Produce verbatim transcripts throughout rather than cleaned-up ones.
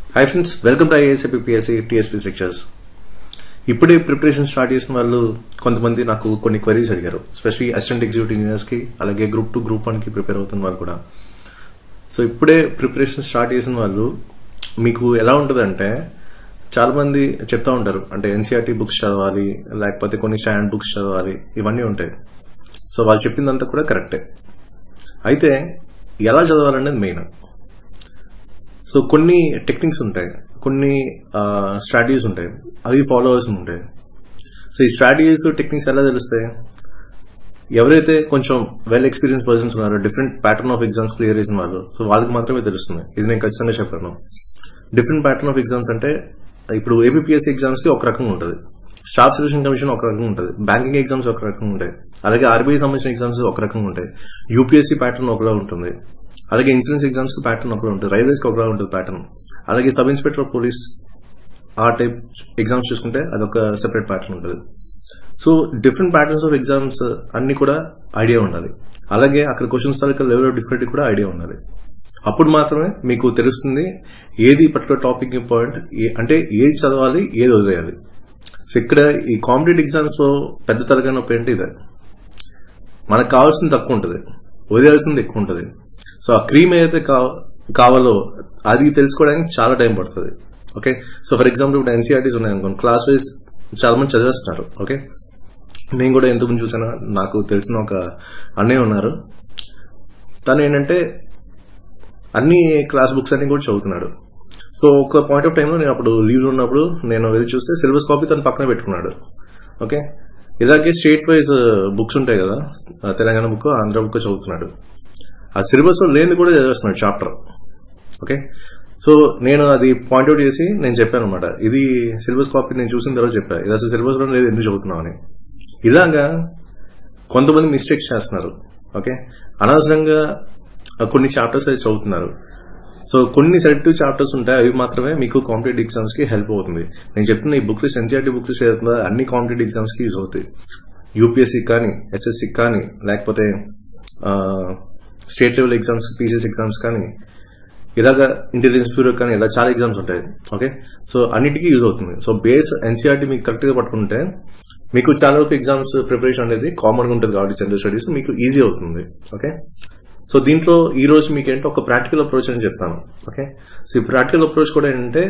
Hi friends, welcome to I A S A P P S C T S P Lectures. ఇప్పుడే preparation start చేసిన వాళ్ళు కొంతమంది నాకు కొన్ని క్వరీస్ అడిగారు, ఎస్పెషల్లీ అసిస్టెంట్ ఎగ్జిక్యూటివ్ ఇంజనీర్స్ కి, అలాగే గ్రూప్ టూ గ్రూప్ వన్ కి ప్రిపేర్ అవుతున్న వాళ్ళు కూడా. సో ఇప్పుడే ప్రిపరేషన్ స్టార్ట్ చేసిన వాళ్ళు మీకు ఎలా ఉంటుందంటే, చాలా మంది చెప్తా ఉంటారు అంటే ఎన్సీఆర్టీ బుక్స్ చదవాలి, లేకపోతే కొన్ని స్టాండర్డ్ బుక్స్ చదవాలి, ఇవన్నీ ఉంటాయి. సో వాళ్ళు చెప్పిందంతా కూడా కరెక్టే. అయితే ఎలా చదవాలనేది మెయిన్. సో కొన్ని టెక్నిక్స్ ఉంటాయి, కొన్ని స్ట్రాటజీస్ ఉంటాయి, అవి ఫాలో అవ్వాల్సి ఉంటాయి. సో ఈ స్ట్రాటజీస్ టెక్నిక్స్ ఎలా తెలుస్తాయి? ఎవరైతే కొంచెం వెల్ ఎక్స్పీరియన్స్ పర్సన్స్ ఉన్నారో, different pattern of exams clear చేసిన వాళ్ళు, సో వాళ్ళకి మాత్రమే తెలుస్తుంది. ఇది నేను ఖచ్చితంగా చెప్పాను. డిఫరెంట్ ప్యాటర్న్ ఆఫ్ ఎగ్జామ్స్ అంటే ఇప్పుడు ఏపీపీఎస్సీ ఎగ్జామ్స్ కి ఒక రకంగా ఉంటుంది, స్టాఫ్ సెలక్షన్ కమిషన్ ఒక రకంగా ఉంటుంది, బ్యాంకింగ్ ఎగ్జామ్స్ ఒక రకంగా ఉంటాయి, అలాగే ఆర్బీఐ సంబంధించిన ఎగ్జామ్స్ ఒక రకంగా ఉంటాయి, యూపీఎస్సీ ప్యాటర్న్ ఒకలా ఉంటుంది, అలాగే ఇన్సూరెన్స్ ఎగ్జామ్స్ కి ప్యాటర్న్ ఒకలా ఉంటుంది, రైల్వేస్ కి ఒకలా ఉంటుంది ప్యాటర్న్, అలాగే సబ్ ఇన్స్పెక్టర్ ఆఫ్ పోలీస్ ఆ టైప్ ఎగ్జామ్స్ చూసుకుంటే అదొక సెపరేట్ ప్యాటర్న్ ఉంటుంది. So different patterns of exams అన్ని కూడా ఐడియా ఉండాలి. అలాగే అక్కడ క్వశ్చన్స్ తాలూకా లెవెల్ ఆఫ్ డిఫికల్టీ కూడా ఐడియా ఉండాలి. అప్పుడు మాత్రమే మీకు తెలుస్తుంది ఏది పర్టికులర్ టాపిక్ ఇంపార్టెంట్, అంటే ఏది చదవాలి, ఏది వదిలేయాలి. సో ఇక్కడ ఈ కాంపిటేటివ్ ఎగ్జామ్స్ లో పెద్ద తలకాయ నొప్పి ఏంటి ఇదే. మనకు కావాల్సింది తక్కువ ఉంటుంది, వదిలేయాల్సింది ఎక్కువ ఉంటుంది. సో ఆ క్రీమ్ ఏదైతే కావాలో అది తెలుసుకోవడానికి చాలా టైం పడుతుంది. ఓకే, సో ఫర్ ఎగ్జాంపుల్ ఇప్పుడు ఎన్సీఆర్టీస్ ఉన్నాయనుకోండి, క్లాస్ వైజ్ చాలా మంది చదివేస్తున్నారు. ఓకే, నేను కూడా ఎంతమంది చూసాను, నాకు తెలిసిన ఒక అన్నయ్య ఉన్నారు, తను ఏంటంటే అన్ని క్లాస్ బుక్స్ అన్ని కూడా చదువుతున్నాడు. సో ఒక పాయింట్ ఆఫ్ టైంలో నేను అప్పుడు లీవ్ ఉన్నప్పుడు నేను వెళ్ళి చూస్తే సిలబస్ కాపీ తను పక్కన పెట్టుకున్నాడు. ఓకే, ఇలాగే స్టేట్ వైజ్ బుక్స్ ఉంటాయి కదా, తెలంగాణ బుక్, ఆంధ్ర బుక్ చదువుతున్నాడు. ఆ సిలబస్ లో లేని కూడా చదివేస్తున్నాడు చాప్టర్. ఓకే, సో నేను అది పాయింట్అవుట్ చేసి నేను చెప్పాను అనమాట, ఇది సిలబస్ కాపీ నేను చూసిన తర్వాత చెప్పాను, ఇది అసలు సిలబస్ లో లేదు, ఎందుకు చదువుతున్నావు అని. ఇలాగా కొంతమంది మిస్టేక్స్ చేస్తున్నారు. ఓకే, అనవసరంగా కొన్ని చాప్టర్స్ అయితే చదువుతున్నారు. సో కొన్ని సెలెక్టివ్ చాప్టర్స్ ఉంటాయి, అవి మాత్రమే మీకు కాంపిటేటివ్ ఎగ్జామ్స్ కి హెల్ప్ అవుతుంది. నేను చెప్తున్న ఈ book list, NCERT book list ఏదైతుందో అన్ని కాంపిటేటివ్ ఎగ్జామ్స్ కి యూజ్ అవుతాయి. యూపీఎస్సీ కానీ, ఎస్ఎస్సీ కానీ, లేకపోతే state level exams, PCS exams కానీ, ఇలాగా ఇంటెలిజెన్స్ బ్యూరో కానీ, ఇలా చాలా ఎగ్జామ్స్ ఉంటాయి. ఓకే, సో అన్నిటికీ యూజ్ అవుతుంది. సో బేస్ ఎన్సీఆర్టీ మీకు కరెక్ట్ గా పట్టుకుంటే మీకు చాలా వరకు ఎగ్జామ్స్ ప్రిపరేషన్ అనేది కామన్ గా ఉంటుంది కాబట్టి జనరల్ స్టడీస్ మీకు ఈజీ అవుతుంది. ఓకే, సో దీంట్లో ఈ రోజు మీకు ఏంటో ఒక ప్రాక్టికల్ అప్రోచ్ అని చెప్తాను. ఓకే, సో ఈ ప్రాక్టికల్ అప్రోచ్ కూడా ఏంటంటే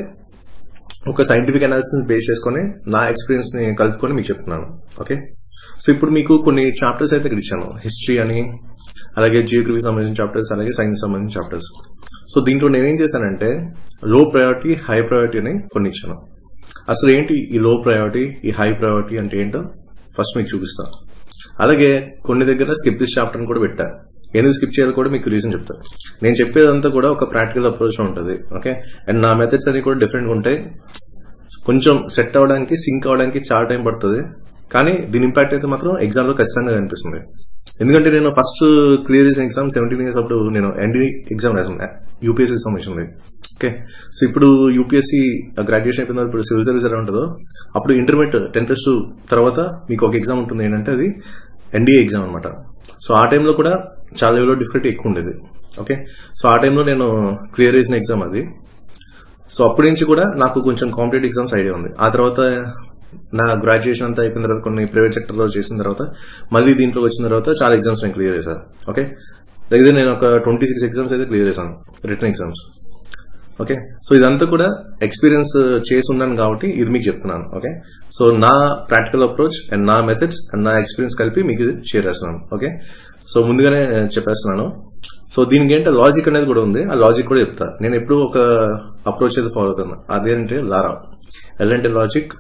ఒక సైంటిఫిక్ అనాలిసిస్ బేస్ చేసుకుని నా ఎక్స్పీరియన్స్ ని కలుపుకొని మీకు చెప్తున్నాను. ఓకే, సో ఇప్పుడు మీకు కొన్ని చాప్టర్స్ అయితే ఇక్కడ ఇచ్చాను, హిస్టరీ అని, అలాగే జియోగ్రఫీ సంబంధించిన చాప్టర్స్, అలాగే సైన్స్ సంబంధించిన చాప్టర్స్. సో దీంట్లో నేనేం చేశానంటే లో ప్రయారిటీ, హై ప్రయారిటీ అని కొన్ని ఇచ్చాను. అసలు ఏంటి ఈ లో ప్రయారిటీ, ఈ హై ప్రయారిటీ అంటే ఏంటో ఫస్ట్ మీకు చూపిస్తాను. అలాగే కొన్ని దగ్గర స్కిప్ దిస్ చాప్టర్ కూడా పెట్టా, ఎందుకు స్కిప్ చేయాలి కూడా మీకు రీజన్ చెప్తాను. నేను చెప్పేదంతా కూడా ఒక ప్రాక్టికల్ అప్రోచ్ ఉంటుంది. ఓకే, అండ్ నా మెథడ్స్ అన్ని కూడా డిఫరెంట్ గా ఉంటాయి. కొంచెం సెట్ అవడానికి, సింక్ అవడానికి చాలా టైం పడుతుంది, కానీ దీని ఇంపాక్ట్ అయితే మాత్రం ఎగ్జామ్ లో ఖచ్చితంగా కనిపిస్తుంది. ఎందుకంటే నేను ఫస్ట్ క్లియర్ చేసిన ఎగ్జామ్ సెవెంటీన్ ఇయర్స్ అప్పుడు నేను ఎన్డీ ఎగ్జామ్ రాసాను, యూపీఎస్సీ సంబంధించింది. ఓకే, సో ఇప్పుడు యూపీఎస్సీ గ్రాడ్యుయేషన్ అయిపోయిన ఇప్పుడు సివిల్ సర్వీస్ ఎలా ఉంటుందో, అప్పుడు ఇంటర్మీడియట్ టెన్ ప్లస్ టూ తర్వాత మీకు ఒక ఎగ్జామ్ ఉంటుంది, ఏంటంటే అది ఎన్డీఏ ఎగ్జామ్ అనమాట. సో ఆ టైంలో కూడా చాలా లెవెల్ ఆఫ్ డిఫికల్టీ ఎక్కువ ఉండేది. ఓకే, సో ఆ టైంలో నేను క్లియర్ చేసిన ఎగ్జామ్ అది. సో అప్పటి నుంచి కూడా నాకు కొంచెం కాంపిటేటివ్ ఎగ్జామ్స్ ఐడియా ఉంది. ఆ తర్వాత నా గ్రాడ్యుయేషన్ అంతా అయిపోయిన తర్వాత కొన్ని ప్రైవేట్ సెక్టర్ లో చేసిన తర్వాత మళ్ళీ దీంట్లో వచ్చిన తర్వాత చాలా ఎగ్జామ్స్ నేను క్లియర్ చేశాను. ఓకే, దగ్గర నేను ఒక ట్వంటీ సిక్స్ ఎగ్జామ్స్ అయితే క్లియర్ చేశాను, రిటర్న్ ఎగ్జామ్స్. ఓకే, సో ఇదంతా కూడా ఎక్స్పీరియన్స్ చేసి ఉన్నాను కాబట్టి ఇది మీకు చెప్తున్నాను. ఓకే, సో నా ప్రాక్టికల్ అప్రోచ్ అండ్ నా మెథడ్స్ అండ్ నా ఎక్స్పీరియన్స్ కలిపి మీకు షేర్ చేస్తున్నాను. ఓకే, సో ముందుగానే చెప్పేస్తున్నాను. సో దీనికి ఏంటంటే లాజిక్ అనేది కూడా ఉంది, ఆ లాజిక్ కూడా చెప్తా. నేను ఎప్పుడు ఒక అప్రోచ్ అయితే ఫాలో అవుతాను, అదేంటే లారా. ఎల్ అంటే లాజిక్,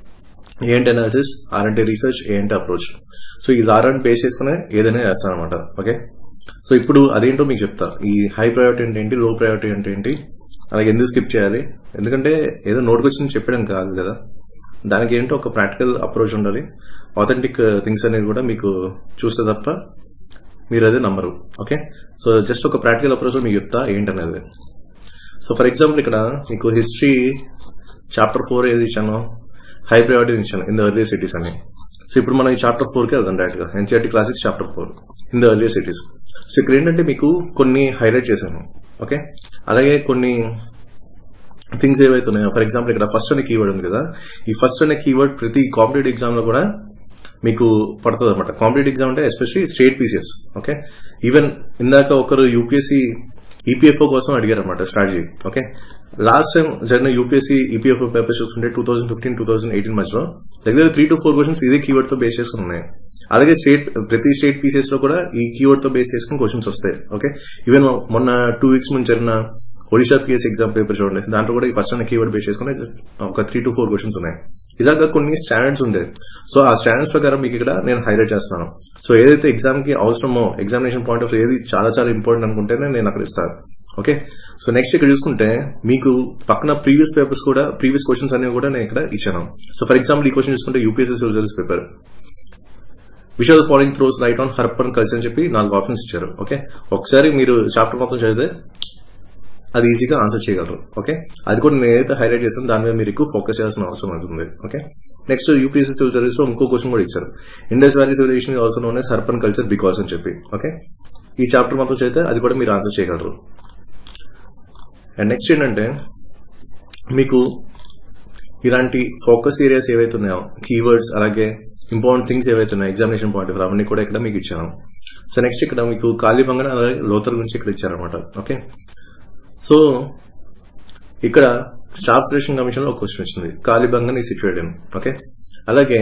ఏ అంటే అనాలిసిస్, ఆర్ అంటే రీసెర్చ్, ఏ అంటే అప్రోచ్. సో ఈ లారాని బేస్ చేసుకునే ఏదైనా చేస్తాను అనమాట. ఓకే, సో ఇప్పుడు అదేంటో మీకు చెప్తా. ఈ హై ప్రయారిటీ అంటే ఏంటి, లో ప్రయారిటీ అంటే ఏంటి, అలాగే ఎందుకు స్కిప్ చేయాలి. ఎందుకంటే ఏదో నోటికొచ్చింది చెప్పడం కాదు కదా, దానికి ఏంటో ఒక ప్రాక్టికల్ అప్రోచ్ ఉండాలి. ఆథెంటిక్ థింగ్స్ అనేది కూడా మీకు చూస్తే తప్ప మీరు అదే నమ్మరు. ఓకే, సో జస్ట్ ఒక ప్రాక్టికల్ అప్రోచ్ మీకు చెప్తా ఏంటనేది. సో ఫర్ ఎగ్జాంపుల్ ఇక్కడ మీకు హిస్టరీ చాప్టర్ ఫోర్ ఏది ఇచ్చాను, హై ప్రయారిటీ ఇచ్చాను, ఇన్ ద ఎర్లియర్ సిటీస్ అని. సో ఇప్పుడు మనం ఈ చాప్టర్ ఫోర్ కి వెళ్దాం డైరెక్ట్ గా, NCERT classics chapter four, in the earlier cities. So ఇక్కడ ఏంటంటే మీకు కొన్ని హైలైట్ చేశాను. ఓకే, అలాగే కొన్ని థింగ్స్ ఏవైతే ఉన్నాయో, ఫర్ ఎగ్జాంపుల్ ఇక్కడ ఫస్ట్ అనే కీవర్డ్ ఉంది కదా, ఈ ఫస్ట్ అనే కీవర్డ్ ప్రతి కాంపిటేటివ్ ఎగ్జామ్ లో కూడా మీకు పడుతుంది అనమాట. కాంపిటేటివ్ ఎగ్జామ్ అంటే especially state PCS. Okay, even ఇందాక ఒకరు యూపీఎస్సీ ఈపీఎఫ్ఓ కోసం అడిగారు అనమాట స్ట్రాటజీ. ఓకే, లాస్ట్ టైం జరిగిన యూపీఎస్సీ ఈపీఎఫ్ఓ పేపర్స్ చూస్తుంటే two thousand fifteen two thousand eighteen మధ్యలో దగ్గర త్రీ టు ఫోర్ క్వశ్చన్స్ ఇదే కీవర్డ్ తో బేస్ చేసుకుని ఉన్నాయి. అలాగే స్టేట్ ప్రతి స్టేట్ పీసీఎస్ లో కూడా ఈ కీవర్డ్ తో బేస్ చేసుకుని క్వశ్చన్స్ వస్తాయి. ఓకే, ఈవెన్ మొన్న టూ వీక్స్ ముందు జరిగిన ఒడిశా పిఎస్ ఎగ్జామ్ పేపర్ చూడండి, దాంట్లో కూడా ఈ ఫస్ట్ అనే కీవర్డ్ బేస్ చేసుకుని ఒక త్రీ టు ఫోర్ క్వశ్చన్స్ ఉన్నాయి. ఇలాగా కొన్ని స్టాండర్డ్స్ ఉంటాయి. సో ఆ స్టాండర్డ్స్ ప్రకారం మీకు ఇక్కడ నేను హైలైట్ చేస్తున్నాను. సో ఏదైతే ఎగ్జామ్ కి అవసరమో, ఎగ్జామినేషన్ పాయింట్ ఆఫ్ వ్యూ ఏది చాలా చాలా ఇంపార్టెంట్ అనుకుంటేనే నేను అక్కడ ఇస్తాను. ఓకే, సో నెక్స్ట్ ఇక్కడ చూసుకుంటే మీకు పక్కన ప్రీవియస్ పేపర్స్ కూడా, ప్రీవియస్ క్వశ్చన్స్ అనేవి కూడా నేను ఇక్కడ ఇచ్చాను. సో ఫర్ ఎగ్జాంపుల్ ఈ క్వశ్చన్ చూసుకుంటే UPSC civil service paper, which are the following throws light on Harappan culture అని చెప్పి నాలుగు ఆప్షన్స్ ఇచ్చారు. ఓకే, ఒకసారి మీరు చాప్టర్ మొత్తం చదివితే అది ఈజీగా ఆన్సర్ చేయగలరు. ఓకే, అది కూడా నేను ఏదైతే హైలైట్ చేస్తాను దాని మీద మీరు ఎక్కువ ఫోకస్ చేయాల్సిన అవసరం అవుతుంది. Okay, next UPSC civil service లో ఇంకో క్వశ్చన్ కూడా ఇచ్చారు, Indus valley civilisation also known as Harappan culture because అని చెప్పి. ఓకే, ఈ చాప్టర్ మొత్తం చదివితే అది కూడా మీరు ఆన్సర్ చేయగలరు. అండ్ నెక్స్ట్ ఏంటంటే మీకు ఇలాంటి ఫోకస్ ఏరియాస్ ఏవైతే ఉన్నాయో, కీవర్డ్స్, అలాగే ఇంపార్టెంట్ థింగ్స్ ఏవైతే ఉన్నాయో ఎగ్జామినేషన్ పాయింట్ ఆఫ్ అవన్నీ కూడా ఇక్కడ మీకు ఇచ్చాను. సో నెక్స్ట్ ఇక్కడ మీకు కాళీబంగన్ అలాగే లోతర్ గురించి ఇక్కడ ఇచ్చారనమాట. ఓకే, సో ఇక్కడ స్టాఫ్ సెలక్షన్ కమిషన్ లో ఒక క్వశ్చన్ వచ్చింది, కాళీబంగన్ ఈ సిచ్యువేటెడ్. ఓకే, అలాగే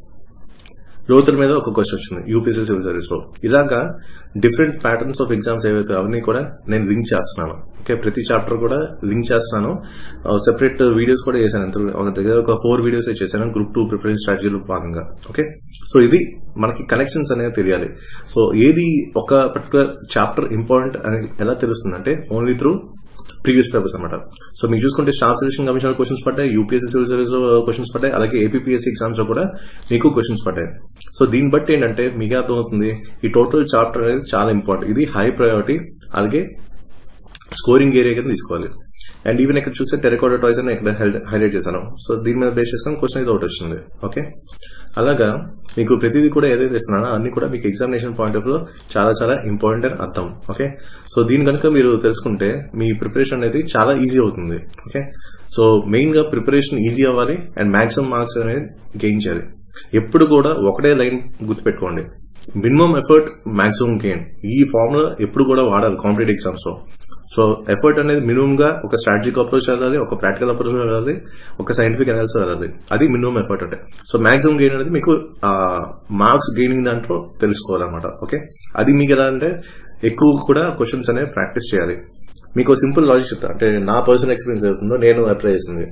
లోతర్ మీద ఒక క్వశ్చన్ వచ్చింది యూపీఎస్సీ సివిల్ సర్వీస్ లో. ఇలాగా డిఫరెంట్ ప్యాటర్న్స్ ఆఫ్ ఎగ్జామ్స్ ఏవైతే అవన్నీ కూడా నేను లింక్ చేస్తున్నాను. ఓకే, ప్రతి చాప్టర్ కూడా లింక్ చేస్తున్నాను. సెపరేట్ వీడియోస్ కూడా చేశాను, ఎంత ఒక దగ్గర ఒక ఫోర్ వీడియోస్ చేశాను గ్రూప్ టూ ప్రిపరేషన్ స్ట్రాటజీలో భాగంగా. ఓకే, సో ఇది మనకి కనెక్షన్స్ అనేది తెలియాలి. సో ఏది ఒక పర్టికులర్ చాప్టర్ ఇంపార్టెంట్ అని ఎలా తెలుస్తుందంటే ఓన్లీ త్రూ ప్రీవియస్ పేపర్స్ అనమాట. సో మీకు చూసుకుంటే స్టాఫ్ సెలక్షన్ కమిషన్ క్వశ్చన్స్ పడ్డాయి, యూపీఎస్సీ సివిల్ సర్వీస్ లో క్వశ్చన్స్ పడ్డాయి, అలాగే ఏపీపీఎస్సీ ఎగ్జామ్స్ లో కూడా మీకు క్వశ్చన్స్ పడ్డాయి. సో దీన్ని బట్టి ఏంటంటే మీకు అర్థమవుతుంది ఈ టోటల్ చాప్టర్ అనేది చాలా ఇంపార్టెంట్, ఇది హై ప్రయారిటీ, అలాగే స్కోరింగ్ ఏరియా కింద తీసుకోవాలి. అండ్ ఈవెన్ ఇక్కడ చూస్తే టెరకోటా టాయ్స్ అని ఇక్కడ హైలైట్ చేశాను. సో దీని మీద బేస్ చేసుకుని క్వశ్చన్ అయితే ఒకటి వచ్చింది. ఓకే, అలాగా మీకు ప్రతిదీ కూడా ఏదైతే ఇస్తున్నానో అన్ని కూడా మీకు ఎగ్జామినేషన్ పాయింట్ ఆఫ్ లో చాలా చాలా ఇంపార్టెంట్ అని అర్థం. ఓకే, సో దీని కనుక మీరు తెలుసుకుంటే మీ ప్రిపరేషన్ అనేది చాలా ఈజీ అవుతుంది. ఓకే, సో మెయిన్ గా ప్రిపరేషన్ ఈజీ అవ్వాలి అండ్ మాక్సిమం మార్క్స్ అనేది గెయిన్ చేయాలి. ఎప్పుడు కూడా ఒకటే లైన్ గుర్తుపెట్టుకోండి, మినిమం ఎఫర్ట్ మాక్సిమం గెయిన్. ఈ ఫార్ములా ఎప్పుడు కూడా వాడాలి కాంపిటేటివ్ ఎగ్జామ్స్ లో. సో ఎఫర్ట్ అనేది మినిమం గా ఒక స్ట్రాటజిక్ అప్రోచ్ వెళ్ళాలి, ఒక ప్రాక్టికల్ అప్రోచ్ వెళ్ళాలి, ఒక సైంటిఫిక్ అనాలిసిస్ వెళ్ళాలి. అది మినిమం ఎఫర్ట్ అంటే. సో మాక్సిమం గెయిన్ అనేది మీకు మార్క్స్ గెయినింగ్ దాంట్లో తెలుసుకోవాలన్నమాట. ఓకే, అది మీకు ఎలా అంటే ఎక్కువ కూడా క్వశ్చన్స్ అనేవి ప్రాక్టీస్ చేయాలి. మీకు సింపుల్ లాజిక్ చెప్తా, అంటే నా పర్సనల్ ఎక్స్పీరియన్స్ అవుతుందో నేను అప్లై చేసింది.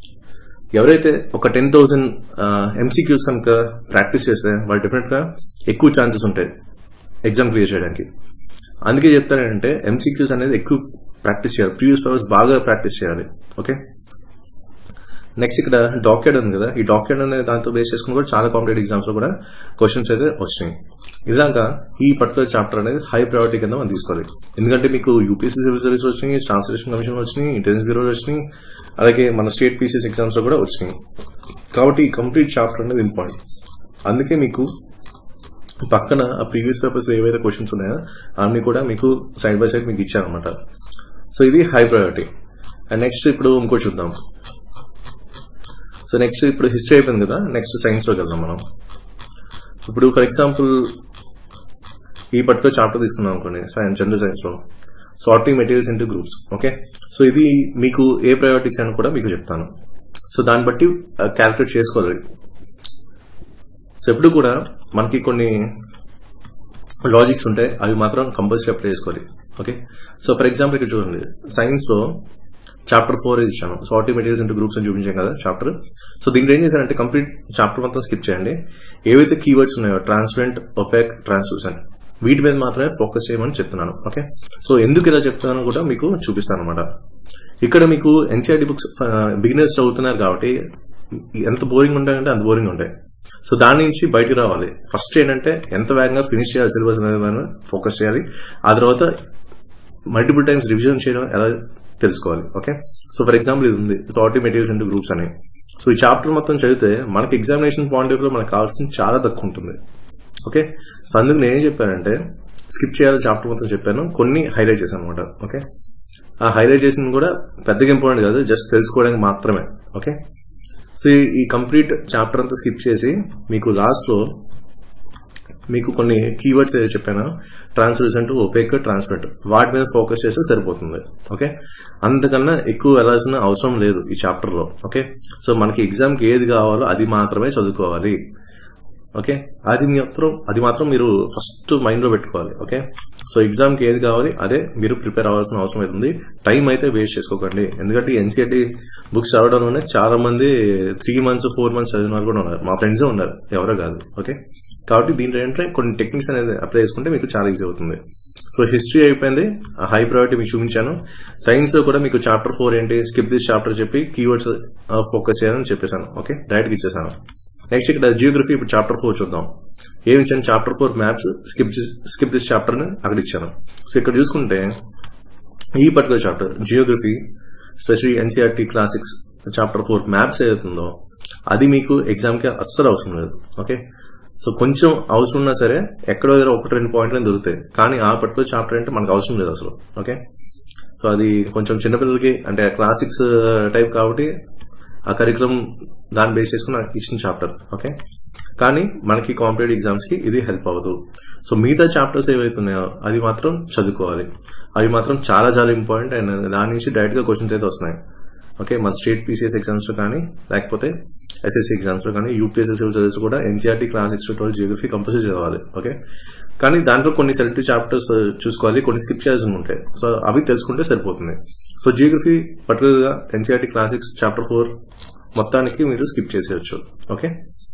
ఎవరైతే ఒక టెన్ థౌసండ్ ఎంసీక్యూస్ కనుక ప్రాక్టీస్ చేస్తే వాళ్ళు డెఫినెట్ గా ఎక్కువ ఛాన్సెస్ ఉంటాయి ఎగ్జామ్ క్లియర్ చేయడానికి. అందుకే చెప్తానంటే ఎంసీక్యూస్ అనేది ఎక్కువ ప్రాక్టీస్ చేయాలి, ప్రీవియస్ పేపర్స్ బాగా ప్రాక్టీస్ చేయాలి. ఓకే, నెక్స్ట్ ఇక్కడ డాక్యుమెంట్ ఉంది కదా, ఈ డాక్యుమెంట్ అనేది దాంతో బేస్ చేసుకుని కూడా చాలా కాంపిటేటివ్ ఎగ్జామ్స్ లో కూడా క్వశ్చన్స్ అయితే వచ్చినాయి. ఇలాగా ఈ పర్టికులర్ చాప్టర్ అనేది హై ప్రయారిటీ కింద మనం తీసుకోవాలి. ఎందుకంటే మీకు యూపీఎస్సీ సివిల్ సర్వీస్ వచ్చినాయి, స్టాఫ్ సెలక్షన్ కమిషన్ వచ్చినాయి, ఇంటెలిజెన్స్ బ్యూరో వచ్చినాయి, అలాగే మన స్టేట్ పీసీఎస్ ఎగ్జామ్స్ లో కూడా వచ్చినాయి. కాబట్టి ఈ కంప్లీట్ చాప్టర్ అనేది ఇంపార్టెంట్. అందుకే మీకు పక్కన ఆ ప్రీవియస్ పేపర్స్ ఏవైతే క్వశ్చన్స్ ఉన్నాయో అన్ని కూడా మీకు సైడ్ బై సైడ్ మీకు ఇచ్చాను అనమాట. సో ఇది హై ప్రయారిటీ. అండ్ నెక్స్ట్ ఇప్పుడు ఇంకో చూద్దాం. సో నెక్స్ట్ ఇప్పుడు హిస్టరీ అయిపోయింది కదా, నెక్స్ట్ సైన్స్ లోకి వెళ్దాం మనం. ఇప్పుడు ఫర్ ఎగ్జాంపుల్ ఈ పర్టికులర్ చాప్టర్ తీసుకున్నాం అనుకోండి, సైన్స్ జనరల్ సైన్స్ లో sorting materials into groups. Okay, so ఇది మీకు ఏ ప్రయారిటీ ఇచ్చాను కూడా మీకు చెప్తాను. సో దాన్ని బట్టి క్యాలిక్యులేట్ చేసుకోవాలి. సో ఎప్పుడు కూడా మనకి కొన్ని లాజిక్స్ ఉంటాయి, అవి మాత్రం కంపల్సరీ అప్లై చేసుకోవాలి. ఓకే, సో ఫర్ ఎగ్జాంపుల్ ఇక్కడ చూడండి, సైన్స్ లో చాప్టర్ ఫోర్ ఇచ్చాను, సార్టింగ్ మెటీరియల్స్ ఇంటూ గ్రూప్స్ అని చూపించాం కదా చాప్టర్. సో దీంట్లో ఏం చేశానంటే కంప్లీట్ చాప్టర్ మొత్తం స్కిప్ చేయండి. ఏవైతే కీవర్డ్స్ ఉన్నాయో ట్రాన్స్పరెంట్, ఒపాక్, ట్రాన్స్లూసెంట్, వీటి మీద మాత్రమే ఫోకస్ చేయమని చెప్తున్నాను. ఓకే, సో ఎందుకు ఇలా చెప్తున్నానో కూడా మీకు చూపిస్తాను అనమాట. ఇక్కడ మీకు ఎన్సీఆర్టీ బుక్స్ బిగినర్స్ చదువుతున్నారు కాబట్టి ఎంత బోరింగ్ ఉంటాయంటే అంత బోరింగ్ ఉంటాయి. సో దాని నుంచి బయటకు రావాలి. ఫస్ట్ ఏంటంటే ఎంత వేగంగా ఫినిష్ చేయాలి సిలబస్ అనేది ఫోకస్ చేయాలి. ఆ తర్వాత మల్టిపుల్ టైమ్స్ రివిజన్ చేయడం ఎలా తెలుసుకోవాలి. ఓకే, సో ఫర్ ఎగ్జాంపుల్ ఇది ఉంది సార్టింగ్ మెటీరియల్స్ ఇంటూ గ్రూప్స్ అని. సో ఈ చాప్టర్ మొత్తం చదివితే మనకి ఎగ్జామినేషన్ పాయింట్ ఆఫ్ వ్యూ మనకు కావాల్సింది చాలా తక్కువ ఉంటుంది. ఓకే, సో అందుకు నేనేం చెప్పానంటే స్కిప్ చేయాలి చాప్టర్ మొత్తం చెప్పాను, కొన్ని హైలైట్ చేశాను అనమాట. ఓకే, ఆ హైలైట్ చేసింది కూడా పెద్దగా ఇంపార్టెంట్ కాదు, జస్ట్ తెలుసుకోవడానికి మాత్రమే. ఓకే, సో ఈ కంప్లీట్ చాప్టర్ అంతా స్కిప్ చేసి మీకు లాస్ట్ లో మీకు కొన్ని కీవర్డ్స్ ఏదో చెప్పాను, ట్రాన్స్లూసెంట్, ఒపేక్, ట్రాన్స్పరెంట్, వాటి మీద ఫోకస్ చేస్తే సరిపోతుంది. ఓకే, అంతకన్నా ఎక్కువ వెళ్ళాల్సిన అవసరం లేదు ఈ చాప్టర్ లో. ఓకే, సో మనకి ఎగ్జామ్ కి ఏది కావాలో అది మాత్రమే చదువుకోవాలి. ఓకే, అది మాత్రం అది మాత్రం మీరు ఫస్ట్ మైండ్ లో పెట్టుకోవాలి. ఓకే, సో ఎగ్జామ్ కి ఏది కావాలి అదే మీరు ప్రిపేర్ అవ్వాల్సిన అవసరం అవుతుంది. టైం అయితే వేస్ట్ చేసుకోకండి, ఎందుకంటే ఎన్సీఆర్టీ బుక్స్ చదవడంలోనే చాలా మంది త్రీ మంత్స్ ఫోర్ మంత్స్ చదివిన వాళ్ళు కూడా ఉన్నారు, మా ఫ్రెండ్సే ఉన్నారు, ఎవరో కాదు. ఓకే, కాబట్టి దీంట్లో ఏంటంటే కొన్ని టెక్నిక్స్ అనేది అప్లై చేసుకుంటే మీకు చాలా ఈజీ అవుతుంది. సో హిస్టరీ అయిపోయింది, హై ప్రయారిటీ మీకు చూపించాను. సైన్స్ లో కూడా మీకు చాప్టర్ ఫోర్ ఏంటి, స్కిప్ దిస్ చాప్టర్ చెప్పి కీవర్డ్స్ ఫోకస్ చేయాలని చెప్పేశాను. ఓకే, డైరెక్ట్ గా ఇచ్చేసాను. నెక్స్ట్ ఇక్కడ జియోగ్రఫీ, ఇప్పుడు చాప్టర్ ఫోర్ చూద్దాం. ఏమి ఇచ్చాను, chapter four maps, skip skip this chapter ని అక్కడ ఇచ్చాను. సో ఇక్కడ చూసుకుంటే ఈ particular chapter geography, specially NCERT classics chapter four maps ఏదైతుందో అది మీకు ఎగ్జామ్ కి అస్సలు అవసరం లేదు. ఓకే, సో కొంచెం అవసరం ఉన్నా సరే ఎక్కడో దగ్గర ఒకటి రెండు పాయింట్లు దొరుకుతాయి, కానీ ఆ పర్టికులర్ చాప్టర్ అంటే మనకు అవసరం లేదు అసలు. ఓకే, సో అది కొంచెం చిన్నపిల్లలకి అంటే క్లాసిక్స్ టైప్ కాబట్టి ఆ కరికులం దాన్ని బేస్ చేసుకుని నాకు ఇచ్చిన చాప్టర్. ఓకే, కానీ మనకి కాంపిటేటివ్ ఎగ్జామ్స్ కి ఇది హెల్ప్ అవ్వదు. సో మిగతా చాప్టర్స్ ఏవైతున్నాయో అది మాత్రం చదువుకోవాలి, అవి మాత్రం చాలా చాలా ఇంపార్టెంట్. అండ్ దాని నుంచి డైరెక్ట్ గా క్వశ్చన్స్ అయితే వస్తున్నాయి. ఓకే, మన స్టేట్ పీసీఎస్ ఎగ్జామ్స్ లో కానీ లేకపోతే ఎస్ఎస్సీ ఎగ్జామ్స్ లో కానీ యూపీఎస్సీ సివిల్ సర్వీస్ కూడా NCERT class six to twelve geography compulsory చదవాలి. ఓకే, కానీ దాంట్లో కొన్ని సెలెక్టివ్ చాప్టర్స్ చూసుకోవాలి, కొన్ని స్కిప్ చేయాల్సి ఉంటాయి. సో అవి తెలుసుకుంటే సరిపోతుంది. సో జియోగ్రఫీ పర్టికులర్ గా NCERT class six chapter four మొత్తానికి మీరు స్కిప్ చేసేయచ్చు. ఓకే,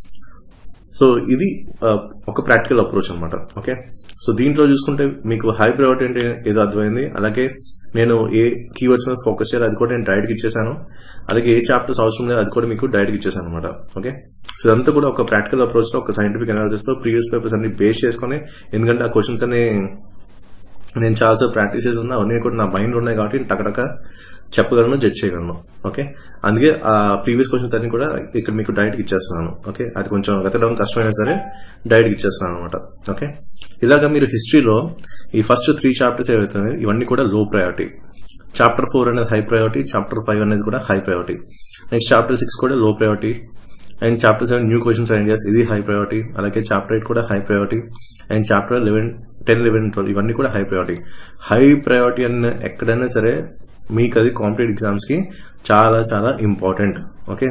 సో ఇది ఒక ప్రాక్టికల్ అప్రోచ్ అనమాట. ఓకే, సో దీంట్లో చూసుకుంటే మీకు హై ప్రయారిటీ అంటే ఏదో అర్థమైంది, అలాగే నేను ఏ కీవర్డ్స్ మీద ఫోకస్ చేయాలి అది కూడా నేను డైరెక్ట్ ఇచ్చేసాను, అలాగే ఏ చాప్టర్స్ అవసరం లేదు అది కూడా మీకు డైరెక్ట్ ఇచ్చేసాను అనమాట. ఓకే, సో ఇదంతా కూడా ఒక ప్రాక్టికల్ అప్రోచ్ లో, ఒక సైంటిఫిక్ అనాలిసిస్ తో ప్రీవియస్ పేపర్స్ అన్ని బేస్ చేసుకుని, ఎందుకంటే ఆ క్వశ్చన్స్ అన్ని నేను చాలాసార్లు ప్రాక్టీస్ చేసి ఉన్నా, అవన్నీ కూడా నా మైండ్ ఉన్నాయి కాబట్టి టకటక చెప్పగలను, జడ్జ్ చేయగలను. ఓకే, అందుకే ఆ ప్రీవియస్ క్వశ్చన్స్ అన్ని కూడా ఇక్కడ మీకు డైరెక్ట్ ఇచ్చేస్తున్నాను. ఓకే, అది కొంచెం వెతకడం కష్టమైనా సరే డైరెక్ట్ ఇచ్చేస్తున్నాను అనమాట. ఓకే, ఇలాగా మీరు హిస్టరీలో ఈ ఫస్ట్ త్రీ చాప్టర్స్ ఏవైతే ఇవన్నీ కూడా లో ప్రయారిటీ, చాప్టర్ ఫోర్ అనేది హై ప్రయారిటీ, చాప్టర్ ఫైవ్ అనేది కూడా high priority, next chapter six కూడా low priority, and chapter seven new questions and ideas ఇది హై ప్రయారిటీ, అలాగే చాప్టర్ ఎయిట్ కూడా high priority, and chapter eleven ten eleven twelve ఇవన్నీ కూడా high priority. High priority అన్న ఎక్కడైనా సరే మీకు అది కాంపిటేటివ్ ఎగ్జామ్స్ కి చాలా చాలా ఇంపార్టెంట్. ఓకే,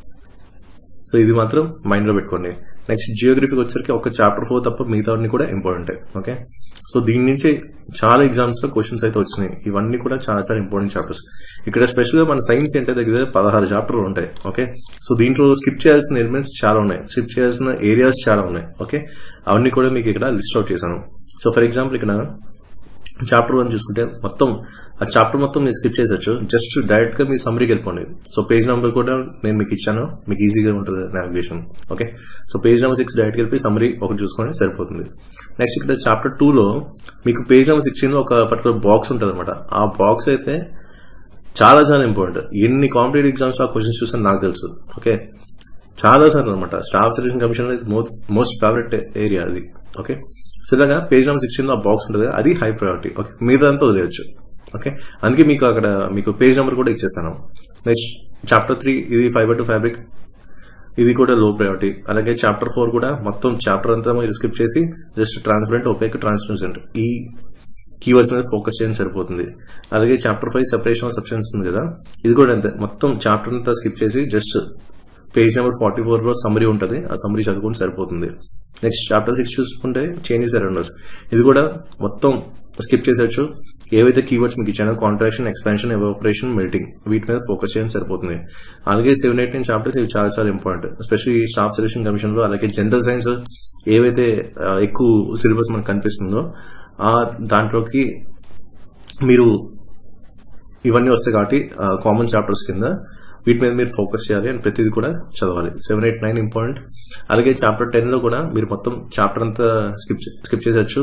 సో ఇది మాత్రం మైండ్ లో పెట్టుకోండి. నెక్స్ట్ జియోగ్రఫీకి వచ్చరికి ఒక చాప్టర్ ఫోర్ తప్ప మిగతావన్నీ కూడా ఇంపార్టెంట్. ఓకే, సో దీని నుంచి చాలా ఎగ్జామ్స్ లో క్వశ్చన్స్ అయితే వచ్చినాయి, ఇవన్నీ కూడా చాలా చాలా ఇంపార్టెంట్ చాప్టర్స్. ఇక్కడ స్పెషల్ గా మన సైన్స్ అంటే దగ్గర పదహారు చాప్టర్లు ఉంటాయి. ఓకే, సో దీంట్లో స్కిప్ చేయాల్సిన ఎలిమెంట్స్ చాలా ఉన్నాయి, స్కిప్ చేయాల్సిన ఏరియాస్ చాలా ఉన్నాయి. ఓకే, అవన్నీ కూడా మీకు ఇక్కడ లిస్ట్ అవుట్ చేశాను. సో ఫర్ ఎగ్జాంపుల్ ఇక్కడ చాప్టర్ వన్ చూసుకుంటే మొత్తం ఆ చాప్టర్ మొత్తం మీరు స్కిప్ చేసొచ్చు, జస్ట్ డైరెక్ట్ గా మీ సమ్మరీకి వెళ్ళిపోండి. సో పేజ్ నెంబర్ కూడా నేను మీకు ఇచ్చాను, మీకు ఈజీగా ఉంటుంది navigation. Okay, so page number six direct వెళ్ళి సమ్మరీ ఒకటి చూసుకొని సరిపోతుంది. నెక్స్ట్ ఇక్కడ చాప్టర్ టూ లో మీకు పేజ్ నెంబర్ సిక్స్టీన్ లో ఒక పర్టికులర్ బాక్స్ ఉంటుంది అనమాట. ఆ బాక్స్ అయితే చాలా చాలా ఇంపార్టెంట్. ఎన్ని కాంపిటేటివ్ ఎగ్జామ్స్ లో ఆ క్వశ్చన్స్ చూసాను నాకు తెలుసు. ఓకే, చాలా సార్లు అనమాట. Staff selection commission most favourite area అది. ఓకే, సో ఇలాగా పేజ్ నెంబర్ సిక్స్టీన్ లో ఆ బాక్స్ ఉంటుంది, అది హై ప్రయారిటీ. ఓకే, మీదంతా వదిలేయచ్చు. ఓకే, అందుకే మీకు అక్కడ మీకు పేజ్ నెంబర్ కూడా ఇచ్చేస్తాను. నెక్స్ట్ చాప్టర్ త్రీ ఇది ఫైబర్ టు ఫ్యాబ్రిక్, ఇది కూడా లో ప్రయారిటీ. అలాగే చాప్టర్ ఫోర్ కూడా మొత్తం చాప్టర్ అంతా మీరు స్కిప్ చేసి జస్ట్ ట్రాన్స్పరెంట్, ఒపేక్, ట్రాన్స్లూసెంట్ ఈ కీవర్డ్స్ మీద ఫోకస్ చేయడం సరిపోతుంది. అలాగే chapter five separation of substances ఉంది కదా, ఇది కూడా అంతే, మొత్తం చాప్టర్ అంతా స్కిప్ చేసి just page number forty four లో సమ్మరీ ఉంటుంది, ఆ సమ్మరీ చదువుకుంటే సరిపోతుంది. నెక్స్ట్ చాప్టర్ సిక్స్ చూసుకుంటే చేంజెస్ అరౌండర్స్, ఇది కూడా మొత్తం స్కిప్ చేసేయచ్చు. ఏవైతే కీవర్డ్స్ మీకు ఇచ్చానో కాంట్రాక్షన్, ఎక్స్పాన్షన్, ఎవాపరేషన్, మెల్టింగ్ వీటి మీద ఫోకస్ చేయడం సరిపోతుంది. అలాగే సెవెన్ ఎయిట్ నైన్ చాప్టర్స్ ఇవి చాలా చాలా important, especially staff selection commission లో. అలాగే జనరల్ సైన్స్ ఏవైతే ఎక్కువ సిలబస్ మనకు కనిపిస్తుందో ఆ దాంట్లోకి మీరు ఇవన్నీ వస్తాయి కాబట్టి కామన్ చాప్టర్స్ కింద వీటి మీద మీరు ఫోకస్ చేయాలి అండ్ ప్రతిదీ కూడా చదవాలి. Seven eight nine important. అలాగే చాప్టర్ టెన్ లో కూడా మీరు మొత్తం చాప్టర్ అంతా స్కిప్ స్కిప్ చేసేయచ్చు.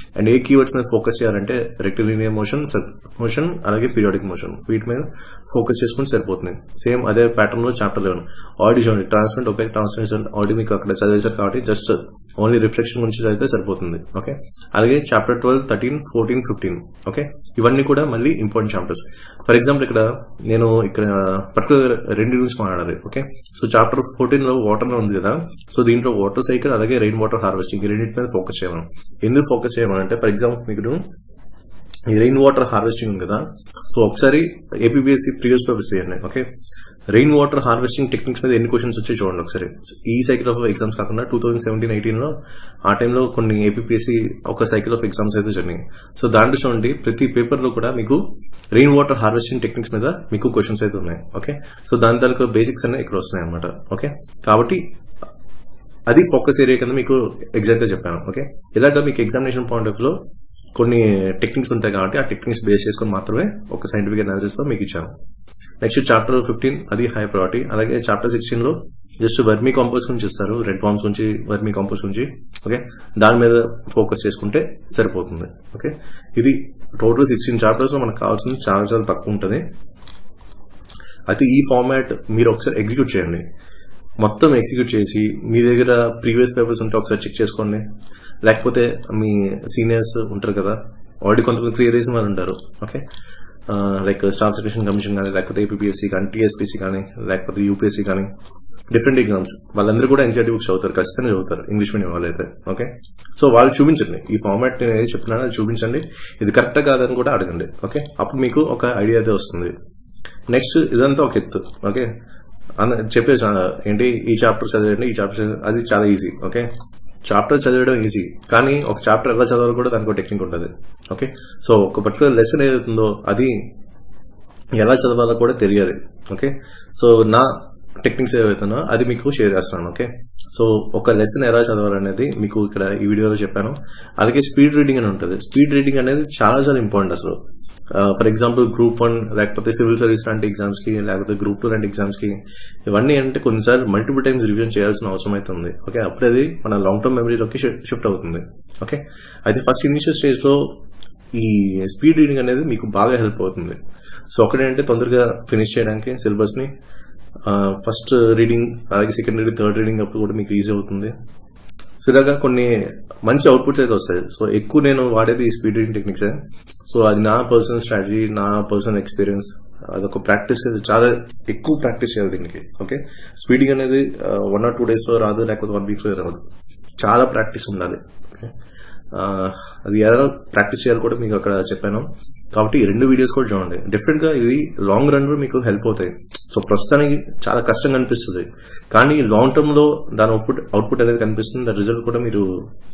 అండ్ ఏ కీవర్డ్స్ మీద ఫోకస్ చేయాలంటే రెక్టిలినియర్ మోషన్, మోషన్ అలాగే పీరియాడిక్ మోషన్, వీటి మీద ఫోకస్ చేసుకుంటే సరిపోతుంది. సేమ్ అదే ప్యాటర్న్ లో చాప్టర్ లెవెన్ ఆడియో చూడండి, ట్రాన్స్పరెంట్ ఒపేక్ ట్రాన్స్మిషన్ ఆడియో మీకు అక్కడ చదివేశారు కాబట్టి జస్ట్ ఓన్లీ రిఫ్లెక్షన్ గురించి చదివితే సరిపోతుంది. ఓకే, అలాగే chapter twelve, thirteen, fourteen, fifteen. Okay, ఇవన్నీ కూడా మళ్ళీ ఇంపార్టెంట్ చాప్టర్స్. ఫర్ ఎగ్జాంపుల్ ఇక్కడ నేను ఇక్కడ పర్టికులర్ రెండు గురించి మాట్లాడాలి. ఓకే, సో చాప్టర్ ఫోర్టీన్ లో వాటర్ ఉంది కదా, సో దీంట్లో వాటర్ సైకిల్ అలాగే రెయిన్ వాటర్ హార్వెస్టింగ్ ఈ రెండింటి మీద ఫోకస్ చేయమని. ఎందుకు ఫోకస్ చేయమనంటే ఫర్ ఎగ్జాంపుల్ మీకు ఈ రెయిన్ వాటర్ హార్వెస్టింగ్ ఉంది కదా, సో ఒకసారి ఏపీపీఎస్సీ ప్రీవియస్ పేపర్స్ చేయండి. Okay, rain water harvesting techniques మీద ఎన్ని క్వశ్చన్స్ వచ్చాయి చూడండి ఒకసారి. ఈ సైకిల్ ఆఫ్ ఎగ్జామ్స్ కాకుండా టూ థౌసండ్ సెవెంటీన్ ఎయిటీన్ లో ఆ టైంలో కొన్ని ఏపీపీఎస్సీ ఒక సైకిల్ ఆఫ్ ఎగ్జామ్స్ అయితే జరిగినాయి. సో దాంట్లో చూడండి ప్రతి పేపర్ లో కూడా మీకు రెయిన్ వాటర్ హార్వెస్టింగ్ టెక్నిక్స్ మీద మీకు క్వశ్చన్స్ అయితే ఉన్నాయి. ఓకే, సో దాని తాలూకు బేసిక్స్ అనే ఇక్కడ వస్తున్నాయి అనమాట. ఓకే, కాబట్టి అది ఫోకస్ ఏరియా కింద మీకు ఎగ్జాక్ట్ గా చెప్పాను. ఓకే, ఇలాగా మీకు ఎగ్జామినేషన్ పాయింట్ ఆఫ్ లో కొన్ని టెక్నిక్స్ ఉంటాయి కాబట్టి ఆ టెక్నిక్స్ బేస్ చేసుకుని మాత్రమే ఒక సైంటిఫిక్ అనాలిసిస్ తో మీకు ఇచ్చాను. నెక్స్ట్ చాప్టర్ ఫిఫ్టీన్ అది హై ప్రయారిటీ. అలాగే చాప్టర్ సిక్స్టీన్ లో జస్ట్ వర్మీ కాంపోస్ట్ గురించి ఇస్తారు, రెడ్ వామ్స్ గురించి, వర్మీ కాంపోస్ట్ గురించి. ఓకే, దాని మీద ఫోకస్ చేసుకుంటే సరిపోతుంది. ఓకే, ఇది టోటల్ సిక్స్టీన్ చాప్టర్స్ లో మనకు కావాల్సింది చాలా చాలా తక్కువ ఉంటుంది. అయితే ఈ ఫార్మాట్ మీరు ఒకసారి ఎగ్జిక్యూట్ చేయండి, మొత్తం ఎగ్జిక్యూట్ చేసి మీ దగ్గర ప్రీవియస్ పేపర్స్ ఉంటే ఒకసారి చెక్ చేసుకోండి. లేకపోతే మీ సీనియర్స్ ఉంటారు కదా, ఆల్రెడీ కొంతమంది క్లియర్ చేసిన వాళ్ళు ఉంటారు. Okay, like staff selection commission కానీ, లేకపోతే ఏపీపీఎస్సీ కానీ, టీఎస్పీసీ కానీ, లేకపోతే యూపీఎస్సీ కానీ, డిఫరెంట్ ఎగ్జామ్స్ వాళ్ళందరూ కూడా ఎన్సీఆర్టీ బుక్స్ చదువుతారు, ఖచ్చితంగా చదువుతారు ఇంగ్లీష్ మీడియం వాళ్ళు అయితే. ఓకే, సో వాళ్ళు చూపించండి ఈ ఫార్మాట్ నేను ఏది చెప్తున్నానో అది చూపించండి, ఇది కరెక్టా కాదని కూడా అడగండి. ఓకే, అప్పుడు మీకు ఒక ఐడియా అయితే వస్తుంది. నెక్స్ట్ ఇదంతా ఒక ఎత్తు. ఓకే, చెప్పే ఏంటి ఈ చాప్టర్ చదివండి, ఈ చాప్టర్ అది చాలా ఈజీ. ఓకే, చాప్టర్ చదవడం ఈజీ, కానీ ఒక చాప్టర్ ఎలా చదవాలో కూడా దానికి ఒక టెక్నిక్ ఉంటుంది. ఓకే, సో ఒక పర్టికులర్ లెసన్ ఏదైతుందో అది ఎలా చదవాలో కూడా తెలియాలి. ఓకే, సో నా టెక్నిక్స్ ఏవైతున్నా అది మీకు షేర్ చేస్తాను. ఓకే, సో ఒక లెసన్ ఎలా చదవాలనేది మీకు ఇక్కడ ఈ వీడియోలో చెప్పాను. అలాగే స్పీడ్ రీడింగ్ అని ఉంటుంది. స్పీడ్ రీడింగ్ అనేది చాలా చాలా ఇంపార్టెంట్ అసలు. ఫర్ ఎగ్జాంపుల్ గ్రూప్ వన్ లేకపోతే సివిల్ సర్వీస్ లాంటి ఎగ్జామ్స్ కి, లేకపోతే గ్రూప్ టూ లాంటి ఎగ్జామ్స్ కి ఇవన్నీ అంటే కొన్నిసార్లు మల్టిపుల్ టైమ్స్ రివిజన్ చేయాల్సిన అవసరం అయితే ఉంది. ఓకే, అప్పుడు అది మన లాంగ్ టర్మ్ మెమరీలోకి షిఫ్ట్ అవుతుంది. ఓకే, అయితే ఫస్ట్ ఇనిషియల్ స్టేజ్ లో ఈ స్పీడ్ రీడింగ్ అనేది మీకు బాగా హెల్ప్ అవుతుంది. సో ఒకటేంటే తొందరగా ఫినిష్ చేయడానికి సిలబస్ ని ఫస్ట్ రీడింగ్, అలాగే సెకండ్ రీడింగ్, థర్డ్ రీడింగ్ అప్పుడు కూడా మీకు ఈజీ అవుతుంది. సో ఇలాగా కొన్ని మంచి అవుట్పుట్స్ అయితే వస్తాయి. సో ఎక్కువ నేను వాడేది ఈ స్పీడ్ రీడింగ్ టెక్నిక్స్. సో అది నా పర్సనల్ స్ట్రాటజీ, నా పర్సనల్ ఎక్స్పీరియన్స్. అదొక ప్రాక్టీస్, చాలా ఎక్కువ ప్రాక్టీస్ చేయాలి దీనికి. ఓకే, స్పీడింగ్ అనేది వన్ ఆర్ టూ డేస్ లో రాదు, లేకపోతే వన్ వీక్ లో రాదు, చాలా ప్రాక్టీస్ ఉండాలి. ఓకే, అది ఎలా ప్రాక్టీస్ చేయాలి కూడా మీకు అక్కడ చెప్పాను. కాబట్టి ఈ రెండు వీడియోస్ కూడా చూడండి. డిఫరెంట్ గా ఇది లాంగ్ రన్ లో మీకు హెల్ప్ అవుతాయి. సో ప్రస్తుతానికి చాలా కష్టంగా అనిపిస్తుంది, కానీ లాంగ్ టర్మ్ లో దాని అవుట్పుట్ అవుట్పుట్ అనేది కనిపిస్తుంది, దాని రిజల్ట్ కూడా మీరు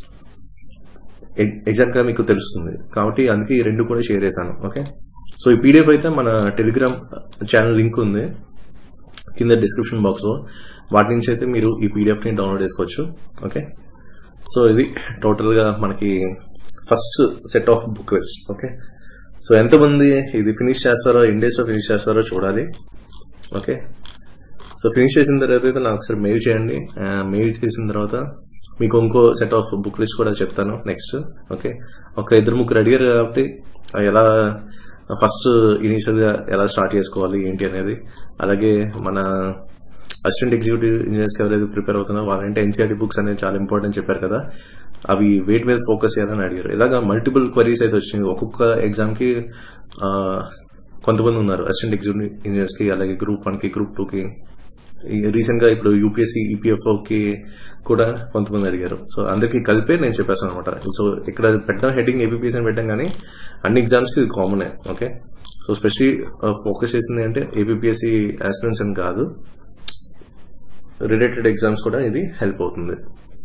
ఎగ్జాక్ట్ గా మీకు తెలుస్తుంది. కాబట్టి అందుకే ఈ రెండు కూడా షేర్ చేశాను. ఓకే, సో ఈ పీడిఎఫ్ అయితే మన టెలిగ్రామ్ ఛానల్ లింక్ ఉంది కింద డిస్క్రిప్షన్ బాక్స్ లో, వాటి నుంచి అయితే మీరు ఈ పీడిఎఫ్ ని డౌన్లోడ్ చేసుకోవచ్చు. ఓకే, సో ఇది టోటల్ గా మనకి first set of book list. Okay, so ఎంతమంది ఇది ఫినిష్ చేస్తారో, ఎన్ని డేస్ లో ఫినిష్ చేస్తారో చూడాలి. ఓకే, సో ఫినిష్ చేసిన తర్వాత అయితే నాకు ఒకసారి మెయిల్ చేయండి. మెయిల్ చేసిన తర్వాత మీకు ఇంకో సెట్ ఆఫ్ బుక్ లిస్ట్ కూడా చెప్తాను నెక్స్ట్. ఓకే, ఒక ఇద్దరు ముగ్గురు అడిగారు కాబట్టి ఎలా ఫస్ట్ ఇనీషియల్ గా ఎలా స్టార్ట్ చేసుకోవాలి ఏంటి అనేది, అలాగే మన అసిస్టెంట్ ఎగ్జిక్యూటివ్ ఇంజనీర్స్ కి ఎవరైతే ప్రిపేర్ అవుతున్నారో వాళ్ళంటే ఎన్సీఆర్టీ బుక్స్ అనేది చాలా ఇంపార్టెంట్ చెప్పారు కదా, అవి వెయిట్ మీద ఫోకస్ చేయాలని అడిగారు. ఇలాగా మల్టిపుల్ క్వరీస్ అయితే వచ్చింది. ఒక్కొక్క ఎగ్జామ్ కి కొంతమంది ఉన్నారు అసిస్టెంట్ ఎగ్జిక్యూటివ్ ఇంజనీర్స్ కి, అలాగే గ్రూప్ వన్ కి, గ్రూప్ టూ కి, రీసెంట్ గా ఇప్పుడు యూపీఎస్సీ ఈపీఎఫ్ఓ కి కూడా కొంతమంది అడిగారు. సో అందరికి కలిపే నేను చెప్పేస్తాను అనమాట. సో ఇక్కడ పెట్టడం హెడ్డింగ్ ఏపీఎస్సీ అని పెట్టాం, కానీ అన్ని ఎగ్జామ్స్ కి ఇది కామనే. ఓకే, సో స్పెషలీ ఫోకస్ చేసింది అంటే ఏపీఎస్సీ ఆస్పిరెంట్స్ అని కాదు, రిలేటెడ్ ఎగ్జామ్స్ కూడా ఇది హెల్ప్ అవుతుంది.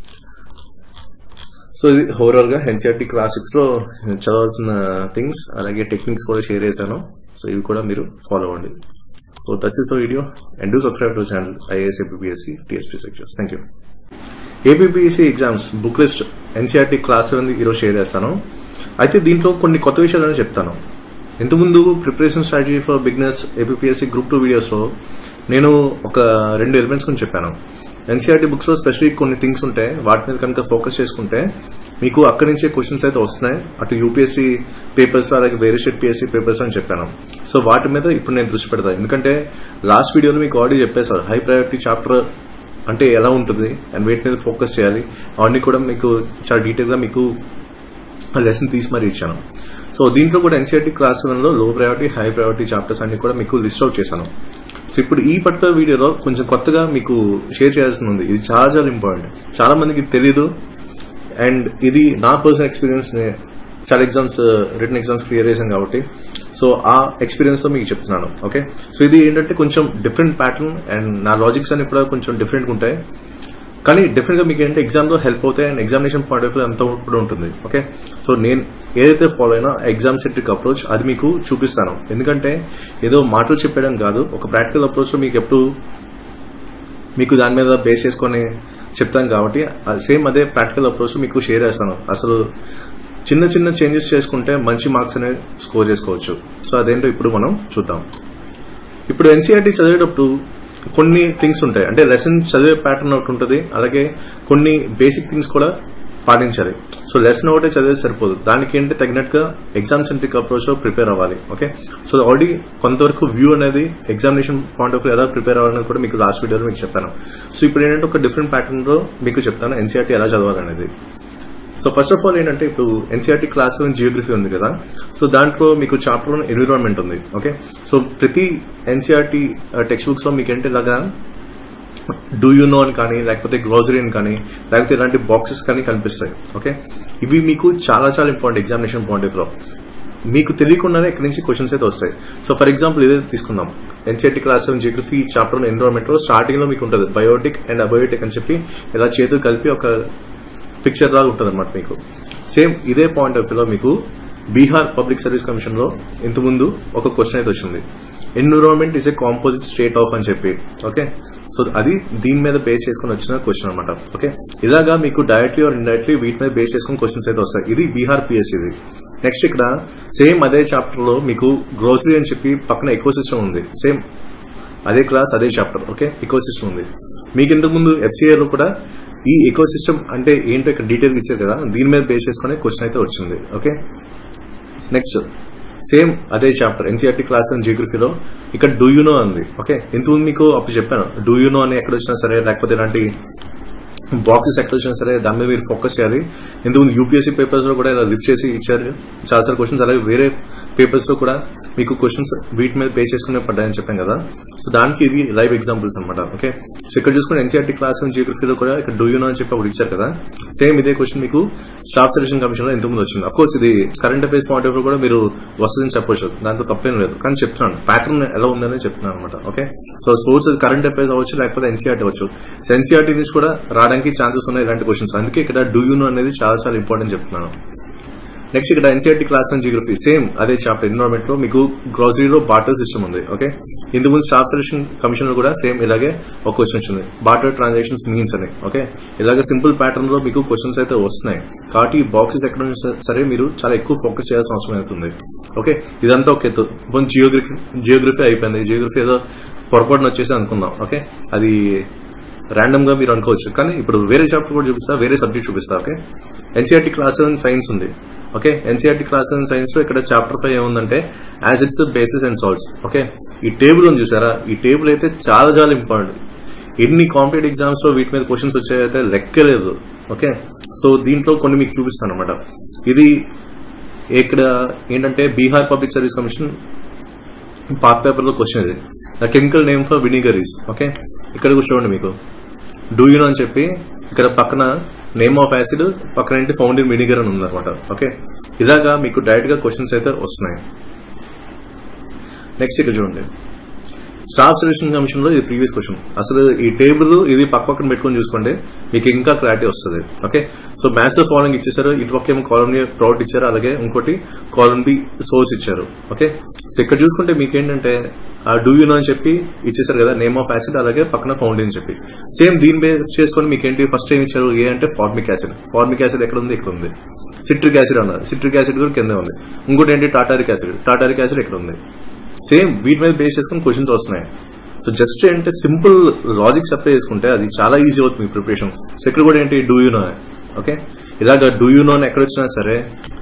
సో ఇది ఓవరాల్ గా ఎన్సీఆర్టీ క్లాస్ సిక్స్ లో చదవాల్సిన థింగ్స్, అలాగే టెక్నిక్స్ కూడా షేర్ చేశాను. సో ఇవి కూడా మీరు ఫాలో అవ్వండి. So that's it for the video, and do subscribe to the channel I A S A P P S C T S P sectors. Thank you. A P P S C exams book list N C E R T class seven ఈరోజు share చేస్తాను. అయితే దీంట్లో కొన్ని కొత్త విషయాలను చెప్తాను. ఇంతకుముందు preparation strategy for beginners A P P S C group two వీడియోస్లో నేను ఒక రెండు ఎలిమెంట్స్ గురించి చెప్పాను. N C E R T బుక్స్లో స్పెషల్లీ కొన్ని థింగ్స్ ఉంటాయి, వాటి మీద కనుక ఫోకస్ చేసుకుంటే మీకు అక్కడి నుంచే క్వశ్చన్స్ అయితే వస్తున్నాయి, అటు యూపీఎస్సీ పేపర్స్ అలాగే వేరే స్టేట్ పిఎస్సీ పేపర్స్ అని చెప్పాను. సో వాటి మీద ఇప్పుడు నేను దృష్టి పెడతాను, ఎందుకంటే లాస్ట్ వీడియోలో మీకు ఆల్రెడీ చెప్పేశారు హై ప్రయారిటీ చాప్టర్ అంటే ఎలా ఉంటుంది అండ్ వేటి మీద ఫోకస్ చేయాలి అవన్నీ కూడా మీకు చాలా డీటెయిల్గా మీకు లెసన్ తీసి మరీ ఇచ్చాను. సో దీంట్లో కూడా ఎన్సీఆర్టీ క్లాస్ సెవెన్లో low priority high priority chapters అన్ని కూడా మీకు లిస్ట్ అవుట్ చేశాను. సో ఇప్పుడు ఈ పర్టికులర్ వీడియోలో కొంచెం కొత్తగా మీకు షేర్ చేయాల్సి ఉంది. ఇది చాలా చాలా ఇంపార్టెంట్, చాలా మందికి తెలియదు అండ్ ఇది నా పర్సనల్ ఎక్స్పీరియన్స్. చాలా ఎగ్జామ్స్ రిటన్ ఎగ్జామ్స్ క్లియర్ చేశాను కాబట్టి సో ఆ ఎక్స్పీరియన్స్ తో మీకు చెప్తున్నాను. ఓకే, సో ఇది ఏంటంటే కొంచెం డిఫరెంట్ ప్యాటర్న్ అండ్ నా లాజిక్స్ అన్ని కూడా కొంచెం డిఫరెంట్గా ఉంటాయి, కానీ డెఫినెట్ గా మీకు ఏంటంటే ఎగ్జామ్ లో హెల్ప్ అవుతాయి and examination point of view అంతా కూడా ఉంటుంది. ఓకే, సో నేను ఏదైతే ఫాలో అయినా ఎగ్జామ్ సెంట్రిక్ అప్రోచ్ అది మీకు చూపిస్తాను, ఎందుకంటే ఏదో మాటలు చెప్పడం కాదు, ఒక ప్రాక్టికల్ అప్రోచ్ లో మీకు ఎప్పుడు మీకు దాని మీద బేస్ చేసుకొని చెప్తాను కాబట్టి సేమ్ అదే ప్రాక్టికల్ అప్రోచ్ మీకు షేర్ చేస్తాను. అసలు చిన్న చిన్న చేంజెస్ చేసుకుంటే మంచి మార్క్స్ అనేవి స్కోర్ చేసుకోవచ్చు. సో అదేంటో ఇప్పుడు మనం చూద్దాం. ఇప్పుడు ఎన్సీఆర్టీ చదివేటప్పుడు కొన్ని థింగ్స్ ఉంటాయి, అంటే లెసన్ చదివే ప్యాటర్న్ ఒకటి ఉంటుంది, అలాగే కొన్ని బేసిక్ థింగ్స్ కూడా పాటించాలి. సో లెసన్ ఒకటే చదివే సరిపోదు, దానికి ఏంటి తగినట్టుగా ఎగ్జామ్ సెంట్రిక్ అప్రోచ్ లో ప్రిపేర్ అవ్వాలి. ఓకే, సో ఆల్రెడీ కొంతవరకు వ్యూ అనేది ఎగ్జామినేషన్ పాయింట్ ఆఫ్ వ్యూ ఎలా ప్రిపేర్ అవ్వాలని కూడా మీకు లాస్ట్ వీడియోలో మీకు చెప్పాను. సో ఇప్పుడు ఏంటంటే ఒక డిఫరెంట్ ప్యాటర్న్ లో మీకు చెప్తాను ఎన్సీఆర్టీ ఎలా చదవాలనేది. సో ఫస్ట్ ఆఫ్ ఆల్ ఏంటంటే ఇప్పుడు ఎన్సీఆర్టీ క్లాస్ సెవెన్ జియోగ్రఫీ ఉంది కదా, సో దాంట్లో మీకు చాప్టర్ వన్ ఎన్విరాన్మెంట్ ఉంది. ఓకే, సో ప్రతి ఎన్సీఆర్టీ టెక్స్ట్ బుక్స్ లో మీకు ఏంటి ఇలాగా డూ యూ నో అని కానీ లేకపోతే గ్రోసరీ అని కానీ లేకపోతే ఇలాంటి బాక్సెస్ కానీ కనిపిస్తాయి. ఓకే, ఇవి మీకు చాలా చాలా important examination point of view. మీకు తెలియకుండానే ఇక్కడ నుంచి క్వశ్చన్స్ అయితే వస్తాయి. సో ఫర్ ఎగ్జాంపుల్ ఇదే తీసుకుందాం, NCERT class seven geography chapter one environment లో స్టార్టింగ్ లో మీకు ఉంటుంది బయోటిక్ అండ్ అబయోటిక్ అని చెప్పి ఇలా చేతులు కలిపి ఒక పిక్చర్ లాగా ఉంటుంది అనమాట. మీకు సేమ్ ఇదే పాయింట్ ఆఫ్ వ్యూలో మీకు బీహార్ పబ్లిక్ సర్వీస్ కమిషన్ లో ఇంతకుముందు ఒక క్వశ్చన్ అయితే వచ్చింది, environment is a composite state of అని చెప్పి. ఓకే, సో అది దీని మీద బేస్ చేసుకుని వచ్చిన క్వశ్చన్ అనమాట. ఓకే, ఇలాగా మీకు డైరెక్ట్లీ ఆర్ ఇండైరెక్ట్లీ వీటి మీద బేస్ చేసుకుని క్వశ్చన్స్ అయితే వస్తాయి. ఇది బీహార్ పిఎస్సీది. నెక్స్ట్ ఇక్కడ సేమ్ అదే చాప్టర్ లో మీకు గ్రోసరీ అని చెప్పి పక్కన ఎకో సిస్టమ్ ఉంది, సేమ్ అదే క్లాస్ అదే చాప్టర్. ఓకే, ఎకో సిస్టమ్ ఉంది. మీకు ఇంతకుముందు ఎఫ్సీఏ లో కూడా ఈ ఎకో సిస్టమ్ అంటే ఏంటో ఇక్కడ డీటెయిల్ ఇచ్చారు కదా, దీని మీద బేస్ చేసుకునే క్వశ్చన్ అయితే వచ్చింది. ఓకే, నెక్స్ట్ సేమ్ అదే చాప్టర్ ఎన్సీఆర్టీ క్లాస్ అండ్ జియోగ్రఫీలో ఇక్కడ డూ యూ నో ఉంది. ఓకే, ఇంతకుముందు మీకు అప్పుడు చెప్పాను డూ యూ నో అని ఎక్కడ వచ్చినా సరే లేకపోతే ఇలాంటి బాక్సెస్ ఎక్కడ వచ్చినా సరే దాని మీద మీరు ఫోకస్ చేయాలి. ఇంతకుముందు యూపీఎస్సీ పేపర్స్ లో కూడా ఇలా లిఫ్ట్ చేసి ఇచ్చారు చాలా సార్ క్వశ్చన్స్, అలాగే వేరే పేపర్స్ లో కూడా మీకు క్వశ్చన్స్ వీటి మీద బేస్ చేసుకునే పడ్డాయని చెప్పాను కదా, సో దానికి ఇది లైవ్ ఎగ్జాంపుల్స్ అనమాట. ఓకే, సో ఇక్కడ చూసుకుని ఎన్సీఆర్టీ క్లాస్ అండ్ జియోగ్రఫీలో కూడా ఇక్కడ డూ యూ నో అని చెప్పి ఒకటి ఇచ్చారు కదా, సేమ్ ఇదే క్వశ్చన్ మీకు స్టాఫ్ సెలక్షన్ కమిషన్ లో ఇంతకుముందు వచ్చింది. అఫ్ కోర్స్ ఇది current affairs point of view కూడా మీరు వస్తుందని చెప్పొచ్చు, దాంట్లో తప్పేం లేదు, కానీ చెప్తున్నాను ప్యాటర్న్ ఎలా ఉందని చెప్తున్నాను అనమాట. Okay, so source current affairs అవ్వచ్చు లేకపోతే ఎన్సీఆర్టీ అవ్వచ్చు. సో ఎన్సీఆర్టీ నుంచి కూడా రావడానికి ఛాన్సెస్ ఉన్నాయి ఇలాంటి క్వశ్చన్స్, అందుకే ఇక్కడ డూ యూ నో అనేది చాలా చాలా ఇంపార్టెంట్ చెప్తున్నాను. నెక్స్ట్ ఇక్కడ NCERT class and geography same అదే చాప్టర్ ఎన్విరాన్మెంట్ లో మీకు గ్రోసరీలో బార్టర్ సిస్టమ్ ఉంది. ఓకే, ఇంతకుముందు స్టాఫ్ సెలక్షన్ కమిషన్ లో కూడా సేమ్ ఇలాగే ఒక క్వశ్చన్ వచ్చింది, బార్టర్ ట్రాన్సాక్షన్స్ మీన్స్ అని. ఓకే, ఇలాగే సింపుల్ ప్యాటర్న్ లో మీకు క్వశ్చన్స్ అయితే వస్తున్నాయి కాబట్టి ఈ బాక్సెస్ ఎక్కడ సరే మీరు చాలా ఎక్కువ ఫోకస్ చేయాల్సిన అవసరం అవుతుంది. ఓకే, ఇదంతా ఒక ఎత్తు. ఇప్పుడు జియోగ్రఫీ జియోగ్రఫీ అయిపోయింది, జియోగ్రఫీ ఏదో పొరపాటున వచ్చేసి అనుకుందాం. ఓకే, అది ర్యాండమ్ గా మీరు అనుకోవచ్చు, కానీ ఇప్పుడు వేరే చాప్టర్ కూడా చూపిస్తా, వేరే సబ్జెక్ట్ చూపిస్తా. Okay, NCERT class seven science ఉంది. Okay, NCERT class seven science లో ఇక్కడ చాప్టర్ ఫైవ్ ఏముందంటే acids bases and salts. Okay, ఈ టేబుల్ ఉంది చూసారా, ఈ టేబుల్ అయితే చాలా చాలా ఇంపార్టెంట్. ఎన్ని కాంపిటేటివ్ ఎగ్జామ్స్ లో వీటి మీద క్వశ్చన్స్ వచ్చాయైతే లెక్కలేదు. ఓకే, సో దీంట్లో కొన్ని మీకు చూపిస్తాను అనమాట. ఇది ఇక్కడ ఏంటంటే బీహార్ పబ్లిక్ సర్వీస్ కమిషన్ పాత పేపర్ లో క్వశ్చన్ ఇది, the chemical name for vinegar is. Okay, ఇక్కడ కూడా చూడండి మీకు డూ యూ నో అని చెప్పి ఇక్కడ పక్కన నేమ్ ఆఫ్ యాసిడ్ పక్కన ఏంటి ఫౌండ్ ఇన్ వినిగర్ అని ఉందన్నమాట. ఓకే, ఇలాగా మీకు డైరెక్ట్ గా క్వశ్చన్స్ అయితే వస్తున్నాయి. నెక్స్ట్ ఇక్కడ చూడండి స్టాఫ్ సెలక్షన్ కమిషన్ లో ఇది ప్రీవియస్ క్వశ్చన్. అసలు ఈ టేబుల్ ఇది పక్క పక్కన పెట్టుకుని చూసుకోండి మీకు ఇంకా క్లారిటీ వస్తుంది. ఓకే, సో మ్యాథ్స్ ఫాలోయింగ్ ఇచ్చేసారు, ఇటు పక్క ఏమో కాలమ్ ఏ ప్రౌట్ ఇచ్చారు, అలాగే ఇంకోటి కాలమ్ బి సోర్స్ ఇచ్చారు. ఓకే, సో ఇక్కడ చూసుకుంటే మీకు ఏంటంటే ఆ డూ యూ నో అని చెప్పి ఇచ్చేసారు కదా, నేమ్ ఆఫ్ యాసిడ్ అలాగే పక్కన ఫౌండ్ అని చెప్పి. సేమ్ దీని బేస్ చేసుకొని మీకు ఏంటి ఫస్ట్ ఏం ఇచ్చారు, ఏ అంటే ఫార్మిక్ యాసిడ్. ఫార్మిక్ యాసిడ్ ఎక్కడ ఉంది, ఇక్కడ ఉంది. సిట్రిక్ యాసిడ్ అన్నారు, సిట్రిక్ యాసిడ్ కూడా కింద ఉంది. ఇంకోటి ఏంటి టాటారిక్ యాసిడ్, టాటారిక్ యాసిడ్ ఎక్కడ ఉంది. సేమ్ వీటి మీద బేస్ చేసుకుని క్వశ్చన్స్ వస్తున్నాయి. సో జస్ట్ ఏంటంటే సింపుల్ లాజిక్స్ అప్లై చేసుకుంటే అది చాలా ఈజీ అవుతుంది మీ ప్రిపరేషన్. సో ఇక్కడ కూడా ఏంటి డూ యూ నో. ఓకే, ఇలాగ డూ యూ నో అని ఎక్కడ వచ్చినా సరే,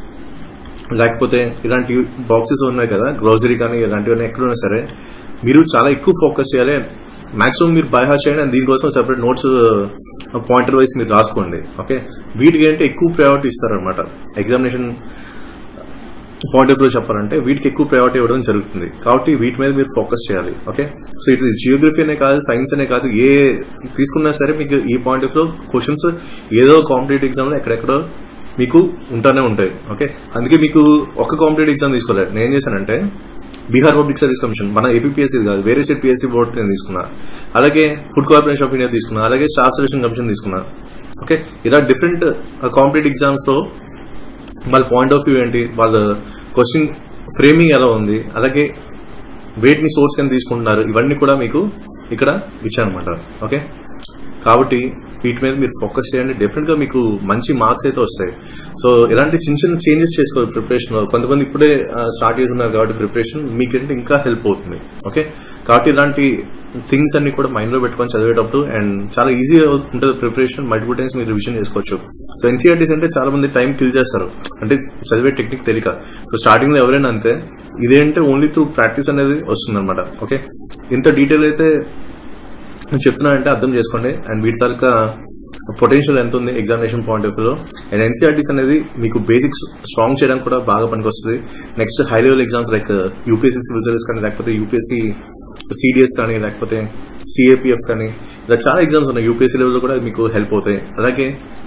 లేకపోతే ఇలాంటి బాక్సెస్ ఉన్నాయి కదా గ్రోసరీ కానీ ఇలాంటివన్నీ ఎక్కడున్నా సరే మీరు చాలా ఎక్కువ ఫోకస్ చేయాలి. మాక్సిమం మీరు బై హార్ట్ చేయండి అండ్ దీనికోసం సెపరేట్ నోట్స్ పాయింటర్ వైజ్ మీరు రాసుకోండి. ఓకే, వీటికి ఏంటంటే ఎక్కువ ప్రయారిటీ ఇస్తారనమాట. ఎగ్జామినేషన్ పాయింట్ ఆఫ్ వ్యూ చెప్పాలంటే వీటికి ఎక్కువ ప్రయారిటీ ఇవ్వడం జరుగుతుంది. కాబట్టి వీటి మీద మీరు ఫోకస్ చేయాలి. ఓకే, సో ఇది జియోగ్రఫీ అనే కాదు, సైన్స్ అనే కాదు, ఏ తీసుకున్నా సరే మీకు ఈ పాయింట్ ఆఫ్ వ్యూ క్వశ్చన్స్ ఏదో కాంపిటేటివ్ ఎగ్జామ్ లో ఎక్కడెక్కడో మీకు ఉంటానే ఉంటాయి. ఓకే, అందుకే మీకు ఒక కాంపిటేటివ్ ఎగ్జామ్ తీసుకోలేదు. నేను ఏం చేశానంటే బీహార్ పబ్లిక్ సర్వీస్ కమిషన్, మన ఏపీఎస్సీ కాదు వేరే స్టేట్ పిఎస్సీ బోర్డు నేను తీసుకున్నా, అలాగే ఫుడ్ కార్పొరేషన్ ఆఫ్ ఇండియా తీసుకున్నా, అలాగే స్టాఫ్ సెలక్షన్ కమిషన్ తీసుకున్నా. ఓకే, ఇలా డిఫరెంట్ కాంపిటేటివ్ ఎగ్జామ్స్ లో వాళ్ళ పాయింట్ ఆఫ్ వ్యూ ఏంటి, వాళ్ళ క్వశ్చన్ ఫ్రేమింగ్ ఎలా ఉంది, అలాగే వేటిని సోర్స్ కింద తీసుకుంటున్నారు, ఇవన్నీ కూడా మీకు ఇక్కడ ఇచ్చానమాట. ఓకే, కాబట్టి వీటి మీద మీరు ఫోకస్ చేయండి, డెఫినెట్ గా మీకు మంచి మార్క్స్ అయితే వస్తాయి. సో ఇలాంటి చిన్న చిన్న చేంజెస్ చేసుకోవాలి ప్రిపరేషన్ లో. కొంతమంది ఇప్పుడే స్టార్ట్ చేస్తున్నారు కాబట్టి ప్రిపరేషన్ మీకంటే ఇంకా హెల్ప్ అవుతుంది. ఓకే, కాబట్టి ఇలాంటి థింగ్స్ అన్ని కూడా మైండ్ లో పెట్టుకొని చదివేటప్పుడు అండ్ చాలా ఈజీ ఉంటుంది ప్రిపరేషన్. మల్టిపుల్ టైమ్స్ మీరు రివిజన్ చేసుకోవచ్చు. సో ఎన్సీఆర్టీస్ అంటే చాలా మంది టైం కిల్ చేస్తారు, అంటే చదివే టెక్నిక్ తెలియక. సో స్టార్టింగ్ లో ఎవరైనా అంతే, ఇదేంటే ఓన్లీ త్రూ ప్రాక్టీస్ అనేది వస్తుంది అనమాట. ఓకే, ఇంత డీటెయిల్ అయితే చెప్తున్నా అంటే అర్థం చేసుకోండి అండ్ వీటి తాలూకా పొటెన్షియల్ ఎంత ఉంది examination point of view. And NCERTs అనేది మీకు బేసిక్స్ స్ట్రాంగ్ చేయడానికి కూడా బాగా పనికొస్తుంది. Next high level exams like UPSC civil service కానీ, లేకపోతే యూపీఎస్సీ సిడిఎస్ కానీ, లేకపోతే సిఏపిఎఫ్ కానీ, ఇలా చాలా ఎగ్జామ్స్ ఉన్నాయి యూపీఎస్సీ లెవెల్లో కూడా మీకు హెల్ప్ అవుతాయి. అలాగే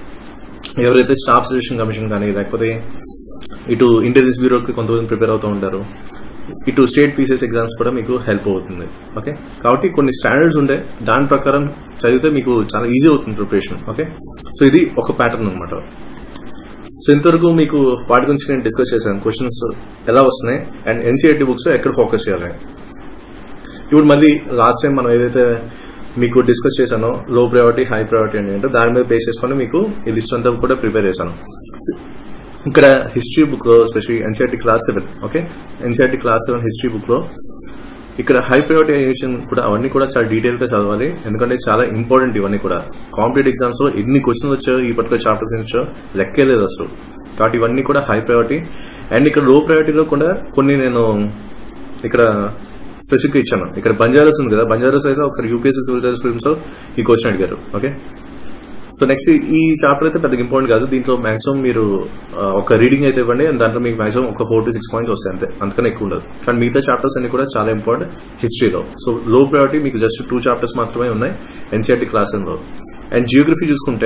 ఎవరైతే స్టాఫ్ సెలక్షన్ కమిషన్ కానీ, లేకపోతే ఇటు ఇంటెలిజెన్స్ బ్యూరోకి కొంతమంది ప్రిపేర్ అవుతూ ఉంటారు, ఇటు స్టేట్ పీసీఎస్ ఎగ్జామ్స్ కూడా మీకు హెల్ప్ అవుతుంది. ఓకే, కాబట్టి కొన్ని స్టాండర్డ్స్ ఉంటాయి, దాని ప్రకారం చదివితే మీకు చాలా ఈజీ అవుతుంది ప్రిపరేషన్. ఓకే, సో ఇది ఒక ప్యాటర్న్ అనమాట. సో ఇంతవరకు మీకు వాటి గురించి నేను డిస్కస్ చేశాను, క్వశ్చన్స్ ఎలా వస్తున్నాయి అండ్ ఎన్సీఆర్టీ బుక్స్ ఎక్కడ ఫోకస్ చేయాలి. ఇప్పుడు మళ్ళీ లాస్ట్ టైం మనం ఏదైతే మీకు డిస్కస్ చేశానో లో ప్రయారిటీ హై ప్రయారిటీ అని అంటే దాని మీద బేస్ చేసుకొని మీకు ఈ లిస్ట్ అంతా కూడా ప్రిపేర్ చేశాను. ఇక్కడ హిస్టరీ బుక్ లో especially NCERT class seven, okay NCERT class seven history book లో ఇక్కడ హై ప్రయారిటైజేషన్ కూడా అవన్నీ కూడా చాలా డీటెయిల్ గా చదవాలి. ఎందుకంటే చాలా ఇంపార్టెంట్ ఇవన్నీ కూడా. కాంపిటేటివ్ ఎగ్జామ్స్ లో ఎన్ని క్వశ్చన్స్ వచ్చాయో ఈ పర్టికులర్ చాప్టర్స్ వచ్చాయో లెక్కే లేదు అసలు. కాబట్టి ఇవన్నీ కూడా హై ప్రయారిటీ. అండ్ ఇక్కడ లో ప్రయారిటీలో కూడా కొన్ని నేను ఇక్కడ స్పెసిఫిక్ ఇచ్చాను. ఇక్కడ బంజారాస్ ఉంది కదా, బంజారాస్ అయితే ఒకసారి యూపీఎస్సీ సివిల్ సర్వీస్ ఫిల్మ్స్ లో ఈ క్వశ్చన్ అడిగారు. ఓకే, సో నెక్స్ట్ ఈ చాప్టర్ అయితే పెద్దగా ఇంపార్టెంట్ కాదు. దీంట్లో మాక్సిమం మీరు ఒక రీడింగ్ అయితే ఇవ్వండి అండ్ దాంట్లో మీకు మాక్సిమం ఒక ఫోర్ టు సిక్స్ పాయింట్స్ వస్తాయి అంతే, అంతకన్నా ఎక్కువ ఉండదు. కానీ మిగతా చాప్టర్స్ అన్ని కూడా చాలా ఇంపార్టెంట్ హిస్టరీలో. సో లో ప్రయారిటీ మీకు జస్ట్ టూ చాప్టర్స్ మాత్రమే ఉన్నాయి ఎన్సీఆర్టీ క్లాస్ లో. అండ్ జియోగ్రఫీ చూసుకుంటే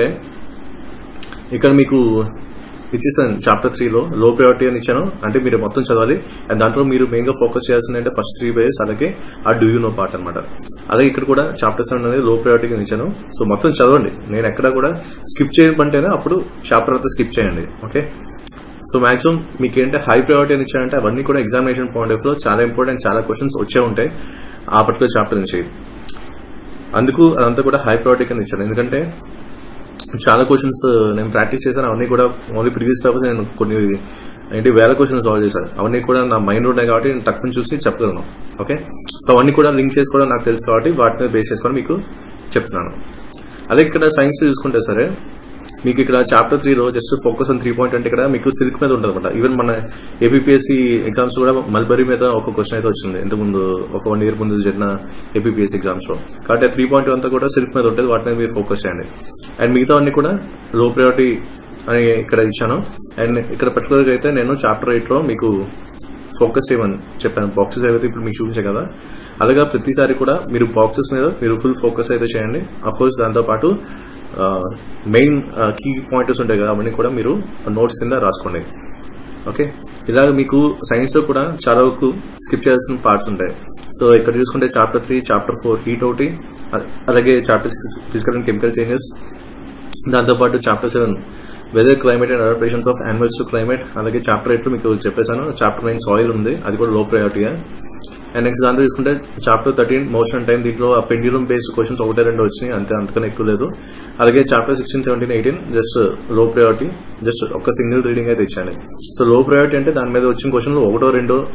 ఇక్కడ మీకు ఇచ్చేసాను చాప్టర్ త్రీలో లో ప్రయారిటీ అని ఇచ్చాను, అంటే మీరు మొత్తం చదవాలి. అండ్ దాంట్లో మీరు మెయిన్ గా ఫోకస్ చేయాల్సింది అంటే ఫస్ట్ త్రీ పేజెస్, అలాగే ఆ డూ యూ నో పార్ట్ అనమాట. అలాగే ఇక్కడ కూడా చాప్టర్ సెవెన్ అనేది లో ప్రయారిటీ కింద ఇచ్చాను. సో మొత్తం చదవండి, నేను ఎక్కడ కూడా స్కిప్ చేయమంటేనే అప్పుడు చాప్టర్ అంతా స్కిప్ చేయండి. ఓకే, సో మాక్సిమం మీకు ఏంటంటే హై ప్రయారిటీ అని ఇచ్చానంటే అవన్నీ కూడా ఎగ్జామినేషన్ పాయింట్ ఆఫ్ లో చాలా ఇంపార్టెంట్, చాలా క్వశ్చన్స్ వచ్చే ఉంటాయి ఆ పర్టికులర్ చాప్టర్ నుంచి. అందుకు అదంతా కూడా హై ప్రయారిటీ కింద ఇచ్చాను. ఎందుకంటే చాలా క్వశ్చన్స్ నేను ప్రాక్టీస్ చేశాను, అవన్నీ కూడా ఓన్లీ ప్రీవియస్ పేపర్స్ నేను కొన్ని ఏంటి వేల క్వశ్చన్స్ సాల్వ్ చేశాను. అవన్నీ కూడా నా మైండ్ ఉన్నాయి కాబట్టి నేను టక్కుని చూసి చెప్పగలను. ఓకే, సో అవన్నీ కూడా లింక్ చేసుకోవడం నాకు తెలుసు కాబట్టి వాటి మీద బేస్ చేసుకొని మీకు చెప్తున్నాను. అలాగే ఇక్కడ సైన్స్ చూసుకుంటే సరే మీకు ఇక్కడ చాప్టర్ త్రీలో just focus on three point అంటే ఇక్కడ మీకు సిల్క్ మీద ఉంటుంది అనమాట. ఈవెన్ మన ఏపీఎస్సీ ఎగ్జామ్స్ కూడా మల్బరీ మీద ఒక క్వశ్చన్ అయితే వచ్చింది ఇంతకుముందు, ఒక వన్ ఇయర్ ముందు జరిగిన ఏపీఎస్సీ ఎగ్జామ్స్ లో. కాబట్టి ఆ త్రీ పాయింట్ అంతా కూడా సిల్క్ మీద ఉంటుంది, వాటి మీద మీరు ఫోకస్ చేయండి. అండ్ మిగతా అన్ని కూడా లో ప్రయారిటీ అని ఇక్కడ ఇచ్చాను. అండ్ ఇక్కడ పర్టికులర్ గా అయితే నేను చాప్టర్ ఎయిట్ లో మీకు ఫోకస్ చేయమని చెప్పాను. బాక్సెస్ ఏవైతే ఇప్పుడు మీకు చూపించే కదా, అలాగా ప్రతిసారి కూడా మీరు బాక్సెస్ మీద మీరు ఫుల్ ఫోకస్ అయితే చేయండి. అఫ్కోర్స్ దాంతో పాటు మెయిన్ కీ పాయింటర్స్ ఉంటాయి కదా, అవన్నీ కూడా మీరు నోట్స్ కింద రాసుకోండి. ఓకే, ఇలాగ మీకు సైన్స్ లో కూడా చాలా వరకు స్కిప్ చేయాల్సిన పార్ట్స్ ఉంటాయి. సో ఇక్కడ చూసుకుంటే chapter three, chapter four heat ఒకటి, అలాగే chapter six physical and chemical changes, దాంతోపాటు chapter seven weather climate and adaptations of animals to climate, అలాగే చాప్టర్ ఎయిట్ లో మీకు చెప్పేశాను. చాప్టర్ నైన్ సాయిల్ ఉంది, అది కూడా లో ప్రయారిటీగా. అండ్ నెక్స్ట్ దాంట్లో చూసుకుంటే చాప్టర్ థర్టీన్ మోషన్ టైం, దీంట్లో ఆ పెండ్యులమ్ బేస్డ్ క్వశ్చన్స్ ఒకటే రెండు వచ్చినాయి అంతే, అంతకన్నా ఎక్కువ లేదు. అలాగే chapter sixteen seventeen eighteen just low priority, just ఒక సింగిల్ రీడింగ్ అయితే ఇచ్చాను. సో లో ప్రయారిటీ అంటే దాని మీద వచ్చిన క్వశ్చన్లు ఒకటో రెండో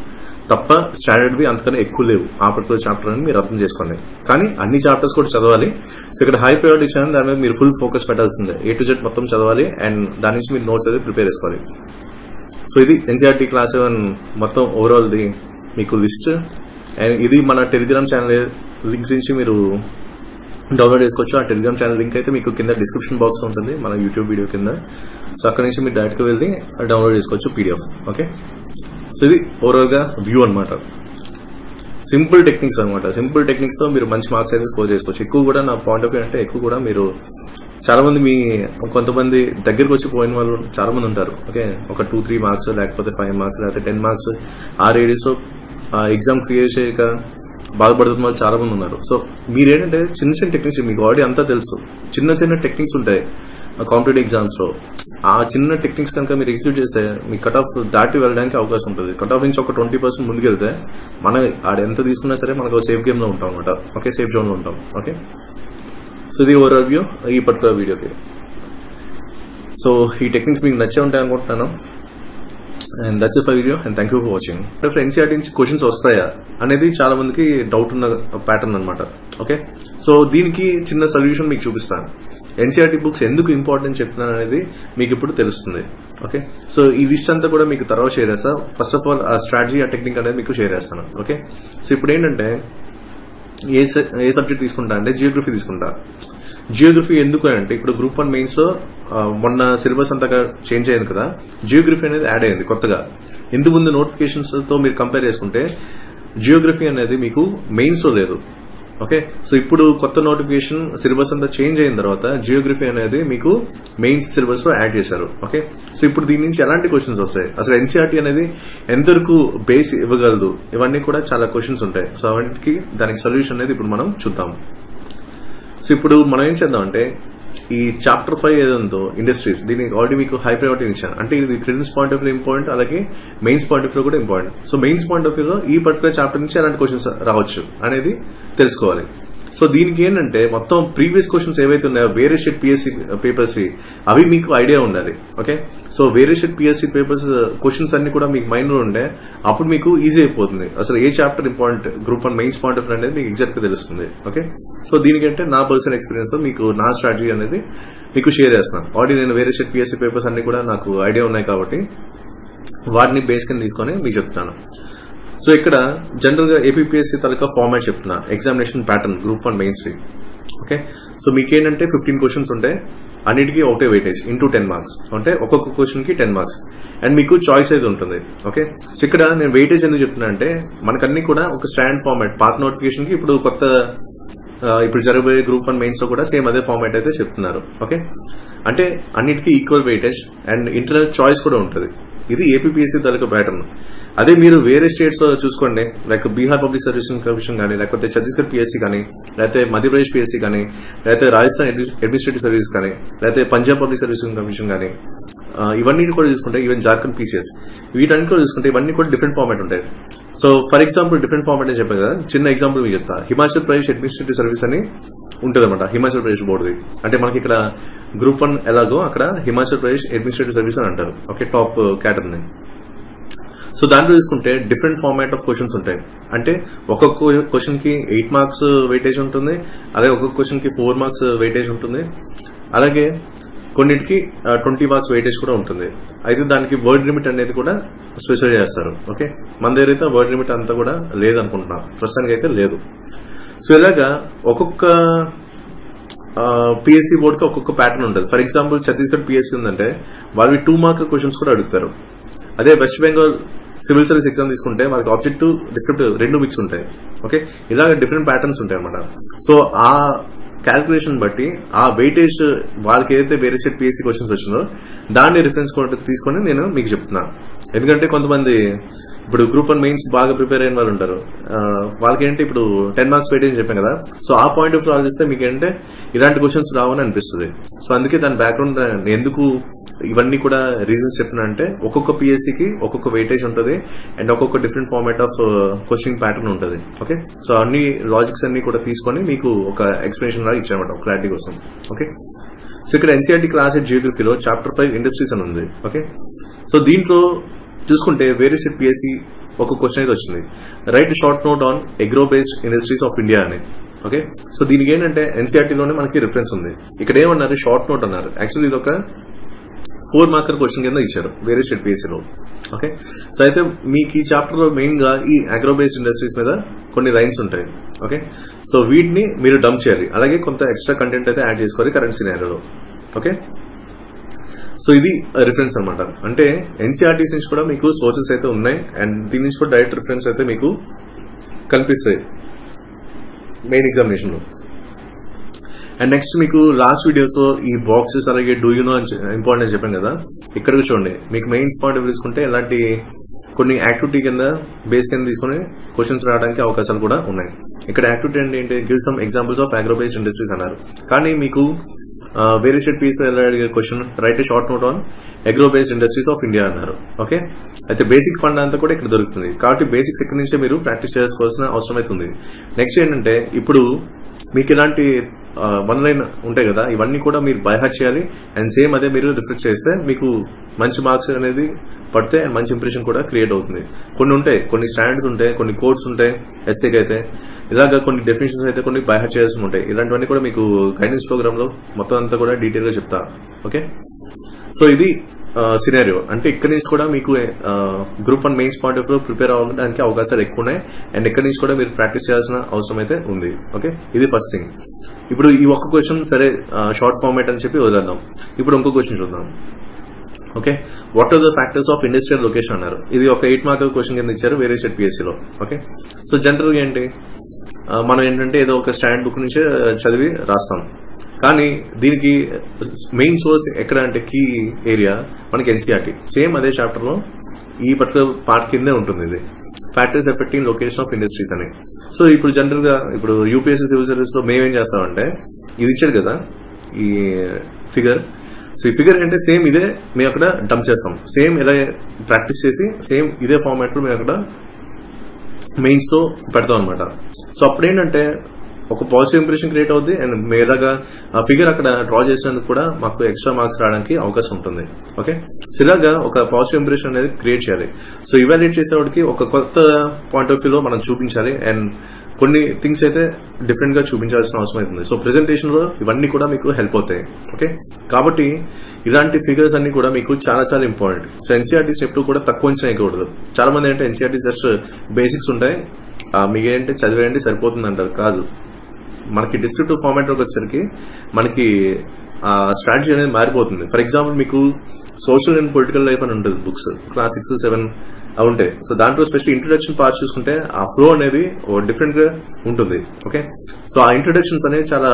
తప్ప స్టాండర్డ్వి అంతకన్నా ఎక్కువ లేవు ఆ పర్టికులర్ చాప్టర్ అని మీరు అర్థం చేసుకోండి. కానీ అన్ని చాప్టర్స్ కూడా చదవాలి. సో ఇక్కడ హై ప్రయారిటీ ఇచ్చాను, దాని మీద మీరు ఫుల్ ఫోకస్ పెట్టాల్సిందే. ఏ టు జెడ్ మొత్తం చదవాలి అండ్ దాని నుంచి మీరు నోట్స్ అయితే ప్రిపేర్ చేసుకోవాలి. సో ఇది ఎన్సీఆర్టీ క్లాస్ సెవెన్ మొత్తం ఓవరాల్ ది మీకు లిస్ట్. అండ్ ఇది మన టెలిగ్రామ్ ఛానల్ లింక్ నుంచి మీరు డౌన్లోడ్ చేసుకోవచ్చు. ఆ టెలిగ్రామ్ ఛానల్ లింక్ అయితే మీకు కింద డిస్క్రిప్షన్ బాక్స్ ఉంటుంది మన యూట్యూబ్ వీడియో కింద. సో అక్కడ నుంచి మీరు డైరెక్ట్గా వెళ్ళి డౌన్లోడ్ చేసుకోవచ్చు పీడిఎఫ్. ఓకే, సో ఇది ఓవరాల్ గా వ్యూ అనమాట. సింపుల్ టెక్నిక్స్ అనమాట. సింపుల్ టెక్నిక్స్ తో మీరు మంచి మార్క్స్ అయితే స్కోర్ చేసుకోవచ్చు. ఎక్కువ కూడా నా పాయింట్ ఆఫ్ వ్యూ అంటే ఎక్కువ కూడా మీరు చాలా మంది మీ కొంతమంది దగ్గరకు వచ్చి పోయిన వాళ్ళు చాలా మంది ఉంటారు. ఓకే, ఒక టూ త్రీ మార్క్స్ లేకపోతే ఫైవ్ మార్క్స్ లేకపోతే టెన్ మార్క్స్ ఆ రేడియస్ ఎగ్జామ్ క్లియర్ చేయక బాధపడుతున్న వాళ్ళు చాలా మంది ఉన్నారు. సో మీరేంటంటే చిన్న చిన్న టెక్నిక్స్ మీకు ఆల్రెడీ అంతా తెలుసు. చిన్న చిన్న టెక్నిక్స్ ఉంటాయి కాంపిటేటివ్ ఎగ్జామ్స్ లో. ఆ చిన్న టెక్నిక్స్ కనుక మీరు ఎగ్జిక్యూట్ చేస్తే మీ కట్ ఆఫ్ దాటి వెళ్ళడానికి అవకాశం ఉంటుంది. కట్ ఆఫ్ నుంచి ఒక ట్వంటీ పర్సెంట్ ముందుకెళ్తే మన ఆడ ఎంత తీసుకున్నా సరే మనకు సేఫ్ గేమ్ లో ఉంటాం అనమాట. ఓకే, సేఫ్ జోన్ లో ఉంటాం. ఓకే, సో ఇది ఓవరాల్ వ్యూ ఈ పర్టికులర్ వీడియోకి. సో ఈ టెక్నిక్స్ మీకు నచ్చే ఉంటాయి అనుకుంటున్నాను. And that's it for video and thank you for watching. ఇప్పుడు ఎన్సీఆర్టీ నుంచి క్వశ్చన్స్ వస్తాయా అనేది చాలా మందికి డౌట్ ఉన్న ప్యాటర్న్ అనమాట. ఓకే, సో దీనికి చిన్న సొల్యూషన్ మీకు చూపిస్తాను. ఎన్సీఆర్టీ బుక్స్ ఎందుకు ఇంపార్టెంట్ చెప్తున్నాను అనేది మీకు ఇప్పుడు తెలుస్తుంది. ఓకే, సో ఈ లిస్ట్ అంతా కూడా మీకు తర్వాత షేర్ చేస్తా. ఫస్ట్ ఆఫ్ ఆల్ ఆ స్ట్రాటజీ ఆ టెక్నిక్ అనేది మీకు షేర్ చేస్తాను. ఓకే, సో ఇప్పుడు ఏంటంటే ఏ ఏ సబ్జెక్ట్ తీసుకుంటా అంటే జియోగ్రఫీ తీసుకుంటా. జియోగ్రఫీ ఎందుకు అంటే ఇప్పుడు గ్రూప్ వన్ మెయిన్స్ లో మొన్న సిలబస్ అంతగా చేంజ్ అయింది కదా, జియోగ్రఫీ అనేది యాడ్ అయింది కొత్తగా. ఇంతకు ముందు నోటిఫికేషన్స్ తో మీరు కంపేర్ చేసుకుంటే జియోగ్రఫీ అనేది మీకు మెయిన్స్ లో లేదు. ఓకే, సో ఇప్పుడు కొత్త నోటిఫికేషన్ సిలబస్ అంతా చేంజ్ అయిన తర్వాత జియోగ్రఫీ అనేది మీకు మెయిన్స్ సిలబస్ లో యాడ్ చేశారు. ఓకే, సో ఇప్పుడు దీని నుంచి ఎలాంటి క్వశ్చన్స్ వస్తాయి, అసలు ఎన్సీఆర్టీ అనేది ఎంతవరకు బేస్ ఇవ్వగలదు, ఇవన్నీ కూడా చాలా క్వశ్చన్స్ ఉంటాయి. సో అవన్నిటికి దానికి సొల్యూషన్ అనేది ఇప్పుడు మనం చూద్దాం. సో ఇప్పుడు మనం ఏం చేద్దాం అంటే ఈ చాప్టర్ ఫైవ్ ఏదంతో ఇండస్ట్రీస్, దీనికి ఆల్రెడీ మీకు హై ప్రయారిటీ ఇచ్చాను. అంటే ఇది prelims point of view important, అలాగే మెయిన్స్ పాయింట్ ఆఫ్ వ్యూ కూడా important. So mains point of వ్యూలో ఈ పర్టికులర్ చాప్టర్ నుంచి ఎలాంటి క్వశ్చన్స్ రావచ్చు అనేది తెలుసుకోవాలి. సో దీనికి ఏంటంటే మొత్తం ప్రీవియస్ క్వశ్చన్స్ ఏవైతే ఉన్నాయో వేరే షెట్ పిఎస్సి పేపర్స్ అవి మీకు ఐడియా ఉండాలి. ఓకే, సో వేరే షెట్ పిఎస్సి పేపర్స్ క్వశ్చన్స్ అన్ని కూడా మీకు మైండ్ లో ఉంటే అప్పుడు మీకు ఈజీ అయిపోతుంది. అసలు ఏ chapter important group one mains point of view అనేది మీకు ఎగ్జాక్ట్ గా తెలుస్తుంది. ఓకే, సో దీనికంటే నా పర్సనల్ ఎక్స్పీరియన్స్ తో మీకు నా స్ట్రాటజీ అనేది మీకు షేర్ చేస్తున్నాను. ఆల్రెడీ నేను వేరే షెట్ పిఎస్సి పేపర్స్ అన్ని కూడా నాకు ఐడియా ఉన్నాయి కాబట్టి వాటిని బేస్ కింద తీసుకొని మీకు చెప్తాను. సో ఇక్కడ జనరల్ గా ఏపీపీఎస్సీ తరగతి ఫార్మాట్ చెప్తున్నా, examination pattern group one mains వి. ఓకే, సో మీకేంటంటే ఫిఫ్టీన్ క్వశ్చన్స్ ఉంటాయి, అన్నిటికీ ఒకటే వెయిటేజ్ ఇంటూ టెన్ మార్క్స్ అంటే ఒక్కొక్క క్వశ్చన్ కి టెన్ మార్క్స్ అండ్ మీకు చాయిస్ అయితే ఉంటుంది. ఓకే, సో ఇక్కడ నేను వెయిటేజ్ ఎందుకు చెప్తున్నా అంటే మనకన్నీ కూడా ఒక స్టాండ్ ఫార్మాట్, పాత నోటిఫికేషన్ కి ఇప్పుడు కొత్త ఇప్పుడు జరగబోయే గ్రూప్ వన్ మెయిన్స్ లో కూడా సేమ్ అదే ఫార్మాట్ అయితే చెప్తున్నారు. ఓకే, అంటే అన్నిటికీ equal weightage and internal choice కూడా ఉంటుంది. ఇది ఏపీపీఎస్సీ తరగతి ప్యాటర్న్. అదే మీరు వేరే స్టేట్స్ లో చూసుకోండి, like Bihar public service commission కానీ, లేకపోతే ఛత్తీస్గఢ్ పిఎస్సీ కానీ, లేకపోతే మధ్యప్రదేశ్ పిఎస్సీ కానీ, లేకపోతే రాజస్థాన్ అడ్మినిస్ట్రేటివ్ సర్వీస్ కానీ, లేకపోతే పంజాబ్ పబ్లిక్ సర్వీస్ కమిషన్ కానీ, ఇవన్నీ కూడా చూసుకుంటే ఈవెన్ జార్ఖండ్ పీసీఎస్ వీటన్ని కూడా చూసుకుంటే ఇవన్నీ కూడా డిఫరెంట్ ఫార్మాట్ ఉంటాయి. So for example different format అని చెప్పాను కదా, చిన్న ఎగ్జాంపుల్ మీకు చెప్తా. హిమాచల్ ప్రదేశ్ అడ్మినిస్ట్రేటివ్ సర్వీస్ అని ఉంటుంది అనమాట, హిమాచల్ ప్రదేశ్ బోర్డుది. అంటే మనకి ఇక్కడ గ్రూప్ వన్ ఎలాగో అక్కడ హిమాచల్ ప్రదేశ్ అడ్మినిస్ట్రేటివ్ సర్వీస్ అని అంటారు. Okay, top category. సో దాంట్లో తీసుకుంటే డిఫరెంట్ ఫార్మాట్ ఆఫ్ క్వశ్చన్స్ ఉంటాయి. అంటే ఒక్కొక్క క్వశ్చన్ కి ఎయిట్ మార్క్స్ వెయిటేజ్ ఉంటుంది, అలాగే ఒక్కొక్క క్వశ్చన్ కి ఫోర్ మార్క్స్ వెయిటేజ్ ఉంటుంది, అలాగే కొన్నిటికి ట్వంటీ మార్క్స్ వెయిటేజ్ కూడా ఉంటుంది. అయితే దానికి వర్డ్ లిమిట్ అనేది కూడా స్పెసిఫై చేస్తారు. ఓకే, మన దగ్గర అయితే వర్డ్ లిమిట్ అంతా కూడా లేదనుకుంటున్నా, ప్రస్తుతానికి అయితే లేదు. సో ఇలాగా ఒక్కొక్క పిఎస్సీ బోర్డుకి ఒక్కొక్క ప్యాటర్న్ ఉంటుంది. ఫర్ ఎగ్జాంపుల్ ఛత్తీస్గఢ్ పిఎస్సీ ఉందంటే వాళ్ళవి టూ మార్క్ క్వశ్చన్స్ కూడా అడుగుతారు. అదే West Bengal civil service exam తీసుకుంటే వాళ్ళకి ఆబ్జెక్టివ్ డిస్క్రిప్టివ్ రెండు మిక్స్ ఉంటాయి. ఓకే, ఇలాగ డిఫరెంట్ ప్యాటర్న్స్ ఉంటాయి అన్నమాట. సో ఆ క్యాల్కులేషన్ బట్టి ఆ వెయిటేజ్ వాళ్ళకి ఏదైతే వేరే సెట్ పిఎస్సీ క్వశ్చన్స్ వచ్చిందో దాన్ని రిఫరెన్స్ తీసుకొని నేను మీకు చెప్తున్నా. ఎందుకంటే కొంతమంది ఇప్పుడు గ్రూప్ వన్ మెయిన్స్ బాగా ప్రిపేర్ అయిన వాళ్ళు ఉంటారు, వాళ్ళకి ఏంటి ఇప్పుడు టెన్ మార్క్స్ వెయిటేజ్ చెప్పాను కదా. సో ఆ పాయింట్ ఆఫ్ వ్యూ ఆలోచిస్తే మీకు ఏంటంటే ఇలాంటి క్వశ్చన్స్ రావని అనిపిస్తుంది. సో అందుకే దాని బ్యాక్గ్రౌండ్ ఎందుకు ఇవన్నీ కూడా రీజన్స్ చెప్తున్నా అంటే ఒక్కొక్క పిఎస్సీకి ఒక్కొక్క వెయిటేజ్ ఉంటుంది అండ్ ఒక్కొక్క different format of question pattern ఉంటుంది. ఓకే, సో అన్ని లాజిక్స్ అన్ని కూడా తీసుకొని మీకు ఒక ఎక్స్ప్లెనేషన్ లాగా ఇచ్చామన్నమాట క్లారిటీ కోసం. ఓకే, సో ఇక్కడ ఎన్సీఆర్టీ క్లాస్ ఎయిట్ జియోగ్రఫీలో చాప్టర్ ఫైవ్ ఇండస్ట్రీస్ అని ఉంది. ఓకే, సో దీంట్లో చూసుకుంటే వేరే సెట్ పిఎస్సీ ఒక క్వశ్చన్ అయితే వచ్చింది, write short note on agro based industries of India అని. ఓకే, సో దీనికి ఏంటంటే ఎన్సీఆర్టీలోనే మనకి రిఫరెన్స్ ఉంది. ఇక్కడ ఏమన్నారు, షార్ట్ నోట్ అన్నారు. యాక్చువల్లీ ఇది ఒక ఫోర్ మార్కర్ క్వశ్చన్ కింద ఇచ్చారు వేరే స్టేట్ పిఎస్సీలో. ఓకే, సో అయితే మీకు ఈ చాప్టర్ లో మెయిన్ గా ఈ అగ్రో బేస్డ్ ఇండస్ట్రీస్ మీద కొన్ని లైన్స్ ఉంటాయి. ఓకే, సో వీటిని మీరు డంప్ చేయాలి, అలాగే కొంత ఎక్స్ట్రా కంటెంట్ అయితే యాడ్ చేసుకోవాలి కరెంట్ సినారియోలో. ఓకే, సో ఇది రిఫరెన్స్ అనమాట. అంటే ఎన్సీఆర్టీస్ నుంచి కూడా మీకు సోర్సెస్ అయితే ఉన్నాయి అండ్ దీని నుంచి కూడా డైరెక్ట్ రిఫరెన్స్ అయితే మీకు కనిపిస్తాయి మెయిన్ ఎగ్జామినేషన్ లో. అండ్ నెక్స్ట్ మీకు లాస్ట్ వీడియోస్ లో ఈ బాక్సెస్ అలాగే డూ యూ నో ఇంపార్టెంట్ అని చెప్పాను కదా, ఇక్కడికి చూడండి. మీకు మెయిన్స్ పాయింట్ ఆఫ్ తీసుకుంటే ఇలాంటి కొన్ని యాక్టివిటీ కింద బేస్ కింద తీసుకుని క్వశ్చన్స్ రావడానికి అవకాశాలు కూడా ఉన్నాయి. ఇక్కడ యాక్టివిటీ అంటే ఏంటి, give some examples of agro based industries అన్నారు. కానీ మీకు వేరే స్టేట్ పీస్ అడిగే question write a short note on agro based industries of India అన్నారు. ఓకే, అయితే బేసిక్ ఫండ్ అంతా కూడా ఇక్కడ దొరుకుతుంది కాబట్టి బేసిక్స్ ఇక్కడ నుంచే మీరు ప్రాక్టీస్ చేసుకోవాల్సిన అవసరం అవుతుంది. నెక్స్ట్ ఏంటంటే ఇప్పుడు మీకు ఇలాంటి వన్ లైన్ ఉంటాయి కదా, ఇవన్నీ కూడా మీరు బైహార్ట్ చేయాలి అండ్ సేమ్ అదే మీరు రిఫ్లెక్ట్ చేస్తే మీకు మంచి మార్క్స్ అనేది పడితే అండ్ మంచి ఇంప్రెషన్ కూడా క్రియేట్ అవుతుంది. కొన్ని ఉంటాయి, కొన్ని స్టాండర్డ్స్ ఉంటాయి, కొన్ని కోడ్స్ ఉంటాయి ఎస్ఏకి అయితే, ఇలాగా కొన్ని డెఫినేషన్స్ అయితే కొన్ని బైహార్ట్ చేయాల్సి ఉంటాయి. ఇలాంటివన్నీ కూడా మీకు గైడెన్స్ ప్రోగ్రామ్ లో మొత్తం అంతా కూడా డీటెయిల్ గా చెప్తా. ఓకే, సో ఇది సినారియో. అంటే ఇక్కడ నుంచి కూడా మీకు group one mains point of view prepare అవ్వడానికి అవకాశాలు ఎక్కువ ఉన్నాయి అండ్ ఇక్కడ నుంచి కూడా మీరు ప్రాక్టీస్ చేయాల్సిన అవసరం అయితే ఉంది. ఓకే, ఇది ఫస్ట్ థింగ్. ఇప్పుడు ఈ ఒక్క క్వశ్చన్ సరే షార్ట్ ఫార్మాట్ అని చెప్పి వదిలేద్దాం. ఇప్పుడు ఇంకో క్వశ్చన్ చూద్దాం. Okay, what are the factors of industrial location అన్నారు. ఇది ఒక ఎయిట్ మార్క్ క్వశ్చన్ కింద ఇచ్చారు వేరే స్టేట్ పిఎస్సీలో. ఓకే, సో జనరల్ గా ఏంటి, మనం ఏంటంటే ఏదో ఒక స్టాండ్ బుక్ నుంచే చదివి రాస్తాం. కానీ దీనికి మెయిన్ సోర్స్ ఎక్కడ అంటే కీ ఏరియా మనకి ఎన్సీఆర్టీ. సేమ్ అదే చాప్టర్ లో ఈ పర్టికులర్ పార్ట్ కిందే ఉంటుంది ఇది, factors affecting location of industries అని. సో ఇప్పుడు జనరల్ గా ఇప్పుడు యూపీఎస్సీ సివిల్ సర్వీస్ లో మేమేం చేస్తామంటే ఇది ఇచ్చాడు కదా ఈ ఫిగర్. సో ఈ ఫిగర్ అంటే సేమ్ ఇదే మేము అక్కడ డంప్ చేస్తాం, సేమ్ ఇలా ప్రాక్టీస్ చేసి సేమ్ ఇదే ఫార్మాట్ లో మేము అక్కడ మెయిన్స్ తో పెడతాం అనమాట. సో అప్పుడు ఏంటంటే ఒక పాజిటివ్ ఇంప్రెషన్ క్రియేట్ అవుతుంది అండ్ మేలాగా ఆ ఫిగర్ అక్కడ డ్రా చేసినందుకు కూడా మాకు ఎక్స్ట్రా మార్క్స్ రావడానికి అవకాశం ఉంటుంది. ఓకే, సో ఇలాగా ఒక పాజిటివ్ ఇంప్రెషన్ అనేది క్రియేట్ చేయాలి. సో ఇవాల్యుయేట్ చేసేవాడికి ఒక కొత్త పాయింట్ ఆఫ్ వ్యూలో మనం చూపించాలి అండ్ కొన్ని థింగ్స్ అయితే డిఫరెంట్ గా చూపించాల్సిన అవసరం అవుతుంది. సో ప్రెజెంటేషన్ లో ఇవన్నీ కూడా మీకు హెల్ప్ అవుతాయి. ఓకే, కాబట్టి ఇలాంటి ఫిగర్స్ అన్ని కూడా మీకు చాలా చాలా ఇంపార్టెంట్. సో ఎన్సీఆర్టీస్ ఎప్పుడు కూడా తక్కువ అంచనా వేయకూడదు. చాలా మంది అంటే ఎన్సీఆర్టీస్ జస్ట్ బేసిక్స్ ఉంటాయి, మీకు ఏంటంటే చదివేయండి సరిపోతుంది అంటారు. కాదు, మనకి డిస్క్రిప్టివ్ ఫార్మాట్ లోకి వచ్చేసరికి మనకి ఆ స్ట్రాటజీ అనేది మారిపోతుంది. ఫర్ ఎగ్జాంపుల్ మీకు సోషల్ అండ్ పొలిటికల్ లైఫ్ అని ఉంటుంది బుక్స్, క్లాస్ సిక్స్ సెవెన్ అవి ఉంటాయి. సో దాంట్లో స్పెషల్ ఇంట్రొడక్షన్ పార్ట్ చూసుకుంటే ఆ ఫ్లో అనేది డిఫరెంట్ గా ఉంటుంది. ఓకే, సో ఆ ఇంట్రొడక్షన్స్ అనేవి చాలా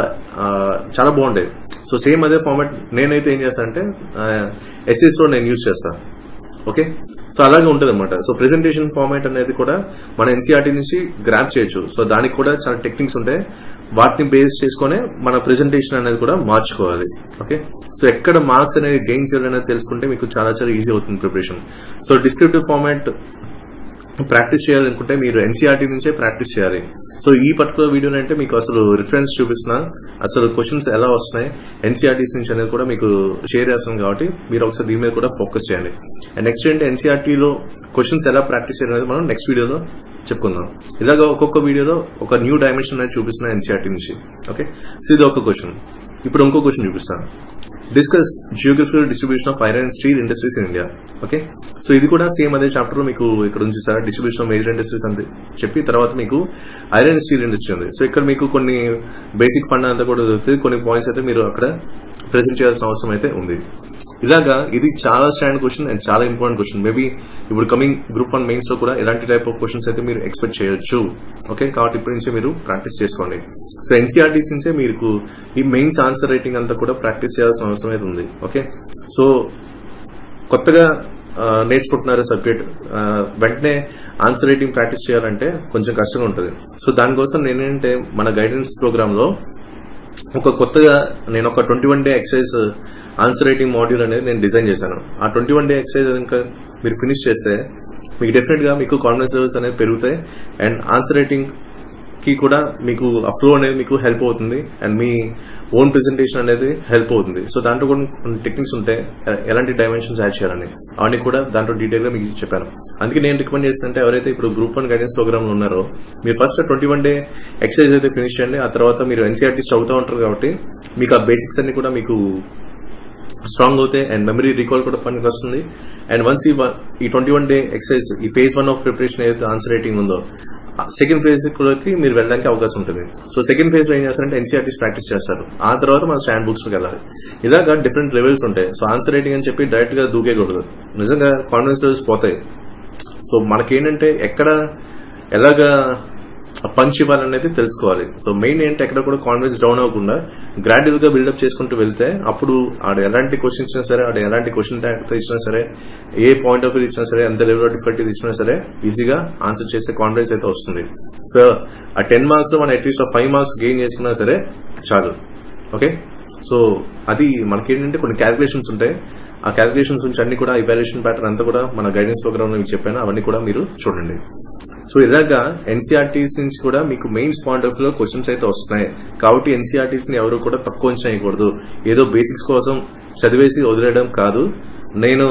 చాలా బాగుంటాయి. సో సేమ్ అదే ఫార్మాట్ నేనైతే ఏం చేస్తాను అంటే ఎస్ఎస్ లో నేను యూజ్ చేస్తాను. ఓకే, సో అలాగే ఉంటుంది అనమాట. సో ప్రెజెంటేషన్ ఫార్మాట్ అనేది కూడా మన ఎన్సీఆర్టీ నుంచి గ్రాప్ చేయొచ్చు. సో దానికి కూడా చాలా టెక్నిక్స్ ఉంటాయి, వాటిని బేస్ చేసుకునే మన ప్రెజెంటేషన్ అనేది కూడా మార్చుకోవాలి. ఓకే, సో ఎక్కడ మార్క్స్ అనేది గెయిన్ చేయాలనేది తెలుసుకుంటే మీకు చాలా చాలా ఈజీ అవుతుంది preparation. So descriptive format practice చేయాలనుకుంటే మీరు ఎన్సీఆర్టీ నుంచే ప్రాక్టీస్ చేయాలి. సో ఈ పర్టికులర్ వీడియోలో అంటే మీకు అసలు రిఫరెన్స్ చూపిస్తున్నా, అసలు క్వశ్చన్స్ ఎలా వస్తున్నాయి ఎన్సీఆర్టీస్ నుంచి అనేది కూడా మీకు షేర్ చేస్తున్నాం కాబట్టి మీరు ఒకసారి దీని మీద కూడా ఫోకస్ చేయండి. అండ్ నెక్స్ట్ ఏంటి ఎన్సీఆర్టీలో క్వశ్చన్స్ ఎలా ప్రాక్టీస్ చేయాలనేది మనం నెక్స్ట్ వీడియోలో చెప్పుకుందాం. ఇలాగ ఒక్కొక్క వీడియోలో ఒక న్యూ డైమెన్షన్ అనేది చూపిస్తున్నా ఎన్సీఆర్టీ నుంచి. ఓకే, సో ఇది ఒక క్వశ్చన్. ఇప్పుడు ఇంకో క్వశ్చన్ చూపిస్తాను. Discuss geographical distribution of iron and steel industries in India. Okay, so ఇది కూడా సేమ్ అదే చాప్టర్ లో మీకు ఇక్కడ నుంచి sir distribution of major industries అని చెప్పి తర్వాత మీకు ఐరన్ అండ్ స్టీల్ ఇండస్ట్రీ ఉంది. సో ఇక్కడ మీకు కొన్ని బేసిక్ ఫండ్ అంతా కూడా దొరుకుతుంది, కొన్ని పాయింట్స్ అయితే మీరు అక్కడ ప్రెజెంట్ చేయాల్సిన అవసరం అయితే ఉంది. ఇలాగా ఇది చాలా స్టాండర్డ్ క్వశ్చన్ అండ్ చాలా ఇంపార్టెంట్ క్వశ్చన్. మేబీ ఇప్పుడు కమింగ్ గ్రూప్ వన్ మెయిన్స్ లో కూడా ఇలాంటి టైప్ ఆఫ్ క్వశ్చన్స్ అయితే మీరు ఎక్స్పెక్ట్ చేయొచ్చు. ఓకే, కాబట్టి ఇప్పటి నుంచే మీరు ప్రాక్టీస్ చేసుకోండి. సో ఎన్సీఆర్టీస్ నుంచే మీకు ఈ మెయిన్స్ ఆన్సర్ రైటింగ్ అంతా కూడా ప్రాక్టీస్ చేయాల్సిన అవసరం అయితే ఉంది. ఓకే, సో కొత్తగా నేర్చుకుంటున్నారు సబ్జెక్ట్, వెంటనే ఆన్సర్ రైటింగ్ ప్రాక్టీస్ చేయాలంటే కొంచెం కష్టంగా ఉంటుంది. సో దానికోసం నేనేంటే మన గైడెన్స్ ప్రోగ్రామ్ లో ఒక కొత్తగా నేను ఒక twenty one day exercise answer writing module అనేది నేను డిజైన్ చేశాను. ఆ ట్వంటీ వన్ డే ఎక్సర్సైజ్ ఇంకా మీరు ఫినిష్ చేస్తే మీకు డెఫినెట్ గా మీకు కాన్ఫిడెన్స్ లెవెల్స్ అనేది పెరుగుతాయి అండ్ ఆన్సర్ రైటింగ్ కి కూడా మీకు ఆ ఫ్లో అనేది మీకు హెల్ప్ అవుతుంది అండ్ మీ ఓన్ ప్రెజెంటేషన్ అనేది హెల్ప్ అవుతుంది. సో దాంట్లో కూడా టెక్నిక్స్ ఉంటాయి ఎలాంటి డైమెన్షన్స్ యాడ్ చేయాలని, అవన్నీ కూడా దాంట్లో డీటెయిల్ గా మీకు చెప్పాను. అందుకే నేను రికమెండ్ చేస్తానంటే ఎవరైతే ఇప్పుడు గ్రూప్ వన్ గైడెన్స్ ప్రోగ్రామ్ లో ఉన్నారో మీరు first twenty one day exercise అయితే ఫినిష్ చేయండి. ఆ తర్వాత మీరు ఎన్సీఆర్టీస్ చదువుతూ ఉంటారు కాబట్టి మీకు ఆ బేసిక్స్ అన్ని కూడా మీకు స్ట్రాంగ్ అవుతాయి అండ్ మెమరీ రీకాల్ కూడా పనికి వస్తుంది. అండ్ వన్స్ ఈ ట్వంటీ వన్ డే ఎక్సర్సైజ్ ఈ ఫేజ్ వన్ ఆఫ్ ప్రిపరేషన్ ఏదైతే ఆన్సర్ రైటింగ్ ఉందో సెకండ్ ఫేజ్ లోకి మీరు వెళ్ళడానికి అవకాశం ఉంటుంది. సో సెకండ్ ఫేజ్ లో ఏం చేస్తారంటే ఎన్సీఆర్టీస్ ప్రాక్టీస్ చేస్తారు. ఆ తర్వాత మన స్టాండ్ బుక్స్ లోకి వెళ్ళాలి. ఇలాగా డిఫరెంట్ లెవెల్స్ ఉంటాయి. సో ఆన్సర్ రైటింగ్ అని చెప్పి డైరెక్ట్ గా దూకేయకూడదు, నిజంగా కాన్ఫిడెన్స్ లెవెల్స్ పోతాయి. సో మనకేంటంటే ఎక్కడ ఎలాగా పంచ్ ఇవ్వాలనేది తెలుసుకోవాలి. సో మెయిన్ ఏంటి ఎక్కడ కూడా కాన్ఫిడెన్స్ డౌన్ అవ్వకుండా గ్రాడ్యువల్ గా బిల్డప్ చేసుకుంటూ వెళ్తే అప్పుడు ఆడ ఎలాంటి క్వశ్చన్ ఇచ్చినా సరే, ఆడ ఎలాంటి క్వశ్చన్ ట్యాగ్ ఇచ్చినా సరే, ఏ పాయింట్ ఆఫ్ వ్యూ ఇచ్చినా సరే, ఎంత లెవెల్ ఆఫ్ డిఫికల్టీ ఇచ్చినా సరే ఈజీగా ఆన్సర్ చేసే కాన్ఫిడెన్స్ అయితే వస్తుంది. సో ఆ టెన్ మార్క్స్ లో మనం అట్లీస్ట్ ఫైవ్ మార్క్స్ గెయిన్ చేసుకున్నా సరే చాలు. ఓకే, సో అది మనకేంటంటే కొన్ని క్యాలిక్యులేషన్స్ ఉంటాయి. ఆ క్యాలిక్యులేషన్స్ నుంచి అన్ని కూడా ఇవాల్యుయేషన్ ప్యాటర్న్ అంతా కూడా మన గైడెన్స్ ప్రోగ్రామ్ లో మీకు చెప్పాను, అవన్నీ కూడా మీరు చూడండి. సో ఇలాగా ఎన్సీఆర్టీస్ నుంచి కూడా మీకు మెయిన్స్ పాయింట్ ఆఫ్ లో క్వశ్చన్స్ అయితే వస్తున్నాయి కాబట్టి ఎన్సీఆర్టీస్ ని ఎవరు కూడా తక్కువ అంచనా వేయకూడదు. ఏదో బేసిక్స్ కోసం చదివేసి వదిలేయడం కాదు. నేను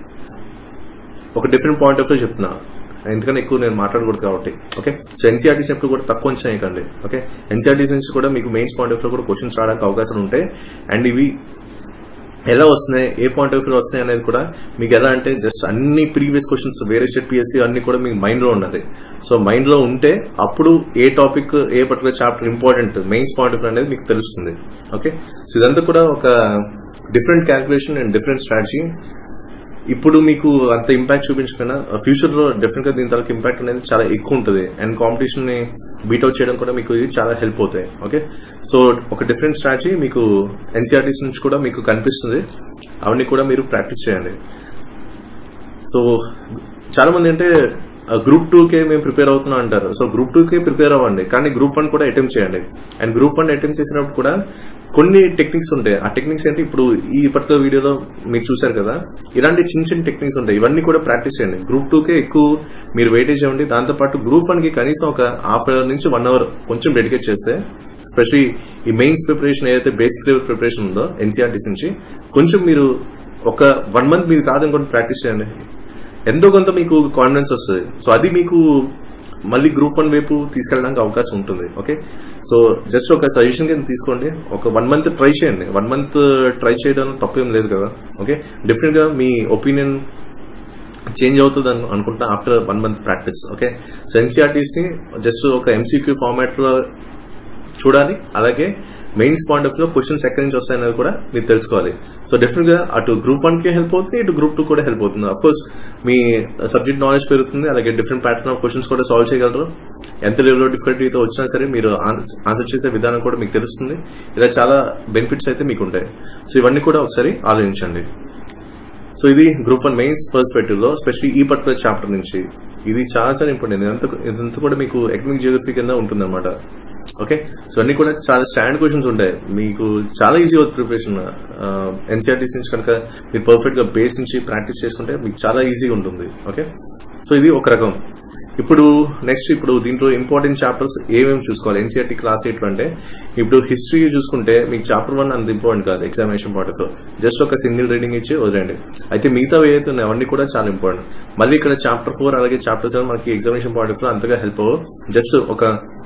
ఒక డిఫరెంట్ పాయింట్ ఆఫ్ లో చెప్తున్నా, ఎందుకని ఎక్కువ నేను మాట్లాడకూడదు కాబట్టి. ఓకే, సో ఎన్సీఆర్టీస్ ఎప్పుడు కూడా తక్కువ అంచనా వేయకండి. ఓకే, ఎన్సీఆర్టీస్ నుంచి కూడా మీకు మెయిన్స్ పాయింట్ ఆఫ్ లో కూడా క్వశ్చన్స్ రావడానికి అవకాశాలు ఉంటాయి. అండ్ ఇవి ఎలా వస్తున్నాయి, ఏ పాయింట్ ఆఫ్ వ్యూ వస్తున్నాయి అనేది కూడా మీకు ఎలా అంటే జస్ట్ అన్ని ప్రీవియస్ క్వశ్చన్స్ వేరే స్టేట్ పిఎస్సీ అన్ని కూడా మీకు మైండ్ లో ఉండాలి. సో మైండ్ లో ఉంటే అప్పుడు ఏ టాపిక్ ఏ particular chapter important mains point of view అనేది మీకు తెలుస్తుంది. ఓకే, సో ఇదంతా కూడా ఒక different calculation and different strategy. ఇప్పుడు మీకు అంత ఇంపాక్ట్ చూపించకపోయినా ఫ్యూచర్ లో డెఫినెట్ గా దీని తరకు ఇంపాక్ట్ అనేది చాలా ఎక్కువ ఉంటుంది అండ్ కాంపిటీషన్ ని బీట్అవుట్ చేయడం కూడా మీకు ఇది చాలా హెల్ప్ అవుతాయి. ఓకే, సో ఒక డిఫరెంట్ స్ట్రాటజీ మీకు ఎన్సీఆర్టీస్ నుంచి కూడా మీకు కనిపిస్తుంది, అవన్నీ కూడా మీరు ప్రాక్టీస్ చేయండి. సో చాలా మంది అంటే గ్రూప్ టూ కే మేము ప్రిపేర్ అవుతున్నాం అంటారు. సో గ్రూప్ టూ కే ప్రిపేర్ అవ్వండి, కానీ గ్రూప్ వన్ కూడా అటెంప్ట్ చేయండి. అండ్ గ్రూప్ వన్ అటెంప్ట్ చేసినప్పుడు కూడా కొన్ని టెక్నిక్స్ ఉంటాయి. ఆ టెక్నిక్స్ ఏంటి ఇప్పుడు ఈ పర్టికులర్ వీడియోలో మీరు చూసారు కదా, ఇలాంటి చిన్న చిన్న టెక్నిక్స్ ఉంటాయి. ఇవన్నీ కూడా ప్రాక్టీస్ చేయండి. గ్రూప్ టూ కే ఎక్కువ మీరు వెయిటేజ్ ఇవ్వండి. దాంతోపాటు గ్రూప్ వన్ కి కనీసం ఒక హాఫ్ అవర్ నుంచి వన్ అవర్ కొంచెం డెడికేట్ చేస్తే, ఎస్పెషలీ ఈ మెయిన్స్ ప్రిపరేషన్ ఏదైతే బేసిక్ లెవెల్ ప్రిపరేషన్ ఉందో ఎన్సీఆర్టీస్ నుంచి కొంచెం మీరు ఒక వన్ మంత్ మీరు కాదనుకోండి ప్రాక్టీస్ చేయండి, ఎంతో కొంత మీకు కాన్ఫిడెన్స్ వస్తుంది. సో అది మీకు మళ్ళీ గ్రూప్ వన్ వైపు తీసుకెళ్ళడానికి అవకాశం ఉంటుంది. ఓకే, సో జస్ట్ ఒక సజెషన్ కింద తీసుకోండి, ఒక వన్ మంత్ ట్రై చేయండి. వన్ మంత్ ట్రై చేయడం తప్పేం లేదు కదా. ఓకే, డెఫినెట్ గా మీ ఒపీనియన్ చేంజ్ అవుతుంది అని అనుకుంటా after one month practice. Okay, so NCERTs ని జస్ట్ ఒక ఎంసీక్యూ ఫార్మాట్ లో చూడాలి. అలాగే మెయిన్స్ పాయింట్ ఆఫ్ లో క్వశ్చన్స్ ఎక్కడి నుంచి వస్తాయనేది కూడా మీరు తెలుసుకోవాలి. సో డెఫినెట్ గా అటు గ్రూప్ వన్ కి హెల్ప్ అవుతుంది, ఇటు గ్రూప్ టూ కూడా హెల్ప్ అవుతుంది. అఫ్ కోర్స్ మీ సబ్జెక్ట్ నాలెడ్జ్ పెరుగుతుంది, అలాగే డిఫరెంట్ ప్యాటర్న్ ఆఫ్ క్వశ్చన్స్ కూడా సాల్వ్ చేయగలరు. ఎంత లెవెల్ ఆఫ్ డిఫికల్టీతో వచ్చినా సరే మీరు ఆన్సర్ చేసే విధానం కూడా మీకు తెలుస్తుంది. ఇలా చాలా బెనిఫిట్స్ అయితే మీకు ఉంటాయి. సో ఇవన్నీ కూడా ఒకసారి ఆలోచించండి. సో ఇది గ్రూప్ వన్ మెయిన్స్ పర్స్పెక్టివ్ లో స్పెషల్లీ ఈ పర్టికులర్ చాప్టర్ నుంచి ఇది చాలా చాలా ఇంపార్టెంట్. ఇదంతా ఇదంతా కూడా మీకు ఎకనామిక్ జియోగ్రఫీ కింద ఉంటుంది అనమాట. ఓకే, సో అన్ని కూడా చాలా స్టాండర్డ్ క్వశ్చన్స్ ఉంటాయి. మీకు చాలా ఈజీ అవుతుంది ప్రిపరేషన్. ఎన్సీఆర్టీస్ నుంచి కనుక మీరు పర్ఫెక్ట్ గా బేస్ నుంచి ప్రాక్టీస్ చేసుకుంటే మీకు చాలా ఈజీగా ఉంటుంది. ఓకే, సో ఇది ఒక రకం. ఇప్పుడు నెక్స్ట్ ఇప్పుడు దీంట్లో ఇంపార్టెంట్ చాప్టర్స్ ఏమేమి చూసుకోవాలి ఎన్సీఆర్టీ క్లాస్ ఎయిట్ అంటే, ఇప్పుడు హిస్టరీ చూసుకుంటే మీకు చాప్టర్ వన్ అంత ఇంపార్టెంట్ కాదు ఎగ్జామినేషన్ పాయింట్ ఆఫ్. జస్ట్ ఒక సింగిల్ రీడింగ్ ఇచ్చి వదిలేండి. అయితే మిగతా ఏదైతే ఉన్నాయో అవన్నీ కూడా చాలా ఇంపార్టెంట్. మళ్ళీ ఇక్కడ చాప్టర్ ఫోర్ అలాగే చాప్టర్ సెవెన్ మనకి ఎగ్జామినేషన్ పాయింట్ ఆఫ్ అంతగా హెల్ప్ అవ్వవు. జస్ట్ ఒక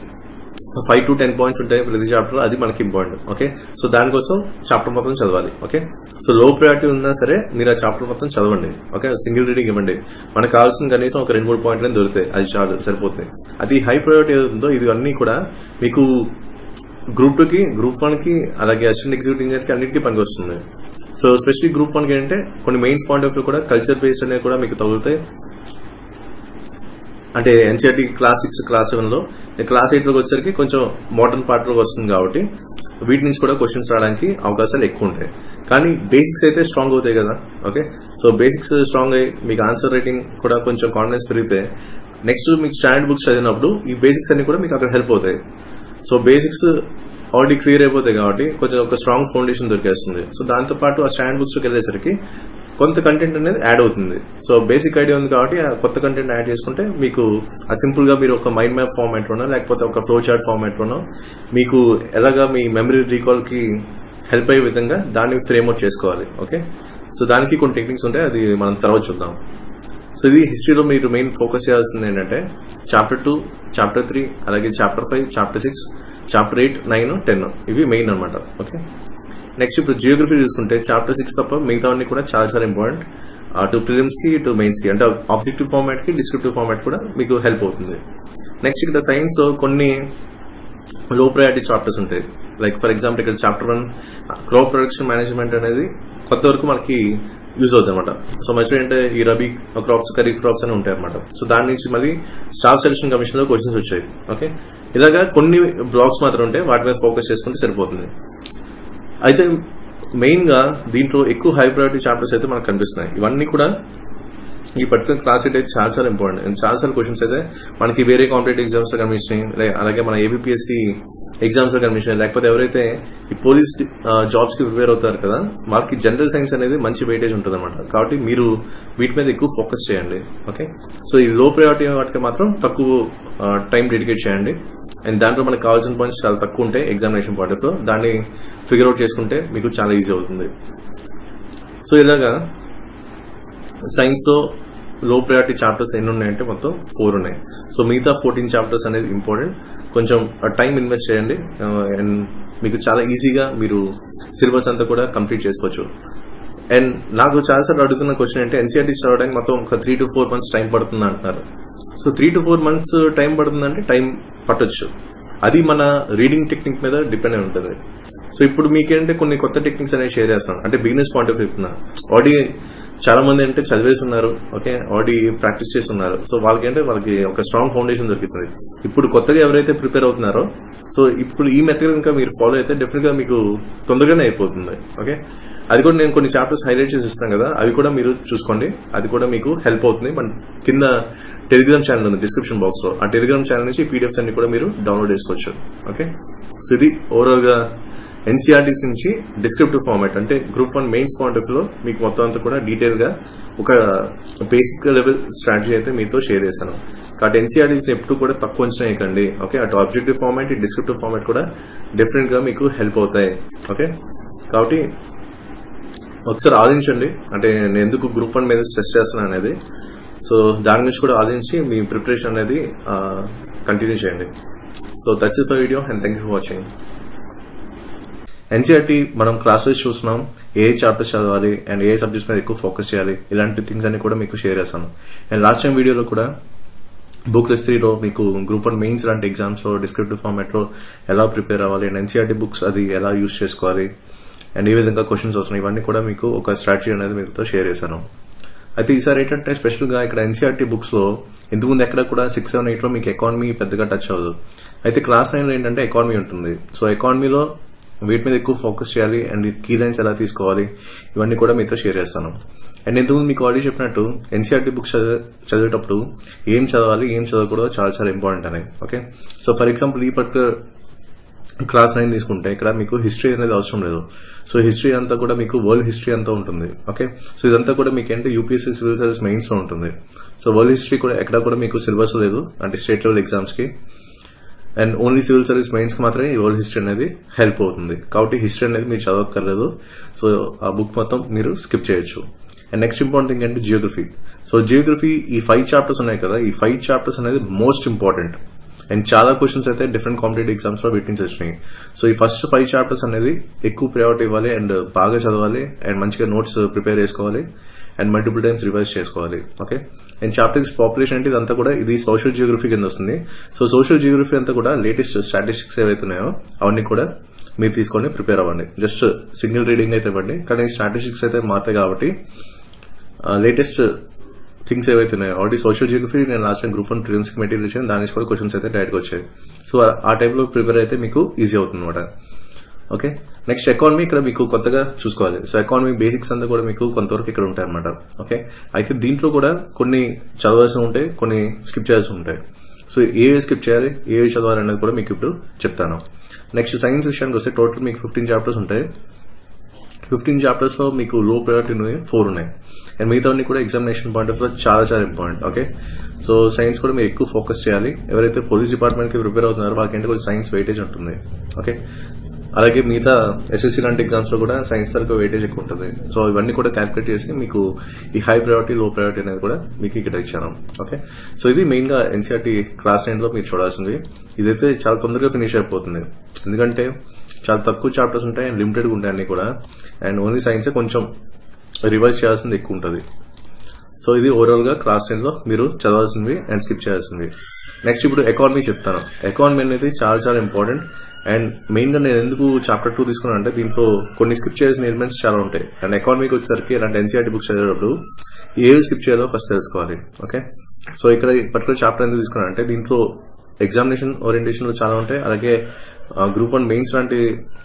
ఫైవ్ టు టెన్ పాయింట్స్ ఉంటాయి ప్రతి చాప్టర్, అది మనకి ఇంపార్టెంట్. ఓకే, సో దానికోసం చాప్టర్ మొత్తం చదవాలి. ఓకే, సో లో ప్రయారిటీ ఉన్నా సరే మీరు ఆ చాప్టర్ మొత్తం చదవండి. ఓకే, సింగిల్ రీడింగ్ ఇవ్వండి. మనకు కావాల్సిన కనీసం ఒక రెండు మూడు పాయింట్లు దొరుకుతాయి, అది చాలు సరిపోతుంది. అది హై ప్రయారిటీ ఏదైతుందో ఇది అన్ని కూడా మీకు గ్రూప్ టూ కి గ్రూప్ వన్ కి అలాగే అసిస్టెంట్ ఎగ్జిక్యూటివ్ ఇంజనీర్ కి అన్నిటికీ పనికి వస్తుంది. సో స్పెషల్లీ గ్రూప్ వన్ కి ఏంటంటే కొన్ని మెయిన్స్ పాయింట్ ఆఫ్ వ్యూ కూడా కల్చర్ బేస్డ్ అనేవి కూడా మీకు తగులుతాయి. అంటే NCERT class six class seven లో క్లాస్ ఎయిట్ లోకి వచ్చేసరికి కొంచెం మోడర్న్ పార్ట్ లోకి వస్తుంది కాబట్టి వీటి నుంచి కూడా క్వశ్చన్స్ రావడానికి అవకాశాలు ఎక్కువ ఉంటాయి. కానీ బేసిక్స్ అయితే స్ట్రాంగ్ అవుతాయి కదా. ఓకే, సో బేసిక్స్ స్ట్రాంగ్ అయ్యి మీకు ఆన్సర్ రైటింగ్ కూడా కొంచెం కాన్ఫిడెన్స్ పెరిగితే నెక్స్ట్ మీకు స్టాండర్డ్ బుక్స్ చదివినప్పుడు ఈ బేసిక్స్ అన్ని కూడా మీకు అక్కడ హెల్ప్ అవుతాయి. సో బేసిక్స్ ఆల్రెడీ క్లియర్ అయిపోతాయి కాబట్టి కొంచెం ఒక స్ట్రాంగ్ ఫౌండేషన్ దొరికేస్తుంది. సో దాంతో పాటు ఆ స్టాండర్డ్ బుక్స్ లోకి వెళ్ళేసరికి కొంత కంటెంట్ అనేది యాడ్ అవుతుంది. సో బేసిక్ ఐడియా ఉంది కాబట్టి ఆ కొత్త కంటెంట్ యాడ్ చేసుకుంటే మీకు ఆ సింపుల్ గా మీరు ఒక మైండ్ మ్యాప్ ఫార్మాట్ లోనో లేకపోతే ఒక ఫ్లో చార్ట్ ఫార్మాట్ లోనో మీకు ఎలాగా మీ మెమరీ రీకాల్ కి హెల్ప్ అయ్యే విధంగా దాన్ని ఫ్రేమ్అవుట్ చేసుకోవాలి. ఓకే, సో దానికి కొన్ని టెక్నిక్స్ ఉంటాయి, అది మనం తర్వాత చూద్దాం. సో ఇది హిస్టరీలో మీరు మెయిన్ ఫోకస్ చేయాల్సింది ఏంటంటే చాప్టర్ టూ, చాప్టర్ త్రీ, అలాగే chapter five, chapter six, chapter eight, nine, ten ఇవి మెయిన్ అనమాట. ఓకే, నెక్స్ట్ ఇప్పుడు జియోగ్రఫీ చూసుకుంటే చాప్టర్ సిక్స్ తప్ప మిగతావన్నీ కూడా చాలా చాలా ఇంపార్టెంట్ అటు ప్రిలిమ్స్ కి ఇటు మెయిన్స్ కి, అంటే ఆబ్జెక్టివ్ ఫార్మాట్ కి డిస్క్రిప్టివ్ ఫార్మాట్ కూడా మీకు హెల్ప్ అవుతుంది. నెక్స్ట్ ఇక్కడ సైన్స్ లో కొన్ని లో ప్రయారిటీ చాప్టర్స్ ఉంటాయి. లైక్ ఫర్ ఎగ్జాంపుల్ ఇక్కడ chapter one crop production management అనేది కొంత వరకు మనకి యూజ్ అవుతుంది అనమాట. సో మంచి అంటే ఈ రబీ క్రాప్స్, ఖరీఫ్ క్రాప్స్ అని ఉంటాయి అనమాట. సో దాని నుంచి మళ్ళీ స్టాఫ్ సెలక్షన్ కమిషన్ లో క్వశ్చన్స్ వచ్చాయి. ఓకే, ఇలాగా కొన్ని బ్లాక్స్ మాత్రం ఉంటాయి, వాటి మీద ఫోకస్ చేసుకుంటే సరిపోతుంది. అయితే మెయిన్ గా దీంట్లో ఎక్కువ హై ప్రయారిటీ చాప్టర్స్ అయితే మనకు కనిపిస్తున్నాయి. ఇవన్నీ కూడా ఈ పర్టికులర్ క్లాస్ అయితే చాలా చాలా ఇంపార్టెంట్. చాలా చాలా క్వశ్చన్స్ అయితే మనకి వేరే కాంపిటేటివ్ ఎగ్జామ్స్ లో కనిపించినాయి, అలాగే మన ఏబిపిఎస్సి ఎగ్జామ్స్ లో కనిపించినాయి, లేకపోతే ఎవరైతే ఈ పోలీస్ జాబ్స్ కి ప్రిపేర్ అవుతారు కదా వాళ్ళకి జనరల్ సైన్స్ అనేది మంచి వెయిటేజ్ ఉంటుంది అనమాట. కాబట్టి మీరు వీటి మీద ఎక్కువ ఫోకస్ చేయండి. ఓకే, సో ఈ లో ప్రయారిటీ వాటికి మాత్రం తక్కువ టైం డెడికేట్ చేయండి. అండ్ దాంట్లో మనకు కావాల్సిన పాయింట్స్ చాలా తక్కువ ఉంటాయి ఎగ్జామినేషన్ పాయింట్ ఆఫ్ లో, దాన్ని ఫిగర్ అవుట్ చేసుకుంటే మీకు చాలా ఈజీ అవుతుంది. సో ఇలాగా సైన్స్ లో లో ప్రయారిటీ చాప్టర్స్ ఎన్ని ఉన్నాయంటే మొత్తం ఫోర్ ఉన్నాయి. సో మిగతా ఫోర్టీన్ చాప్టర్స్ అనేది ఇంపార్టెంట్, కొంచెం టైం ఇన్వెస్ట్ చేయండి అండ్ మీకు చాలా ఈజీగా మీరు సిలబస్ అంతా కూడా కంప్లీట్ చేసుకోవచ్చు. అండ్ నాకు చాలాసార్లు అడుగుతున్న క్వశ్చన్ అంటే ఎన్సీఆర్టీ చదవడానికి మొత్తం ఒక three to four months time పడుతుంది అంటున్నారు. So three to four months time పడుతుందంటే టైం పట్టొచ్చు, అది మన రీడింగ్ టెక్నిక్ మీద డిపెండ్ అయి ఉంటుంది. సో ఇప్పుడు మీకేంటే కొన్ని కొత్త టెక్నిక్స్ అనేవి షేర్ చేస్తాను, అంటే business point of view already చాలా మంది అంటే చదివేసి ఉన్నారు. ఓకే, ఆల్రెడీ ప్రాక్టీస్ చేసి ఉన్నారు. సో వాళ్ళకి అంటే వాళ్ళకి ఒక స్ట్రాంగ్ ఫౌండేషన్ దొరికిస్తుంది. ఇప్పుడు కొత్తగా ఎవరైతే ప్రిపేర్ అవుతున్నారో సో ఇప్పుడు ఈ మెథడ్ కనుక మీరు ఫాలో అయితే డెఫినెట్ గా మీకు తొందరగానే అయిపోతుంది. ఓకే, అది కూడా నేను కొన్ని చాప్టర్స్ హైలైట్ చేసి ఇస్తాను కదా, అవి కూడా మీరు చూసుకోండి, అది కూడా మీకు హెల్ప్ అవుతుంది. మన కింద టెలిగ్రామ్ ఛానల్ ఉంది డిస్క్రిప్షన్ బాక్స్ లో, ఆ టెలిగ్రామ్ ఛానల్ నుంచి పీడిఎఫ్స్ అన్ని కూడా మీరు డౌన్లోడ్ చేసుకోవచ్చు. ఓకే, సో ఇది ఓవరాల్ గా ఎన్సీఆర్టీస్ నుంచి డిస్క్రిప్టివ్ ఫార్మాట్ అంటే group one mains point of లో మీకు మొత్తం అంతా కూడా డీటెయిల్ గా ఒక బేసిక్ లెవెల్ స్ట్రాటజీ అయితే మీతో షేర్ చేశాను. కాబట్టి ఎన్సీఆర్టీస్ ఎప్పుడు కూడా తక్కువ అంచనా వేయకండి. ఓకే, అటు ఆబ్జెక్టివ్ ఫార్మాట్, డిస్క్రిప్టివ్ ఫార్మాట్ కూడా డెఫినెట్ గా మీకు హెల్ప్ అవుతాయి. ఓకే, కాబట్టి ఒకసారి ఆలోచించండి, అంటే నేను ఎందుకు గ్రూప్ వన్ మీద స్ట్రెస్ చేస్తున్నాను అనేది. సో దాని గురించి కూడా ఆలోచించి మీ ప్రిపరేషన్ అనేది కంటిన్యూ చేయండి. So that's it for video and thank you for watching. NCERT మనం క్లాస్ వైజ్ చూస్తున్నాం, ఏ చాప్టర్స్ చదవాలి అండ్ ఏ సబ్జెక్ట్స్ మీద ఎక్కువ ఫోకస్ చేయాలి, ఇలాంటి థింగ్స్ అన్ని కూడా మీకు షేర్ చేస్తాను. అండ్ లాస్ట్ టైం వీడియోలో కూడా బుక్ లిస్ట్ త్రీలో మీకు గ్రూప్ వన్ మెయిన్స్ లాంటి ఎగ్జామ్స్ లో డిస్క్రిప్టివ్ ఫార్మాట్ లో ఎలా ప్రిపేర్ అవ్వాలి అండ్ ఎన్సీఆర్టీ బుక్స్ అది ఎలా యూజ్ చేసుకోవాలి అండ్ ఏ విధంగా క్వశ్చన్స్ వస్తున్నాయి, ఇవన్నీ కూడా మీకు ఒక స్ట్రాటజీ అనేది మీతో షేర్ చేశాను. అయితే ఈసారి ఏంటంటే స్పెషల్ గా ఇక్కడ ఎన్సీఆర్టీ బుక్స్ లో ఇంతకుముందు ఎక్కడ కూడా సిక్స్ సెవెన్ ఎయిట్ లో మీకు ఎకానమీ పెద్దగా టచ్ అవ్వదు. అయితే క్లాస్ నైన్ లో ఏంటంటే ఎకానమీ ఉంటుంది. సో ఎకానమీలో వీటి మీద ఎక్కువ ఫోకస్ చేయాలి అండ్ కీ లైన్స్ ఎలా తీసుకోవాలి ఇవన్నీ కూడా మీతో షేర్ చేస్తాను. అండ్ ఇంతకుముందు మీకు ఆల్రెడీ చెప్పినట్టు ఎన్సీఆర్టీ బుక్స్ చదివేటప్పుడు ఏం చదవాలి ఏం చదవకూడదు చాలా చాలా ఇంపార్టెంట్ అని. ఓకే, సో ఫర్ ఎగ్జాంపుల్ ఈ పర్టికులర్ క్లాస్ నైన్ తీసుకుంటే ఇక్కడ మీకు హిస్టరీ అనేది అవసరం లేదు. సో హిస్టరీ అంతా కూడా మీకు వరల్డ్ హిస్టరీ అంతా ఉంటుంది. ఓకే, సో ఇదంతా కూడా మీకు ఏంటంటే యూపీఎస్సీ సివిల్ సర్వీస్ మెయిన్స్ లో ఉంటుంది. సో వరల్డ్ హిస్టరీ కూడా ఎక్కడ కూడా మీకు సిలబస్ లేదు, అంటే స్టేట్ లెవెల్ ఎగ్జామ్స్ కి, and only civil service mains కి మాత్రమే ఈ వరల్డ్ హిస్టరీ అనేది హెల్ప్ అవుతుంది. కాబట్టి హిస్టరీ అనేది మీరు చదవక్కర్లేదు. సో ఆ బుక్ మొత్తం మీరు స్కిప్ చేయొచ్చు. అండ్ నెక్స్ట్ ఇంపార్టెంట్ థింగ్ అంటే జియోగ్రఫీ. సో జియోగ్రఫీ ఈ ఫైవ్ చాప్టర్స్ ఉన్నాయి కదా, ఈ ఫైవ్ చాప్టర్స్ అనేది మోస్ట్ ఇంపార్టెంట్. అండ్ చాలా క్వశ్చన్స్ అయితే డిఫరెంట్ కాంపిటేటివ్ ఎగ్జామ్స్ లో వీటి నుంచి వచ్చినాయి. సో ఈ ఫస్ట్ ఫైవ్ చాప్టర్స్ అనేది ఎక్కువ ప్రయారిటీ ఇవ్వాలి అండ్ బాగా చదవాలి అండ్ మంచిగా నోట్స్ ప్రిపేర్ చేసుకోవాలి అండ్ మల్టిపుల్ టైమ్స్ రివైజ్ చేసుకోవాలి. Okay, and chapter six population అంటే ఇదంతా కూడా ఇది సోషల్ జియోగ్రఫీ కింద వస్తుంది. సో సోషల్ జియోగ్రఫీ అంతా కూడా లేటెస్ట్ స్టాటిస్టిక్స్ ఏవైతే ఉన్నాయో అవన్నీ కూడా మీరు తీసుకొని ప్రిపేర్ అవ్వండి. జస్ట్ సింగిల్ రీడింగ్ అయితే ఇవ్వండి, కానీ స్టాటిస్టిక్స్ అయితే మారుతాయి కాబట్టి లేటెస్ట్ థింగ్స్ ఏవైతే ఉన్నాయో ఆల్రెడీ సోషల్ జియోగ్రఫీ నేను last time group one prelims కి మెటీరియల్ ఇచ్చాను, దాని నుంచి కూడా క్వశ్చన్స్ అయితే డైరెక్ట్ గా వచ్చాయి. సో ఆ టైంలో ప్రిపేర్ అయితే మీకు ఈజీ అవుతుంది అనమాట. ఓకే, నెక్స్ట్ ఎకానమీ ఇక్కడ మీకు కొత్తగా చూసుకోవాలి. సో ఎకానమీ బేసిక్స్ అంతా కూడా మీకు కొంతవరకు ఇక్కడ ఉంటాయి అనమాట. ఓకే, అయితే దీంట్లో కూడా కొన్ని చదవాల్సి ఉంటాయి, కొన్ని స్కిప్ చేయాల్సి ఉంటాయి. సో ఏ స్కిప్ చేయాలి ఏ చదవాలి అనేది కూడా మీకు ఇప్పుడు చెప్తాను. నెక్స్ట్ సైన్స్ విషయానికి వస్తే టోటల్ మీకు ఫిఫ్టీన్ చాప్టర్స్ ఉంటాయి. ఫిఫ్టీన్ చాప్టర్స్ లో మీకు లో ప్రయారిటీ ఉన్నాయి ఫోర్ ఉన్నాయి అండ్ మిగతా కూడా ఎగ్జామినేషన్ పాయింట్ ఆఫ్ లో చాలా చాలా ఇంపార్టెంట్. ఓకే, సో సైన్స్ కూడా మీరు ఎక్కువ ఫోకస్ చేయాలి. ఎవరైతే పోలీస్ డిపార్ట్మెంట్ కి ప్రిపేర్ అవుతున్నారో వాళ్ళకంటే కొంచెం సైన్స్ వెయిటేజ్ ఉంటుంది. ఓకే, అలాగే మిగతా ఎస్ఎస్సీ లాంటి ఎగ్జామ్స్ లో కూడా సైన్స్ తరగతి వెయిటేజ్ ఎక్కువ ఉంటుంది. సో ఇవన్నీ కూడా క్యాల్కులేట్ చేసి మీకు ఈ హై ప్రయారిటీ లో ప్రయారిటీ అనేది కూడా మీకు ఇక్కడ ఇచ్చాను. ఓకే, సో ఇది మెయిన్ గా ఎన్సీఆర్టీ క్లాస్ నైన్ లో మీరు చూడాల్సింది. ఇదైతే చాలా తొందరగా ఫినిష్ అయిపోతుంది, ఎందుకంటే చాలా తక్కువ చాప్టర్స్ ఉంటాయి అండ్ లిమిటెడ్ ఉంటాయి అన్ని కూడా. అండ్ ఓన్లీ సైన్స్ కొంచెం రివైజ్ చేయాల్సింది ఎక్కువ ఉంటుంది. సో ఇది ఓవరాల్ గా క్లాస్ టెన్ లో మీరు చదవాల్సింది అండ్ స్కిప్ చేయాల్సింది. నెక్స్ట్ ఇప్పుడు ఎకానమీ చెప్తాను. ఎకానమీ అనేది చాలా చాలా ఇంపార్టెంట్. అండ్ మెయిన్ గా నేను ఎందుకు చాప్టర్ టూ తీసుకున్నాను అంటే దీంట్లో కొన్ని స్కిప్ చేయాల్సిన ఎలిమెంట్స్ చాలా ఉంటాయి. అండ్ ఎకానమీకి వచ్చేసరికి ఇలాంటి ఎన్సీఆర్టీ బుక్స్ చదివేటప్పుడు ఏవి స్కిప్ చేయాలో ఫస్ట్ తెలుసుకోవాలి. ఓకే, సో ఇక్కడ పర్టికులర్ చాప్టర్ ఎందుకు తీసుకున్నాను అంటే దీంట్లో ఎగ్జామినేషన్ ఓరియంటేషన్ చాలా ఉంటాయి. అలాగే గ్రూప్ వన్ మెయిన్స్ లాంటి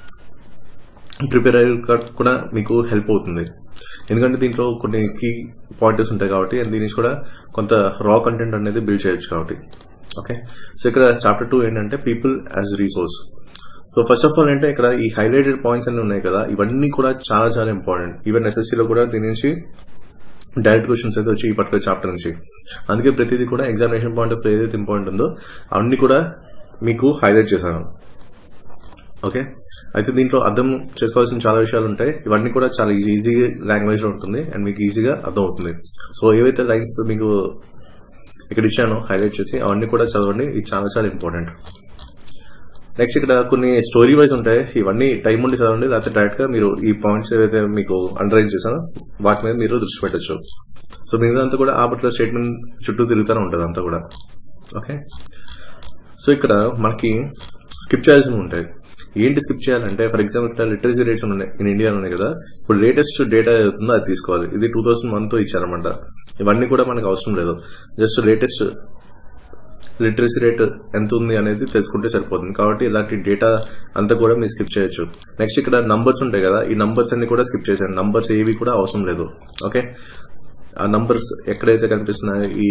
ప్రిపేర్ అయ్యే కూడా మీకు హెల్ప్ అవుతుంది, ఎందుకంటే దీంట్లో కొన్ని కీ పాయింటర్స్ ఉంటాయి కాబట్టి అండ్ దీని నుంచి కూడా కొంత రా కంటెంట్ అనేది బిల్డ్ చేయొచ్చు కాబట్టి. ఓకే, సో ఇక్కడ చాప్టర్ టూ ఏంటంటే people as resource. So first of all అంటే ఇక్కడ ఈ హైలైటెడ్ పాయింట్స్ అన్ని ఉన్నాయి కదా, ఇవన్నీ కూడా చాలా చాలా ఇంపార్టెంట్. ఈవెన్ ఎస్ఎస్సీలో కూడా దీని నుంచి డైరెక్ట్ క్వశ్చన్స్ అయితే వచ్చి ఈ పర్టికులర్ చాప్టర్ నుంచి. అందుకే ప్రతిదీ కూడా ఎగ్జామినేషన్ పాయింట్ ఆఫ్ ఏదైతే ఇంపార్టెంట్ ఉందో అవన్నీ కూడా మీకు హైలైట్ చేశాను. ఓకే, అయితే దీంట్లో అర్థం చేసుకోవాల్సిన చాలా విషయాలు ఉంటాయి. ఇవన్నీ కూడా చాలా ఈజీ ఈజీ లాంగ్వేజ్ లో ఉంటుంది అండ్ మీకు ఈజీగా అర్థం అవుతుంది. సో ఏవైతే లైన్స్ మీకు ఇక్కడ ఇచ్చానో హైలైట్ చేసి అవన్నీ కూడా చదవండి, ఇది చాలా చాలా ఇంపార్టెంట్. నెక్స్ట్ ఇక్కడ కొన్ని స్టోరీ వైజ్ ఉంటాయి, ఇవన్నీ టైం ఉండి చదవండి, లేకపోతే డైరెక్ట్ గా మీరు ఈ పాయింట్స్ ఏవైతే మీకు అండర్లైన్ చేశానో వాటి మీద మీరు దృష్టి పెట్టచ్చు. సో మిగతా కూడా ఆ పర్టికులర్ స్టేట్మెంట్ చుట్టూ తిరుగుతూనే ఉంటుంది అంతా కూడా. ఓకే, సో ఇక్కడ మనకి స్కిప్ చేయాల్సినవి ఉంటాయి. ఏంటి స్కిప్ చేయాలంటే ఫర్ ఎగ్జాంపుల్ ఇక్కడ లిటరసీ రేట్స్ ఉన్నాయి ఇన్ ఇండియాలో ఉన్నాయి కదా, ఇప్పుడు లేటెస్ట్ డేటా ఏదవుతుందో అది తీసుకోవాలి. ఇది టూ థౌసండ్ వన్ తో ఇచ్చారనమాట. ఇవన్నీ కూడా మనకు అవసరం లేదు, జస్ట్ లేటెస్ట్ లిటరసీ రేట్ ఎంత ఉంది అనేది తెలుసుకుంటే సరిపోతుంది. కాబట్టి ఇలాంటి డేటా అంతా కూడా మీరు స్కిప్ చేయొచ్చు. నెక్స్ట్ ఇక్కడ నంబర్స్ ఉంటాయి కదా, ఈ నంబర్స్ అన్ని కూడా స్కిప్ చేశాను. నంబర్స్ ఏవి కూడా అవసరం లేదు. ఓకే, ఆ నంబర్స్ ఎక్కడైతే కనిపిస్తున్నాయో ఈ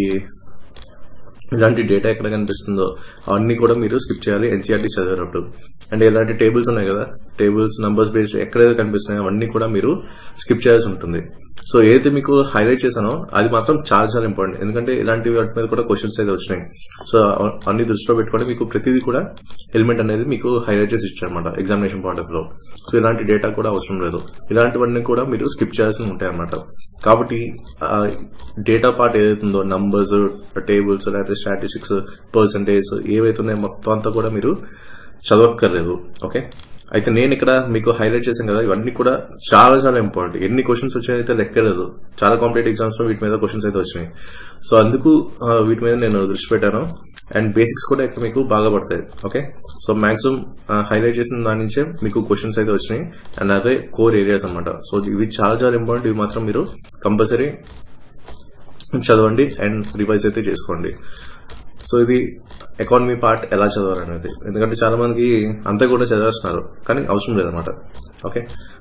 ఇలాంటి డేటా ఎక్కడ కనిపిస్తుందో అవన్నీ కూడా మీరు స్కిప్ చేయాలి ఎన్సీఆర్టీ చదివేటప్పుడు. అండ్ ఇలాంటి టేబుల్స్ ఉన్నాయి కదా, టేబుల్స్ నంబర్స్ బేస్డ్ ఎక్కడైతే కనిపిస్తున్నాయో అవన్నీ కూడా మీరు స్కిప్ చేయాల్సి ఉంటుంది. సో ఏదైతే మీకు హైలైట్ చేశానో అది మాత్రం చాలా చాలా ఇంపార్టెంట్, ఎందుకంటే ఇలాంటి వాటి మీద కూడా క్వశ్చన్స్ అయితే వచ్చినాయి. సో అన్ని దృష్టిలో పెట్టుకొని మీకు ప్రతిదీ కూడా ఎలిమెంట్ అనేది మీకు హైలైట్ చేసి ఇచ్చారనమాట ఎగ్జామినేషన్ పాయింట్ ఆఫ్ లో. సో ఇలాంటి డేటా కూడా అవసరం లేదు, ఇలాంటివన్నీ కూడా మీరు స్కిప్ చేయాల్సి ఉంటాయి అన్నమాట. కాబట్టి డేటా పార్ట్ ఏదైతుందో నంబర్స్, టేబుల్స్, లేకపోతే స్టాటిస్టిక్స్, పర్సంటేజ్ ఏవైతే ఉన్నాయో మొత్తం అంతా కూడా మీరు చదవక్కర్లేదు. ఓకే, అయితే నేను ఇక్కడ మీకు హైలైట్ చేశాను కదా, ఇవన్నీ కూడా చాలా చాలా ఇంపార్టెంట్. ఎన్ని క్వశ్చన్స్ వచ్చాయైతే లెక్కలేదు, చాలా కాంపిటేటివ్ ఎగ్జామ్స్ లో వీటి మీద క్వశ్చన్స్ అయితే వచ్చినాయి. సో అందుకు వీటి మీద నేను దృష్టి పెట్టాను. అండ్ బేసిక్స్ కూడా ఇక్కడ మీకు బాగా పడతాయి. ఓకే, సో మాక్సిమం హైలైట్ చేసిన దాని నుంచే మీకు క్వశ్చన్స్ అయితే వచ్చినాయి అండ్ అదే కోర్ ఏరియాస్ అనమాట. సో ఇవి చాలా చాలా ఇంపార్టెంట్, ఇవి మాత్రం మీరు కంపల్సరీ చదవండి అండ్ రివైజ్ అయితే చేసుకోండి. సో ఇది ఎకానమీ పార్ట్ ఎలా చదవాలనేది, ఎందుకంటే చాలా మందికి అంతా కూడా చదివేస్తున్నారు కానీ అవసరం లేదన్నమాట. ఓకే,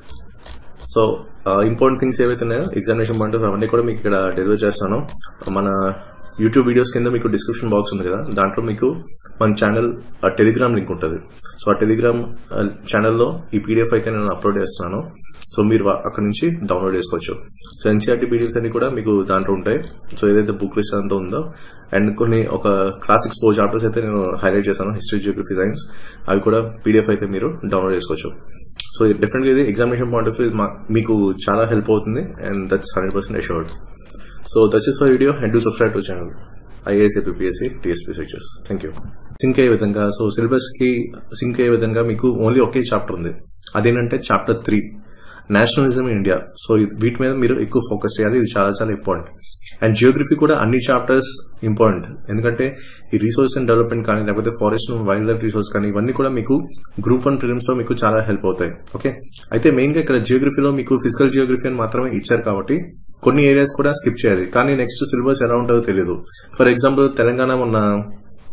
సో ఇంపార్టెంట్ థింగ్స్ ఏవైతే ఉన్నాయో ఎగ్జామినేషన్ పాయింట్ అవన్నీ కూడా మీకు ఇక్కడ డెలివర్ చేస్తాను. మన యూట్యూబ్ వీడియోస్ కింద మీకు డిస్క్రిప్షన్ బాక్స్ ఉంది కదా, దాంట్లో మీకు మన ఛానల్ టెలిగ్రామ్ లింక్ ఉంటుంది. సో ఆ టెలిగ్రామ్ ఛానల్లో ఈ పీడిఎఫ్ అయితే నేను అప్లోడ్ చేస్తున్నాను. సో మీరు అక్కడ నుంచి డౌన్లోడ్ చేసుకోవచ్చు. సో ఎన్సీఆర్టీ పీడిఎఫ్స్ అన్ని కూడా మీకు దాంట్లో ఉంటాయి. సో ఏదైతే బుక్ లిస్ట్ అంతా ఉందో అండ్ కొన్ని ఒక క్లాసిక్స్ ఫోర్ చాప్టర్స్ అయితే నేను హైలైట్ చేశాను, హిస్టరీ, జియోగ్రఫీ, సైన్స్, అవి కూడా పీడిఎఫ్ అయితే మీరు డౌన్లోడ్ చేసుకోవచ్చు. సో డెఫినెట్ గా ఇది ఎగ్జామినేషన్ పాయింట్ ఆఫ్ వ్యూ మీకు చాలా హెల్ప్ అవుతుంది and that's hundred percent assured. So that's it for video and do subscribe to channel IAS, APSC, TSP సెక్చర్స్. Thank you. సింక్ అయ్యే విధంగా, సో సిలబస్ కి సింక్ అయ్యే విధంగా మీకు ఓన్లీ ఒకే చాప్టర్ ఉంది, అదేంటంటే chapter three, nationalism in India. So వీటి మీద మీరు ఎక్కువ ఫోకస్ చేయాలి, ఇది చాలా చాలా ఇంపార్టెంట్. అండ్ జియోగ్రఫీ కూడా అన్ని చాప్టర్స్ ఇంపార్టెంట్, ఎందుకంటే ఈ రిసోర్స్ అండ్ డెవలప్మెంట్ కానీ లేకపోతే ఫారెస్ట్ వైల్డ్ లైఫ్ రిసోర్స్ కానీ ఇవన్నీ కూడా మీకు గ్రూప్ వన్ ప్రిలిమ్స్ లో మీకు చాలా హెల్ప్ అవుతాయి. ఓకే, అయితే మెయిన్ గా ఇక్కడ జియోగ్రఫీలో మీకు ఫిజికల్ జియోగ్రఫీ అని మాత్రమే ఇచ్చారు కాబట్టి కొన్ని ఏరియాస్ కూడా స్కిప్ చేయాలి. కానీ నెక్స్ట్ సిలబస్ ఎలా ఉంటుందో తెలియదు. ఫర్ ఎగ్జాంపుల్ తెలంగాణ ఉన్న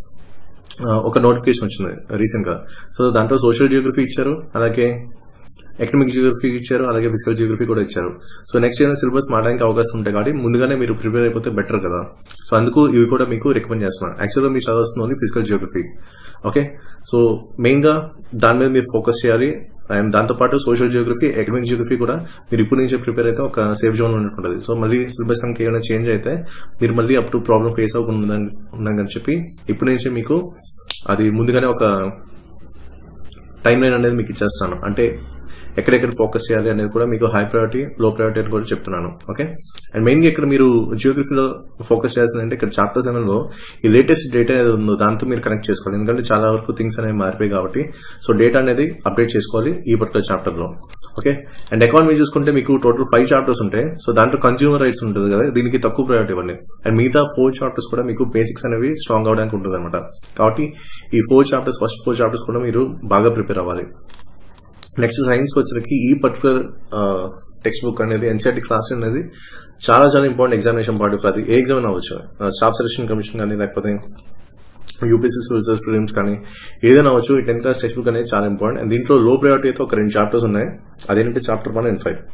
ఒక నోటిఫికేషన్ వచ్చింది రీసెంట్ గా. సో దాంట్లో సోషల్ జియోగ్రఫీ ఇచ్చారు, అలాగే ఎకనామిక్ జియోగ్రఫీ ఇచ్చారు, అలాగే ఫిజికల్ జియోగ్రఫీ కూడా ఇచ్చారు. సో నెక్స్ట్ ఏదైనా సిలబస్ మారడానికి అవకాశం ఉంటాయి కాబట్టి ముందుగానే మీరు ప్రిపేర్ అయిపోతే బెటర్ కదా. సో అందుకు ఇవి కూడా మీకు రికమెండ్ చేస్తున్నాను. యాక్చువల్గా మీరు చదవాల్సింది physical geography. Okay, so main గా దాని మీద మీరు ఫోకస్ చేయాలి. అండ్ దాంతోపాటు సోషల్ జియోగ్రఫీ, ఎకనామిక్ జియోగ్రఫీ కూడా మీరు ఇప్పుడు నుంచే ప్రిపేర్ అయితే ఒక సేఫ్ జోన్ ఉన్నట్టుంటుంది. సో మళ్ళీ సిలబస్ కనుక ఏమైనా చేంజ్ అయితే మీరు మళ్ళీ అప్పుడు ప్రాబ్లం ఫేస్ అవ్వకుండా ఉందని చెప్పి ఇప్పుడు నుంచే మీకు అది ముందుగానే ఒక టైం లైన్ అనేది మీకు ఇచ్చేస్తాను. అంటే ఎక్కడెక్కడ ఫోకస్ చేయాలి అనేది కూడా మీకు హై ప్రయారిటీ, లో ప్రయారిటీ అని కూడా చెప్తున్నాను. ఓకే, అండ్ మెయిన్ గా ఇక్కడ మీరు జియోగ్రఫీలో ఫోకస్ చేయాల్సిందంటే ఇక్కడ చాప్టర్ సెవెన్ లో ఈ లేటెస్ట్ డేటా ఏది ఉందో దాంతో మీరు కనెక్ట్ చేసుకోవాలి. ఎందుకంటే చాలా వరకు థింగ్స్ అనేవి మారిపోయి కాబట్టి సో డేటా అనేది అప్డేట్ చేసుకోవాలి ఈ పర్టికులర్ చాప్టర్ లో. ఓకే, అండ్ ఎకానమీ చూసుకుంటే మీకు టోటల్ ఫైవ్ చాప్టర్స్ ఉంటాయి. సో దాంట్లో కన్స్యూమర్ రైట్స్ ఉంటుంది కదా, దీనికి తక్కువ ప్రయారిటీ ఇవ్వండి. అండ్ మిగతా ఫోర్ చాప్టర్స్ కూడా మీకు బేసిక్స్ అనేవి స్ట్రాంగ్ అవడానికి ఉంటుంది అనమాట. కాబట్టి ఈ four chapters first four chapters కూడా మీరు బాగా ప్రిపేర్ అవ్వాలి. నెక్స్ట్ సైన్స్ వచ్చరికి ఈ పర్టికులర్ టెక్స్ట్ బుక్ అనేది ఎన్సీఆర్టీ క్లాస్ అనేది చాలా చాలా ఇంపార్టెంట్ ఎగ్జామినేషన్ పార్ట్. అది ఏ ఎగ్జామ్ అవ్వచ్చు, స్టాఫ్ సెలక్షన్ కమిషన్ కానీ లేకపోతే యూపీఎస్సీ సివిల్ సర్వీస్ ప్రిలిమ్స్ కానీ ఏదైనా అవ్వచ్చు. ఈ టెన్త్ క్లాస్ టెక్స్ట్ బుక్ అనేది చాలా ఇంపార్టెంట్. అండ్ దీంట్లో లో ప్రయారిటీ అయితే ఒక రెండు చాప్టర్స్ ఉన్నాయి, అదేంటంటే chapter one and five.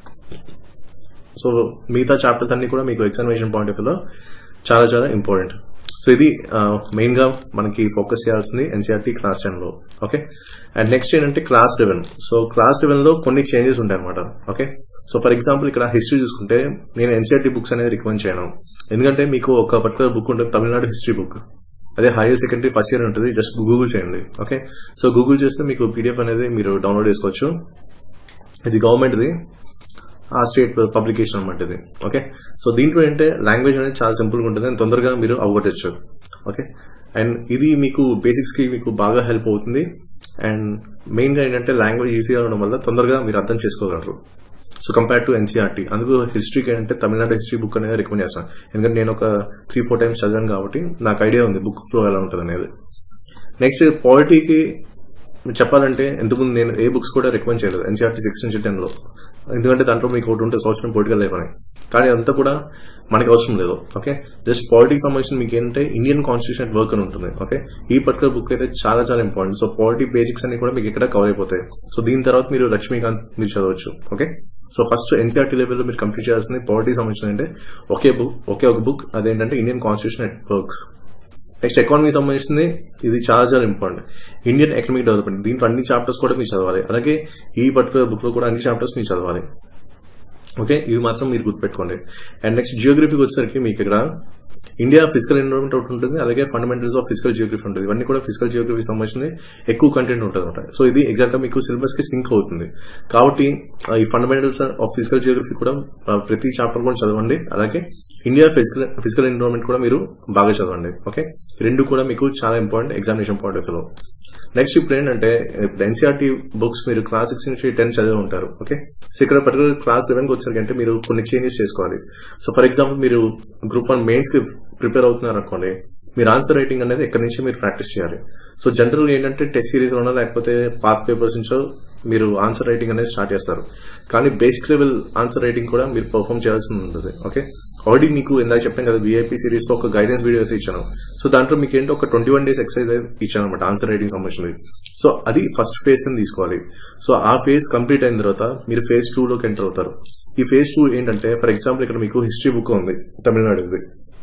So మిగతా చాప్టర్స్ అన్ని కూడా మీకు ఎగ్జామినేషన్ పాయింట్ ఆఫ్ వ్యూలో చాలా చాలా ఇంపార్టెంట్. సో ఇది మెయిన్ గా మనకి ఫోకస్ చేయాల్సింది ఎన్సీఆర్టీ క్లాస్ టెన్ లో. ఓకే, అండ్ నెక్స్ట్ ఏంటంటే class eleven. So class eleven లో కొన్ని చేంజెస్ ఉంటాయి అనమాట. ఓకే, సో ఫర్ ఎగ్జాంపుల్ ఇక్కడ హిస్టరీ చూసుకుంటే నేను ఎన్సీఆర్టీ బుక్స్ అనేది రికమెండ్ చేయను. ఎందుకంటే మీకు ఒక పర్టికులర్ బుక్ ఉంటుంది, తమిళనాడు హిస్టరీ బుక్. అదే హైయర్ సెకండరీ ఫస్ట్ ఇయర్ ఉంటుంది, జస్ట్ గూగుల్ చేయండి. ఓకే, సో గూగుల్ చేస్తే మీకు పీడిఎఫ్ అనేది మీరు డౌన్లోడ్ చేసుకోవచ్చు. ఇది గవర్నమెంట్ది, ఆ స్టేట్ పబ్లికేషన్ అనమాట ఇది. ఓకే, సో దీంట్లో ఏంటంటే లాంగ్వేజ్ అనేది చాలా సింపుల్ గా ఉంటుంది అండ్ తొందరగా మీరు అవగొట్టచ్చు. ఓకే, అండ్ ఇది మీకు బేసిక్స్ కి మీకు బాగా హెల్ప్ అవుతుంది. అండ్ మెయిన్ గా ఏంటంటే లాంగ్వేజ్ ఈజీగా ఉండడం వల్ల తొందరగా మీరు అర్థం చేసుకోగలరు. So compare to NCERT. అందుకు హిస్టరీకి ఏంటంటే తమిళనాడు హిస్టరీ బుక్ అనేది రికమెండ్ చేస్తాను. ఎందుకంటే నేను ఒక త్రీ ఫోర్ టైమ్స్ చదివాను కాబట్టి నాకు ఐడియా ఉంది బుక్ ఫ్లో ఎలా ఉంటుంది అనేది. నెక్స్ట్ పాలిటీకి చెప్పాలంటే ఇంతకుముందు నేను ఏ బుక్స్ కూడా రికమెండ్ చేయలేదు ఎన్సీఆర్టీ సిక్స్ నుంచి టెన్ లో. ఎందుకంటే దాంట్లో మీకు ఒకటి ఉంటే సోషల్ అండ్ పొలిటికల్ లైఫ్ అని, కానీ అంతా కూడా మనకి అవసరం లేదు. ఓకే, జస్ట్ పాలిటిక్స్ సంబంధించిన మీకు ఏంటంటే ఇండియన్ కాన్స్టిట్యూషన్ వర్క్ అని ఉంటుంది. ఓకే, ఈ పర్టికులర్ బుక్ అయితే చాలా చాలా ఇంపార్టెంట్. సో పాలిటీ బేసిక్స్ అన్ని కూడా మీకు ఇక్కడ కవర్ అయిపోతాయి. సో దీని తర్వాత మీరు లక్ష్మీకాంత్ మీరు చదవచ్చు. ఓకే, సో ఫస్ట్ ఎన్సీఆర్టీ లెవెల్లో మీరు కంప్లీట్ చేయాల్సింది పాలిటీ సంబంధించిన అంటే ఒకే బుక్ ఒకే ఒక బుక్, అదేంటంటే Indian constitution at work. Next economy సంబంధించింది, ఇది చాలా చాలా ఇంపార్టెంట్. ఇండియన్ ఎకనామిక్ డెవలప్మెంట్, దీంట్లో అన్ని చాప్టర్స్ కూడా మీరు చదవాలి. అలాగే ఈ పర్టికులర్ బుక్ లో కూడా అన్ని చాప్టర్స్ మీరు చదవాలి. ఓకే, ఇవి మాత్రం మీరు గుర్తుపెట్టుకోండి. అండ్ నెక్స్ట్ జియోగ్రఫీకి వచ్చేసరికి మీకు ఇక్కడ ఇండియా ఫిజికల్ ఎన్విరాన్మెంట్ ఒకటి ఉంటుంది, అలాగే ఫండమెంటల్స్ ఆఫ్ ఫిజికల్ జియోగ్రఫీ ఉంటుంది. ఇవన్నీ కూడా ఫిజికల్ జియోగ్రఫీ సంబంధించి ఎక్కువ కంటెంట్ ఉంటుంది అనమాట. సో ఇది ఎగ్జాక్ట్ గా మీకు సిలబస్ కి సింక్ అవుతుంది. కాబట్టి ఈ ఫండమెంటల్స్ ఆఫ్ ఫిజికల్ జియోగ్రఫీ కూడా ప్రతి చాప్టర్ కూడా చదవండి. అలాగే ఇండియా ఫిజికల్ ఫిజికల్ ఎన్విరాన్మెంట్ కూడా మీరు బాగా చదవండి. ఓకే, రెండు కూడా మీకు చాలా ఇంపార్టెంట్ ఎగ్జామినేషన్ పాయింట్ ఆఫ్ వ్యూలో. నెక్స్ట్ ఇప్పుడు ఏంటంటే ఇప్పుడు ఎన్సీఆర్టీ బుక్స్ మీరు క్లాస్ సిక్స్ నుంచి టెన్ చదివి ఉంటారు. ఓకే, సో ఇక్కడ పర్టికులర్ క్లాస్ లెవెన్ కి వచ్చేసరికి అంటే మీరు కొన్ని చేంజెస్ చేసుకోవాలి. సో ఫర్ ఎగ్జాంపుల్ మీరు గ్రూప్ వన్ మెయిన్స్ కి ప్రిపేర్ అవుతున్నారు అనుకోండి, మీరు ఆన్సర్ రైటింగ్ అనేది ఎక్కడి నుంచి మీరు ప్రాక్టీస్ చేయాలి. సో జనరల్ ఏంటంటే టెస్ట్ సిరీస్ లోనో లేకపోతే పాత్ పేపర్స్ నుంచో మీరు ఆన్సర్ రైటింగ్ అనేది స్టార్ట్ చేస్తారు. కానీ బేసిక్ లెవెల్ ఆన్సర్ రైటింగ్ కూడా మీరు పర్ఫామ్ చేయాల్సి ఉంటుంది. ఓకే, ఆల్రెడీ మీకు ఇందాక చెప్పాను కదా వీఐపీ సిరీస్ లో ఒక గైడెన్స్ వీడియో అయితే ఇచ్చాను. సో దాంట్లో మీకు ఏంటో ఒక ట్వంటీ వన్ డేస్ ఎక్సర్సైజ్ ఇచ్చాను అనమాట ఆన్సర్ రైటింగ్ సంబంధించింది. సో అది ఫస్ట్ ఫేజ్ కింద తీసుకోవాలి. సో ఆ ఫేజ్ కంప్లీట్ అయిన తర్వాత మీరు ఫేజ్ టూ లోకి ఎంటర్ అవుతారు. ఈ ఫేజ్ టూ ఏంటంటే ఫర్ ఎగ్జాంపుల్ ఇక్కడ మీకు హిస్టరీ బుక్ ఉంది తమిళనాడుది.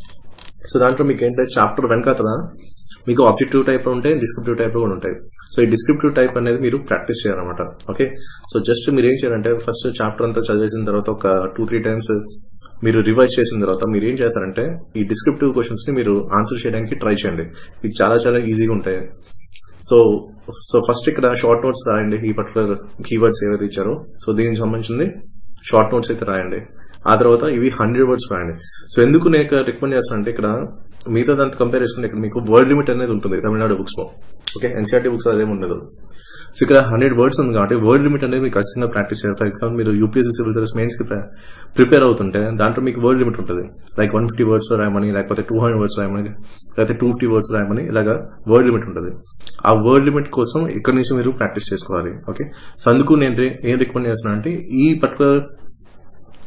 సో దాంట్లో మీకు ఏంటంటే చాప్టర్ వెనకాతల మీకు ఆబ్జెక్టివ్ టైప్ లో ఉంటాయి, డిస్క్రిప్టివ్ టైప్ లో కూడా ఉంటాయి. సో ఈ డిస్క్రిప్టివ్ టైప్ అనేది మీరు ప్రాక్టీస్ చేయాలన్నమాట. ఓకే, సో జస్ట్ మీరు ఏం చేయాలంటే ఫస్ట్ చాప్టర్ అంతా చదివేసిన తర్వాత ఒక టూ త్రీ టైమ్స్ మీరు రివైజ్ చేసిన తర్వాత మీరు ఏం చేస్తారంటే ఈ డిస్క్రిప్టివ్ క్వశ్చన్స్ ని మీరు ఆన్సర్ చేయడానికి ట్రై చేయండి. ఇవి చాలా చాలా ఈజీగా ఉంటాయి. సో సో ఫస్ట్ ఇక్కడ షార్ట్ నోట్స్ రాయండి. ఈ పర్టికులర్ కీవర్డ్స్ ఏవైతే ఇచ్చారో సో దీనికి సంబంధించింది షార్ట్ నోట్స్ అయితే రాయండి. ఆ తర్వాత ఇవి హండ్రెడ్ వర్డ్స్ రాయండి. సో ఎందుకు నేను ఇక్కడ రికమెండ్ చేస్తానంటే ఇక్కడ మిగతా దాంతో కంపేర్ చేసుకుంటే ఇక్కడ మీకు వర్డ్ లిమిట్ అనేది ఉంటుంది తమిళనాడు బుక్స్ లో. ఓకే, ఎన్సీఆర్టీ బుక్స్ అదేమి ఉండదు. సో ఇక్కడ హండ్రెడ్ వర్డ్స్ ఉంది కాబట్టి వర్డ్ లిమిట్ అనేది మీకు ఖచ్చితంగా ప్రాక్టీస్ చేయాలి. ఫర్ ఎగ్జాంపుల్ మీరు యూపీఎస్సీ సివిల్ సర్వీస్ మెయిన్స్ కి ప్రిపేర్ అవుతుంటే దాంట్లో మీకు వర్డ్ లిమిట్ ఉంటుంది. లైక్ వన్ ఫిఫ్టీ వర్డ్స్ రాయమని, లేకపోతే టూ హండ్రెడ్ వర్డ్స్ రాయమని, లేకపోతే టూ ఫిఫ్టీ వర్డ్స్ రాయమని, ఇలాగా వర్డ్ లిమిట్ ఉంటుంది. ఆ వర్డ్ లిమిట్ కోసం ఇక్కడ నుంచి మీరు ప్రాక్టీస్ చేసుకోవాలి. ఓకే, సో అందుకు నేను ఏం రికమెండ్ చేస్తున్నా అంటే ఈ పర్టికులర్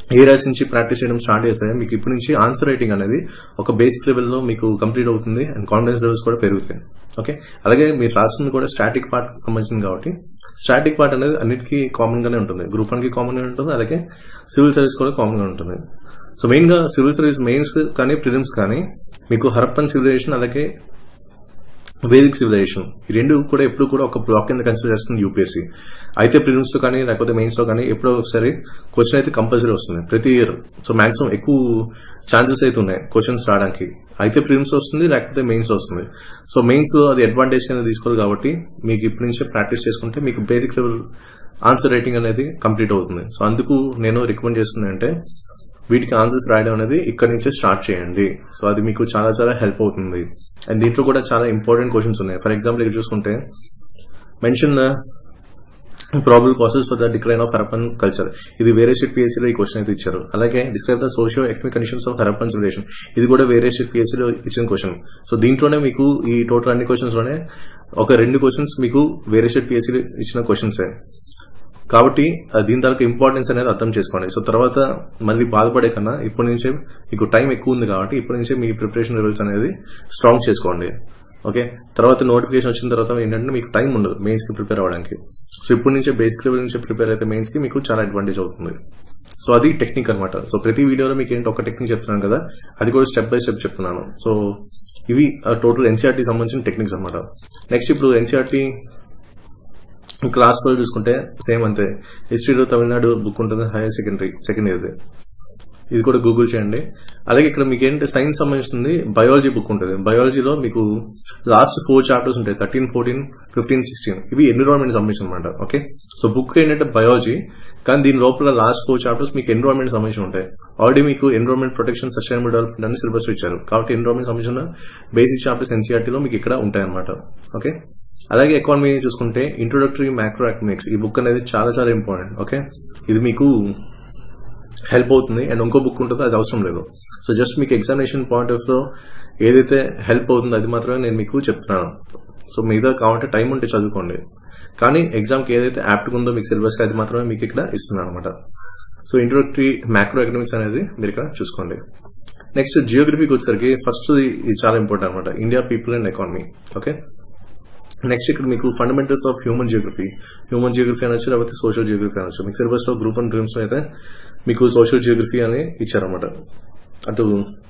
ఏరియాస్ నుంచి ప్రాక్టీస్ చేయడం స్టార్ట్ చేస్తే మీకు ఇప్పటి నుంచి ఆన్సర్ రైటింగ్ అనేది ఒక బేసిక్ లెవెల్లో మీకు కంప్లీట్ అవుతుంది అండ్ కాన్ఫిడెన్స్ లెవెల్స్ కూడా పెరుగుతాయి. ఓకే, అలాగే మీరు రాస్తుంది కూడా స్టాటిక్ పార్ట్ సంబంధించింది కాబట్టి స్టాటిక్ పార్ట్ అనేది అన్నిటికీ కామన్ గానే ఉంటుంది. గ్రూప్ వన్ కి కామన్ గా ఉంటుంది, అలాగే సివిల్ సర్వీస్ కూడా కామన్ గా ఉంటుంది. సో మెయిన్ గా సివిల్ సర్వీస్ మెయిన్స్ కానీ ప్రిలిమ్స్ కానీ మీకు హరప్పన్ సివిలైజేషన్ అలాగే వేదిక్ సివిలైజేషన్ ఈ రెండు కూడా ఎప్పుడు కూడా ఒక బ్లాక్ కింద కన్సిడర్ చేస్తుంది యూపీఎస్సీ. అయితే ప్రిలిమ్స్ లో కానీ లేకపోతే మెయిన్స్ లో కానీ ఎప్పుడో ఒకసారి క్వశ్చన్ అయితే కంపల్సరీ వస్తుంది ప్రతి ఇయర్. సో మాక్సిమం ఎక్కువ ఛాన్సెస్ అయితే ఉన్నాయి క్వశ్చన్స్ రావడానికి. అయితే ప్రిలిమ్స్ వస్తుంది లేకపోతే మెయిన్స్ లో వస్తుంది. సో మెయిన్స్ లో అది అడ్వాంటేజ్ కింద తీసుకోవాలి కాబట్టి మీకు ఇప్పటి నుంచే ప్రాక్టీస్ చేసుకుంటే మీకు బేసిక్ లెవెల్ ఆన్సర్ రైటింగ్ అనేది కంప్లీట్ అవుతుంది. సో అందుకు నేను రికమెండ్ చేస్తుంది అంటే వీటికి ఆన్సర్స్ రాయడం అనేది ఇక్కడ నుంచే స్టార్ట్ చేయండి. సో అది మీకు చాలా చాలా హెల్ప్ అవుతుంది. అండ్ దీంట్లో కూడా చాలా ఇంపార్టెంట్ క్వశ్చన్స్ ఉన్నాయి. ఫర్ ఎగ్జాంపుల్ ఇక్కడ చూసుకుంటే mention probable causes for the decline of Harappan culture, ఇది వేరే స్టేట్ పిఎస్సీలో ఈ క్వశ్చన్ అయితే ఇచ్చారు. అలాగే describe the socio economic conditions of Harappan civilization, ఇది కూడా వేరే స్టేట్ పిఎస్సీలో ఇచ్చిన క్వశ్చన్. సో దీంట్లోనే మీకు ఈ టోటల్ అన్ని క్వశ్చన్స్ లోనే ఒక రెండు క్వశ్చన్స్ మీకు వేరే స్టేట్ పిఎస్సీలో ఇచ్చిన క్వశ్చన్స్. కాబట్టి దీని తరకు ఇంపార్టెన్స్ అనేది అర్థం చేసుకోండి. సో తర్వాత మళ్ళీ బాధపడే కన్నా ఇప్పటి నుంచే మీకు టైం ఎక్కువ ఉంది కాబట్టి ఇప్పటి నుంచే మీ ప్రిపరేషన్ లెవెల్స్ అనేది స్ట్రాంగ్ చేసుకోండి. ఓకే, తర్వాత నోటిఫికేషన్ వచ్చిన తర్వాత ఏంటంటే మీకు టైం ఉండదు మెయిన్స్ కి ప్రిపేర్ అవ్వడానికి. సో ఇప్పటి నుంచే బేసిక్ లెవెల్ నుంచి ప్రిపేర్ అయితే మెయిన్స్ కి మీకు చాలా అడ్వాంటేజ్ అవుతుంది. సో అది టెక్నిక్ అనమాట. సో ప్రతి వీడియోలో మీకు ఏంటి ఒక టెక్నిక్ చెప్తున్నాను కదా, అది కూడా స్టెప్ బై స్టెప్ చెప్తున్నాను. సో ఇవి టోటల్ ఎన్సీఆర్టీ సంబంధించిన టెక్నిక్స్ అనమాట. నెక్స్ట్ ఇప్పుడు ఎన్సీఆర్టీ క్లాస్ ట్వెల్వ్ చూసుకుంటే సేమ్ అంతే. హిస్టరీలో తమిళనాడు బుక్ ఉంటుంది హైయర్ సెకండరీ సెకండ్ ఇయర్, ఇది కూడా గూగుల్ చేయండి. అలాగే ఇక్కడ మీకు ఏంటంటే సైన్స్ సంబంధించింది బయాలజీ బుక్ ఉంటుంది. బయాలజీలో మీకు లాస్ట్ ఫోర్ చాప్టర్స్ ఉంటాయి, థర్టీన్ ఫోర్టీన్ ఫిఫ్టీన్ సిక్స్టీన్ ఇవి ఎన్విరాన్మెంట్ సంబంధించిన అనమాట. ఓకే, సో బుక్ ఏంటంటే బయాలజీ, కానీ దీని లోపల లాస్ట్ ఫోర్ చాప్టర్స్ మీకు ఎన్విరాన్మెంట్ సంబంధించి ఉంటాయి. ఆల్రెడీ మీకు ఎన్విరాన్మెంట్ ప్రొటెక్షన్ సస్టైనబుల్ డెవలప్మెంట్ అని సిలబస్ ఇచ్చారు కాబట్టి ఎన్విరాన్మెంట్ సంబంధించిన బేసిక్ చాప్టర్స్ ఎన్సీఆర్టీలో మీకు ఇక్కడ ఉంటాయి అనమాట. ఓకే, అలాగే ఎకానమీ చూసుకుంటే ఇంట్రొడక్టరీ మ్యాక్రో ఎకనామిక్స్ ఈ బుక్ అనేది చాలా చాలా ఇంపార్టెంట్. ఓకే, ఇది మీకు హెల్ప్ అవుతుంది. అండ్ ఇంకో బుక్ ఉంటుందో అది అవసరం లేదు. సో జస్ట్ మీకు ఎగ్జామినేషన్ పాయింట్ ఆఫ్ లో ఏదైతే హెల్ప్ అవుతుందో అది మాత్రమే నేను మీకు చెప్తున్నాను. సో మీద కావాలంటే టైం ఉంటే చదువుకోండి, కానీ ఎగ్జామ్కి ఏదైతే యాప్ట్ ఉందో మీకు సిలబస్ అది మాత్రమే మీకు ఇక్కడ ఇస్తున్నాను అనమాట. సో ఇంట్రొడక్టరీ మ్యాక్రో ఎకనామిక్స్ అనేది మీరు ఇక్కడ చూసుకోండి. నెక్స్ట్ జియోగ్రఫీకి వచ్చేసరికి ఫస్ట్ ఇది చాలా ఇంపార్టెంట్ అనమాట, India people and economy. Okay, next ఇక్కడ మీకు fundamentals of human geography, human geography అనొచ్చు లేకపోతే సోషల్ జియోగ్రఫీ అనొచ్చు. మీకు సిలబస్ లో గ్రూప్ వన్ డ్రీమ్స్ అయితే మీకు సోషల్ జియోగ్రఫీ అని ఇచ్చారనమాట. అటు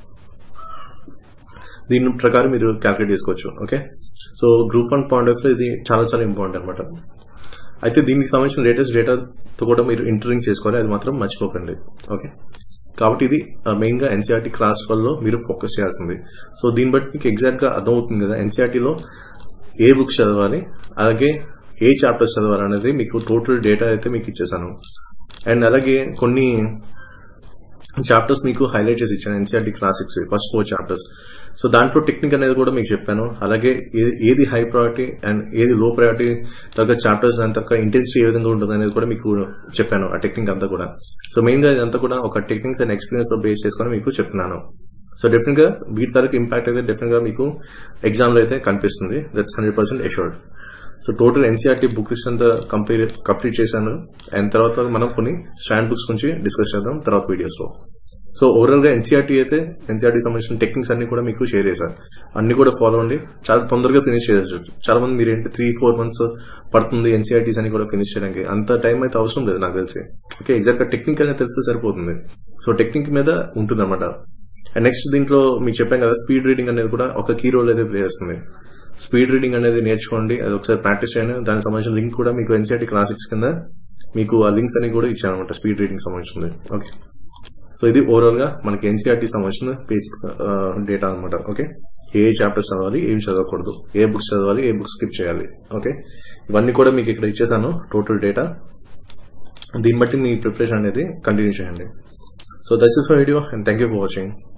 దీని ప్రకారం మీరు క్యాల్కులేట్ చేసుకోవచ్చు. Okay, so group one point of ఇది చాలా చాలా ఇంపార్టెంట్ అనమాట. అయితే దీనికి సంబంధించిన లేటెస్ట్ డేటాతో కూడా మీరు ఇంటర్లింక్ చేసుకోవాలి, అది మాత్రం మర్చిపోకండి. ఓకే, కాబట్టి ఇది మెయిన్ గా ఎన్సీఆర్టీ క్లాస్ ట్వెల్వ్ లో మీరు ఫోకస్ చేయాల్సింది. సో దీన్ని బట్టి మీకు ఎగ్జాక్ట్ గా అర్థం అవుతుంది కదా ఎన్సీఆర్టీలో ఏ బుక్స్ చదవాలి అలాగే ఏ చాప్టర్స్ చదవాలి అనేది మీకు టోటల్ డేటా అయితే మీకు ఇచ్చేసాను. అండ్ అలాగే కొన్ని చాప్టర్స్ మీకు హైలైట్ చేసి ఇచ్చాను NCERT classics first four chapters. So దాంట్లో టెక్నిక్ అనేది కూడా మీకు చెప్పాను. అలాగే ఏది హై ప్రయారిటీ అండ్ ఏది లో ప్రయారిటీ తగ్గ చాప్టర్స్ దాని తగ్గ ఇంటెన్సిటీ ఏ విధంగా ఉంటుంది అనేది కూడా మీకు చెప్పాను, ఆ టెక్నిక్ అంతా కూడా. సో మెయిన్ గా ఇదంతా కూడా ఒక టెక్నిక్స్ అండ్ ఎక్స్పీరియన్స్ తో బేస్ చేసుకొని మీకు చెప్తున్నాను. సో డెఫినెట్ గా వీటి తరకు ఇంపాక్ట్ అయితే డెఫినెట్ గా మీకు ఎగ్జామ్ లో అయితే కనిపిస్తుంది, that's hundred percent assured. So total NCERT book list అంతా కంప్లీట్ కంప్లీట్ చేశాను. అండ్ తర్వాత మనం కొన్ని స్టాండ్ బుక్స్ గురించి డిస్కస్ చేద్దాం తర్వాత వీడియోస్ లో. సో ఓవరాల్ గా ఎన్సీఆర్టీ అయితే ఎన్సీఆర్టీ సంబంధించిన టెక్నిక్స్ అన్ని కూడా మీకు షేర్ చేశాను, అన్ని కూడా ఫాలో అండి. చాలా తొందరగా ఫినిష్ చేయొచ్చు. చాలా మంది మీరు ఏంటి త్రీ ఫోర్ మంత్స్ పడుతుంది ఎన్సీఆర్టీస్ అని కూడా ఫినిష్ చేయడానికి, అంత టైం అయితే అవసరం లేదు నాకు తెలిసి. ఓకే, ఎగ్జాక్ట్ గా టెక్నిక్ అనేది తెలిస్తే సరిపోతుంది. సో టెక్నిక్ మీద ఉంటుంది అనమాట. అండ్ నెక్స్ట్ దీంట్లో మీకు చెప్పాం కదా స్పీడ్ రీడింగ్ అనేది కూడా ఒక కీ రోల్ అయితే ప్లే చేస్తుంది. స్పీడ్ రీడింగ్ అనేది నేర్చుకోండి, అది ఒకసారి ప్రాక్టీస్ చేయండి. దానికి సంబంధించిన లింక్ కూడా మీకు ఎన్సీఆర్టీ క్లాసిక్స్ కింద మీకు ఆ లింక్స్ అని కూడా ఇచ్చాను అనమాట స్పీడ్ రీడింగ్ సంబంధించింది. ఓకే, సో ఇది ఓవరాల్ గా మనకి ఎన్సీఆర్టీ సంబంధించిన బేసిక్ డేటా అనమాట. ఓకే, ఏ చాప్టర్స్ చదవాలి ఏం చదవకూడదు, ఏ బుక్స్ చదవాలి ఏ బుక్స్ స్కిప్ చేయాలి. ఓకే, ఇవన్నీ కూడా మీకు ఇక్కడ ఇచ్చేసాను టోటల్ డేటా. దీన్ని బట్టి మీ ప్రిపరేషన్ అనేది కంటిన్యూ చేయండి. So that's it for video and thank you for watching.